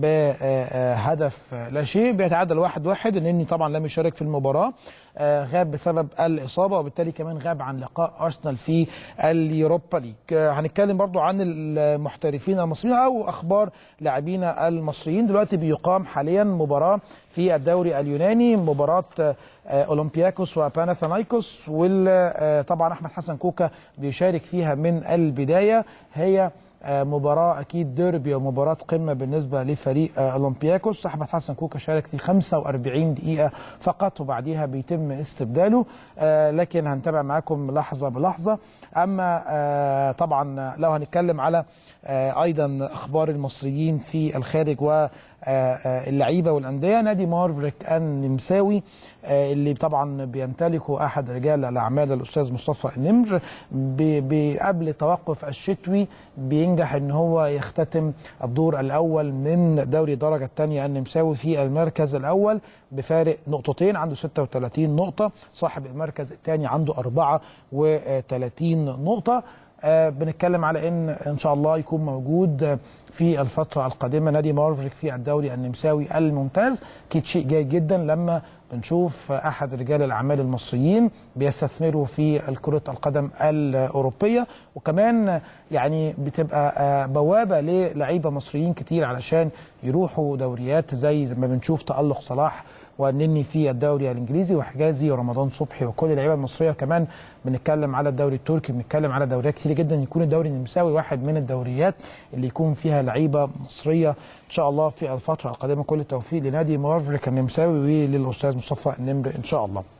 بهدف لا شيء، بيتعادل واحد واحد، لاني طبعا لم يشارك في المباراه، غاب بسبب الاصابه، وبالتالي كمان غاب عن لقاء ارسنال في اليوروبا ليج. هنتكلم برضو عن المحترفين المصريين او اخبار لاعبينا المصريين. دلوقتي بيقام حاليا مباراه في الدوري اليوناني، مباراه اولمبياكوس وباناثينايكوس، وطبعا احمد حسن كوكا بيشارك فيها من البدايه. هي مباراة أكيد ديربي ومباراة قمة بالنسبة لفريق أولمبياكوس. أحمد حسن كوكا شارك في خمسة وأربعين دقيقة فقط وبعديها بيتم استبداله، لكن هنتابع معاكم لحظة بلحظة. أما طبعا لو هنتكلم على أيضا أخبار المصريين في الخارج و اللعيبه والانديه، نادي مارفريك النمساوي اللي طبعا بيمتلكه احد رجال الاعمال الاستاذ مصطفى النمر، قبل توقف الشتوي بينجح ان هو يختتم الدور الاول من دوري الدرجه الثانيه النمساوي في المركز الاول بفارق نقطتين، عنده ستة وثلاثين نقطه، صاحب المركز الثاني عنده أربعة وثلاثين نقطه. آه بنتكلم على ان ان شاء الله يكون موجود في الفتره القادمه نادي مارفريك في الدوري النمساوي الممتاز. اكيد شيء جيد جدا لما بنشوف احد رجال الاعمال المصريين بيستثمروا في كره القدم الاوروبيه، وكمان يعني بتبقى آه بوابه للاعيبه مصريين كتير علشان يروحوا دوريات زي ما بنشوف تألق صلاح والنني في الدوري الانجليزي وحجازي ورمضان صبحي وكل اللعيبه المصريه. كمان بنتكلم على الدوري التركي، بنتكلم على دوريات كتير جدا، يكون الدوري النمساوي واحد من الدوريات اللي يكون فيها لعيبه مصريه ان شاء الله في الفتره القادمه. كل التوفيق لنادي مارفريك النمساوي وللاستاذ مصطفى النمر ان شاء الله.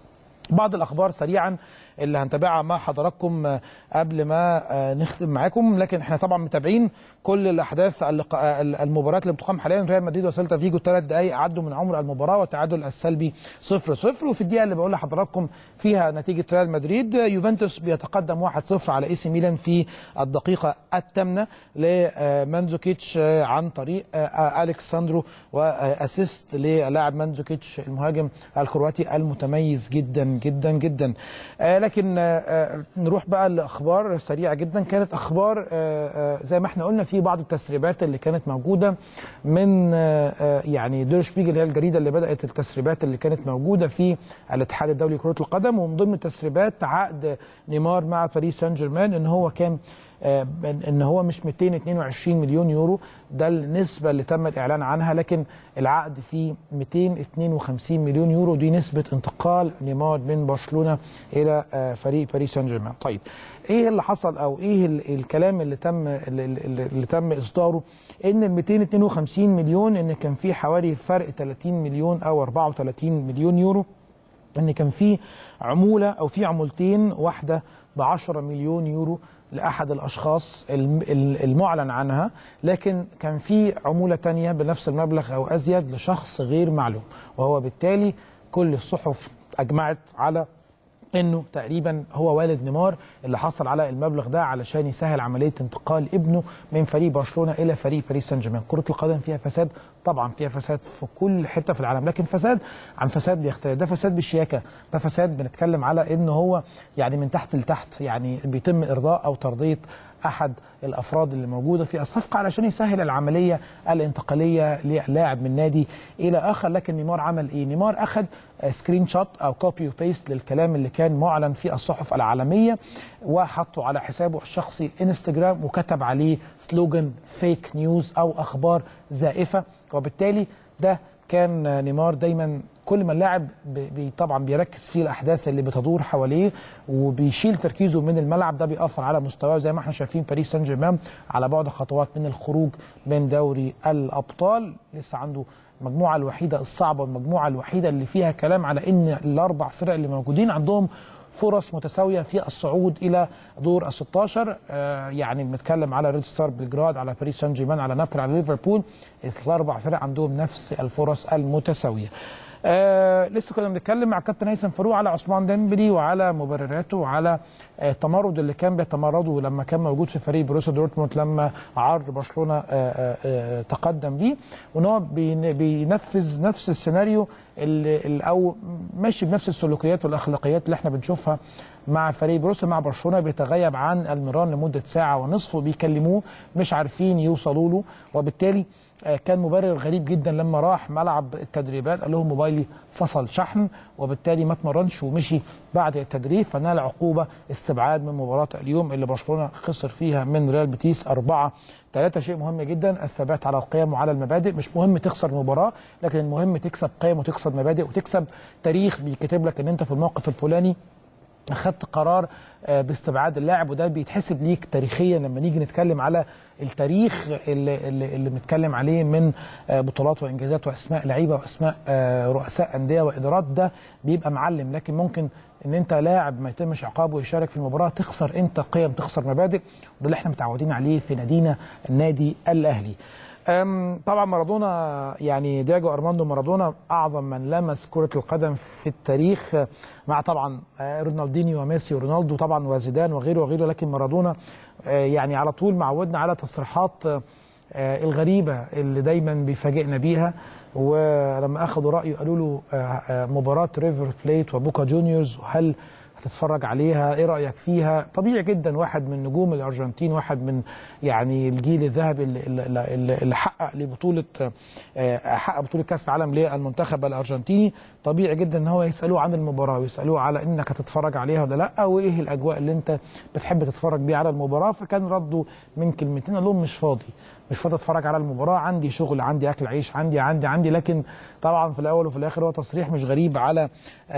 بعض الاخبار سريعا اللي هنتابعها مع حضراتكم قبل ما نختم معاكم، لكن احنا طبعا متابعين كل الاحداث المباريات اللي بتقام حاليا. ريال مدريد وسيلتا فيجو ثلاث دقائق عدوا من عمر المباراه والتعادل السلبي صفر صفر، وفي الدقيقه اللي بقول لحضراتكم فيها نتيجه ريال مدريد يوفنتوس بيتقدم واحد صفر على اي سي ميلان في الدقيقه الثامنه لمانزوكيتش عن طريق الكساندرو، واسيست للاعب مانزوكيتش المهاجم الكرواتي المتميز جدا جدا جدا. لكن نروح بقى لاخبار سريعه جدا. كانت اخبار زي ما احنا قلنا في بعض التسريبات اللي كانت موجوده من يعني دير شبيجل اللي هي الجريده اللي بدات التسريبات اللي كانت موجوده في الاتحاد الدولي لكره القدم، ومن ضمن التسريبات عقد نيمار مع باريس سان جيرمان ان هو كان ان هو مش مئتين واثنين وعشرين مليون يورو، ده النسبه اللي تم الاعلان عنها، لكن العقد فيه مئتين واثنين وخمسين مليون يورو، دي نسبه انتقال نيمار من برشلونه الى فريق باريس سان جيرمان. طيب ايه اللي حصل او ايه الكلام اللي تم اللي, اللي تم اصداره؟ ان ال مئتين واثنين وخمسين مليون ان كان في حوالي فرق ثلاثين مليون او أربعة وثلاثين مليون يورو، ان كان في عموله او في عمولتين، واحده ب عشرة مليون يورو لأحد الأشخاص المعلن عنها، لكن كان في عمولة تانية بنفس المبلغ أو أزيد لشخص غير معلوم، وهو بالتالي كل الصحف أجمعت على انه تقريبا هو والد نيمار اللي حصل على المبلغ ده علشان يسهل عمليه انتقال ابنه من فريق برشلونه الى فريق باريس سان جيرمان. كره القدم فيها فساد، طبعا فيها فساد في كل حته في العالم، لكن فساد عن فساد بيختلف. ده فساد بالشياكه، ده فساد بنتكلم على انه هو يعني من تحت لتحت، يعني بيتم ارضاء او ترضيه احد الافراد اللي موجوده في الصفقه علشان يسهل العمليه الانتقاليه للاعب من نادي الى اخر. لكن نيمار عمل ايه؟ نيمار اخذ سكرين شوت او كوبي وبيست للكلام اللي كان معلن في الصحف العالميه وحطه على حسابه الشخصي انستجرام، وكتب عليه سلوجان فيك نيوز او اخبار زائفه. وبالتالي ده كان نيمار دايما كل ما اللاعب بي طبعا بيركز في الاحداث اللي بتدور حواليه وبيشيل تركيزه من الملعب، ده بيأثر على مستواه. زي ما احنا شايفين باريس سان جيرمان على بعد خطوات من الخروج من دوري الابطال، لسه عنده المجموعه الوحيده الصعبه، المجموعه الوحيده اللي فيها كلام على ان الاربع فرق اللي موجودين عندهم فرص متساويه في الصعود الى دور ال ستاشر. آه يعني بنتكلم على ريد ستار بلجراد، على باريس سان جيرمان، على نابولي، على ليفربول، الاربع فرق عندهم نفس الفرص المتساويه. آه لسه كنا بنتكلم مع كابتن هيثم فاروق على عثمان ديمبلي وعلى مبرراته وعلى آه التمرد اللي كان بيتمرده لما كان موجود في فريق بروسيا دورتموند لما عرض برشلونه آه آه آه تقدم ليه، وان هو بينفذ نفس السيناريو اللي او ماشي بنفس السلوكيات والاخلاقيات اللي احنا بنشوفها مع فريق بروسيا مع برشلونه. بيتغيب عن المران لمده ساعه ونصف وبيكلموه مش عارفين يوصلوا له، وبالتالي كان مبرر غريب جدا لما راح ملعب التدريبات قال لهم موبايلي فصل شحن، وبالتالي ما اتمرنش ومشي بعد التدريب، فنال عقوبه استبعاد من مباراه اليوم اللي برشلونه خسر فيها من ريال بيتيس أربعة ثلاثة. شيء مهم جدا الثبات على القيم وعلى المبادئ، مش مهم تخسر مباراه، لكن المهم تكسب قيم وتكسب مبادئ وتكسب تاريخ بيكتب لك ان انت في الموقف الفلاني اخذت قرار باستبعاد اللاعب، وده بيتحسب ليك تاريخيا لما نيجي نتكلم على التاريخ اللي, اللي, اللي بنتكلم عليه من بطولات وانجازات واسماء لعيبه واسماء رؤساء انديه وادارات، ده بيبقى معلم. لكن ممكن ان انت لاعب ما يتمش عقابه ويشارك في المباراه تخسر انت قيم، تخسر مبادئ، وده اللي احنا متعودين عليه في نادينا النادي الاهلي. طبعا مارادونا، يعني دياجو ارماندو مارادونا اعظم من لمس كره القدم في التاريخ، مع طبعا رونالدينيو وميسي ورونالدو طبعا وزيدان وغيره وغيره، لكن مارادونا يعني على طول معودنا على تصريحات الغريبه اللي دايما بيفاجئنا بيها. ولما اخذوا رايه قالوا له مباراه ريفر بليت وبوكا جونيورز وهل هتتفرج عليها، ايه رايك فيها؟ طبيعي جدا، واحد من نجوم الارجنتين، واحد من يعني الجيل الذهبي اللي, اللي, اللي حقق لبطوله حقق بطوله كاس العالم للمنتخب الارجنتيني، طبيعي جدا ان هو يسالوه عن المباراه ويسالوه على انك هتتفرج عليها ولا لا، وايه الاجواء اللي انت بتحب تتفرج بيها على المباراه. فكان رده من كلمتين، قال لهم مش فاضي مش فاضي اتفرج على المباراه، عندي شغل، عندي اكل عيش، عندي عندي عندي لكن طبعا في الاول وفي الاخر هو تصريح مش غريب على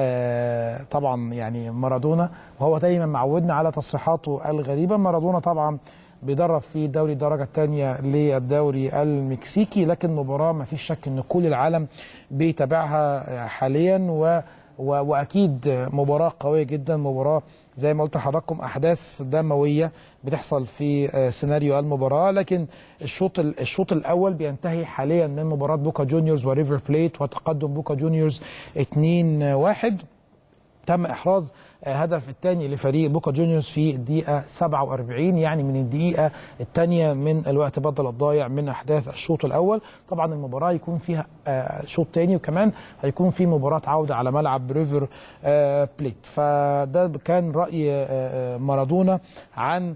آه طبعا يعني مارادونا، وهو دايما معودنا على تصريحاته الغريبه. مارادونا طبعا بيدرب في دوري الدرجه الثانيه للدوري المكسيكي، لكن مباراه ما فيش شك ان كل العالم بيتابعها حاليا، و واكيد مباراه قويه جدا، مباراه زي ما قلت لحضراتكم احداث دمويه بتحصل في سيناريو المباراه. لكن الشوط الشوط الاول بينتهي حاليا من مباراه بوكا جونيورز وريفر بليت وتقدم بوكا جونيورز اتنين واحد. تم احراز هدف الثاني لفريق بوكا جونيورز في الدقيقه سبعة وأربعين، يعني من الدقيقه الثانيه من الوقت بدل الضايع من احداث الشوط الاول. طبعا المباراه يكون فيها شوط ثاني، وكمان هيكون في مباراه عوده على ملعب ريفر بليت. فده كان راي مارادونا عن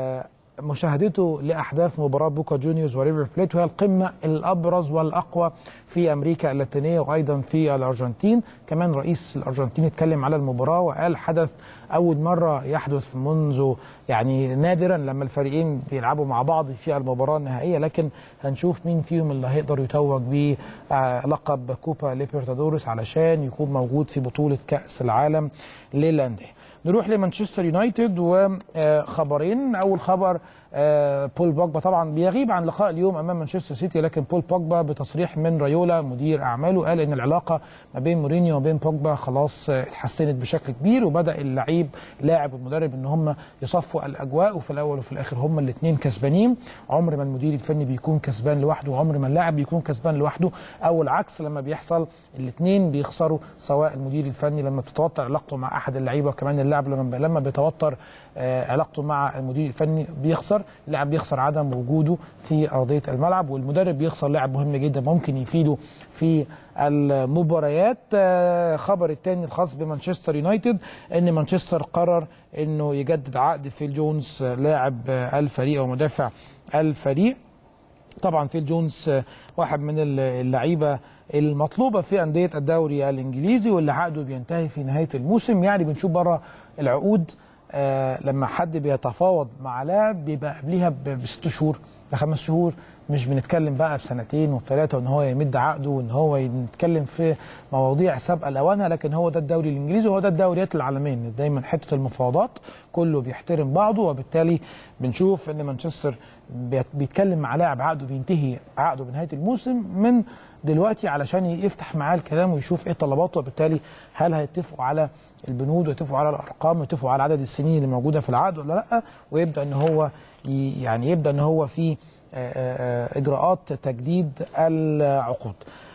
مشاهدته لاحداث مباراه بوكا جونيورز وريفر بليت، وهي القمه الابرز والاقوى في امريكا اللاتينيه وايضا في الارجنتين. كمان رئيس الارجنتين اتكلم على المباراه وقال حدث اول مره يحدث منذ يعني نادرا لما الفريقين بيلعبوا مع بعض في المباراه النهائيه، لكن هنشوف مين فيهم اللي هيقدر يتوج بلقب كوبا ليبرتادوريس علشان يكون موجود في بطوله كاس العالم للانديه. نروح لمانشستر يونايتد وخبرين. اول خبر بول بوجبا طبعا بيغيب عن لقاء اليوم امام مانشستر سيتي، لكن بول بوجبا بتصريح من رايولا مدير اعماله قال ان العلاقه ما بين مورينيو وبين بوجبا خلاص اتحسنت بشكل كبير، وبدا اللعيب لاعب والمدرب ان هم يصفوا الاجواء، وفي الاول وفي الاخر هم الاثنين كسبانين. عمر ما المدير الفني بيكون كسبان لوحده، وعمر ما اللاعب بيكون كسبان لوحده، او العكس لما بيحصل الاثنين بيخسروا، سواء المدير الفني لما بتتوتر علاقته مع احد اللعيبه، وكمان اللاعب لما لما بيتوتر علاقته مع المدير الفني بيخسر، اللاعب بيخسر عدم وجوده في ارضيه الملعب، والمدرب بيخسر لاعب مهم جدا ممكن يفيده في المباريات. خبر الثاني الخاص بمانشستر يونايتد ان مانشستر قرر انه يجدد عقد فيل جونز لاعب الفريق او مدافع الفريق. طبعا فيل جونز واحد من اللعيبه المطلوبه في انديه الدوري الانجليزي، واللي عقده بينتهي في نهايه الموسم. يعني بنشوف بره العقود آه لما حد بيتفاوض مع لاعب بيبقى قبليها بست شهور بخمس شهور، مش بنتكلم بقى بسنتين وبثلاثه وان هو يمد عقده وان هو يتكلم في مواضيع سابقه لاوانها. لكن هو ده الدوري الانجليزي وهو ده الدوريات العالميه، دايما حته المفاوضات كله بيحترم بعضه، وبالتالي بنشوف ان مانشستر بيتكلم مع لاعب عقده بينتهي عقده بنهايه الموسم من دلوقتي علشان يفتح معاه الكلام ويشوف ايه طلباته، وبالتالي هل هيتفقوا على البنود ويتفقوا على الارقام ويتفقوا على عدد السنين اللي موجوده في العقد ولا لا، ويبدا ان هو يعني يبدا ان هو في اجراءات تجديد العقود.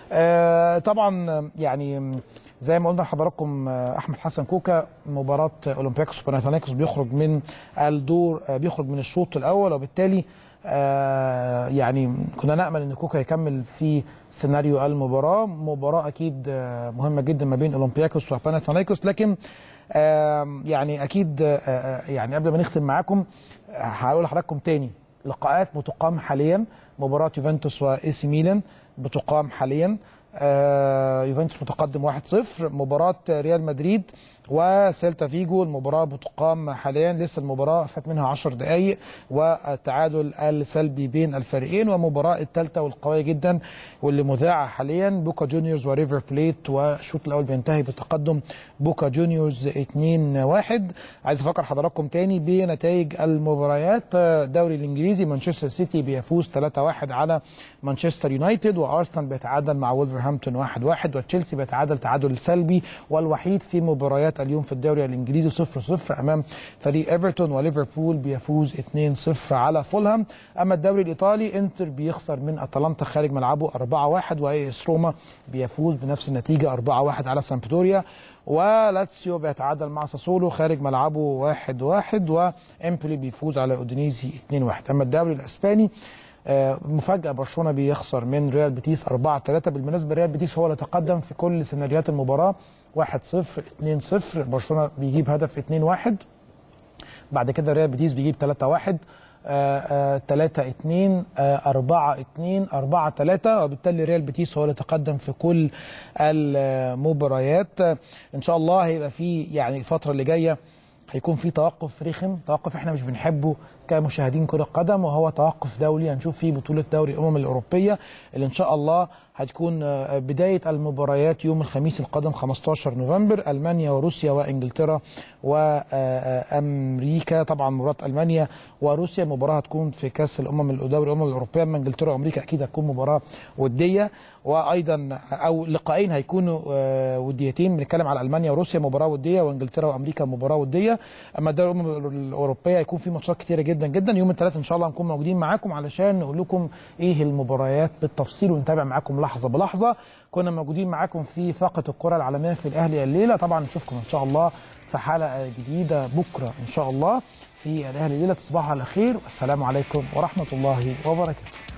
طبعا يعني زي ما قلنا لحضراتكم احمد حسن كوكا مباراه اولمبياكوس وباناثينايكوس بيخرج من الدور بيخرج من الشوط الاول، وبالتالي آه يعني كنا نأمل ان كوكا يكمل في سيناريو المباراه. مباراه اكيد آه مهمه جدا ما بين اولمبياكوس وباناثينايكوس، لكن آه يعني اكيد آه يعني قبل ما نختم معاكم هقول لحضراتكم تاني لقاءات بتقام حاليا. مباراه يوفنتوس واي سي ميلان بتقام حاليا، آه يوفنتوس متقدم واحد صفر. مباراه ريال مدريد وسيلتا فيجو المباراه بتقام حاليا، لسه المباراه فات منها عشر دقائق، والتعادل السلبي بين الفريقين. ومباراه الثالثه والقويه جدا واللي مذاعه حاليا بوكا جونيورز وريفر بليت، والشوط الاول بينتهي بتقدم بوكا جونيورز اتنين واحد. عايز افكر حضراتكم تاني بنتائج المباريات. الدوري الانجليزي مانشستر سيتي بيفوز ثلاثة واحد على مانشستر يونايتد، وارسنال بيتعادل مع وولفرهامبتون واحد واحد، وتشيلسي بيتعادل تعادل سلبي والوحيد في مباريات اليوم في الدوري الانجليزي صفر صفر امام فريق ايفرتون، وليفربول بيفوز اتنين صفر على فولهام. اما الدوري الايطالي انتر بيخسر من اتلانتا خارج ملعبه أربعة واحد، وايس روما بيفوز بنفس النتيجه أربعة واحد على سامبدوريا، ولاتسيو بيتعادل مع ساسولو خارج ملعبه واحد واحد، وامبولي بيفوز على اودينيزي اتنين واحد. اما الدوري الاسباني مفاجأة برشلونة بيخسر من ريال بيتيس أربعة ثلاثة. بالمناسبة ريال بيتيس هو اللي تقدم في كل سيناريوهات المباراة واحد صفر اتنين صفر، برشلونة بيجيب هدف اتنين واحد، بعد كده ريال بيتيس بيجيب ثلاثة واحد ثلاثة اتنين أربعة اتنين أربعة ثلاثة، وبالتالي ريال بيتيس هو اللي تقدم في كل المباريات. ان شاء الله هيبقى في يعني الفترة اللي جاية هيكون في توقف رخم، توقف احنا مش بنحبه كمشاهدين كرة قدم، وهو توقف دولي هنشوف فيه بطولة دوري الأمم الأوروبية اللي إن شاء الله هتكون بداية المباريات يوم الخميس القادم خمستاشر نوفمبر، ألمانيا وروسيا وإنجلترا وأمريكا. طبعا مباراة ألمانيا وروسيا المباراة هتكون في كأس الأمم دوري الأمم الأوروبية، أما إنجلترا وأمريكا أكيد هتكون مباراة ودية، وأيضا أو لقاءين هيكونوا وديتين، بنتكلم على ألمانيا وروسيا مباراة ودية وإنجلترا وأمريكا مباراة ودية. أما الدوري الأمم الأوروبية هيكون في ماتشات كتيرة جدا جدا. يوم الثلاث إن شاء الله هنكون موجودين معاكم علشان نقول لكم إيه المباريات بالتفصيل ونتابع معاكم لحظة بلحظة. كنا موجودين معاكم في فقرة الكرة العالمية في الأهلي الليلة. طبعا نشوفكم إن شاء الله في حلقة جديدة بكرة إن شاء الله في الأهلي الليلة. تصبحوا على خير والسلام عليكم ورحمة الله وبركاته.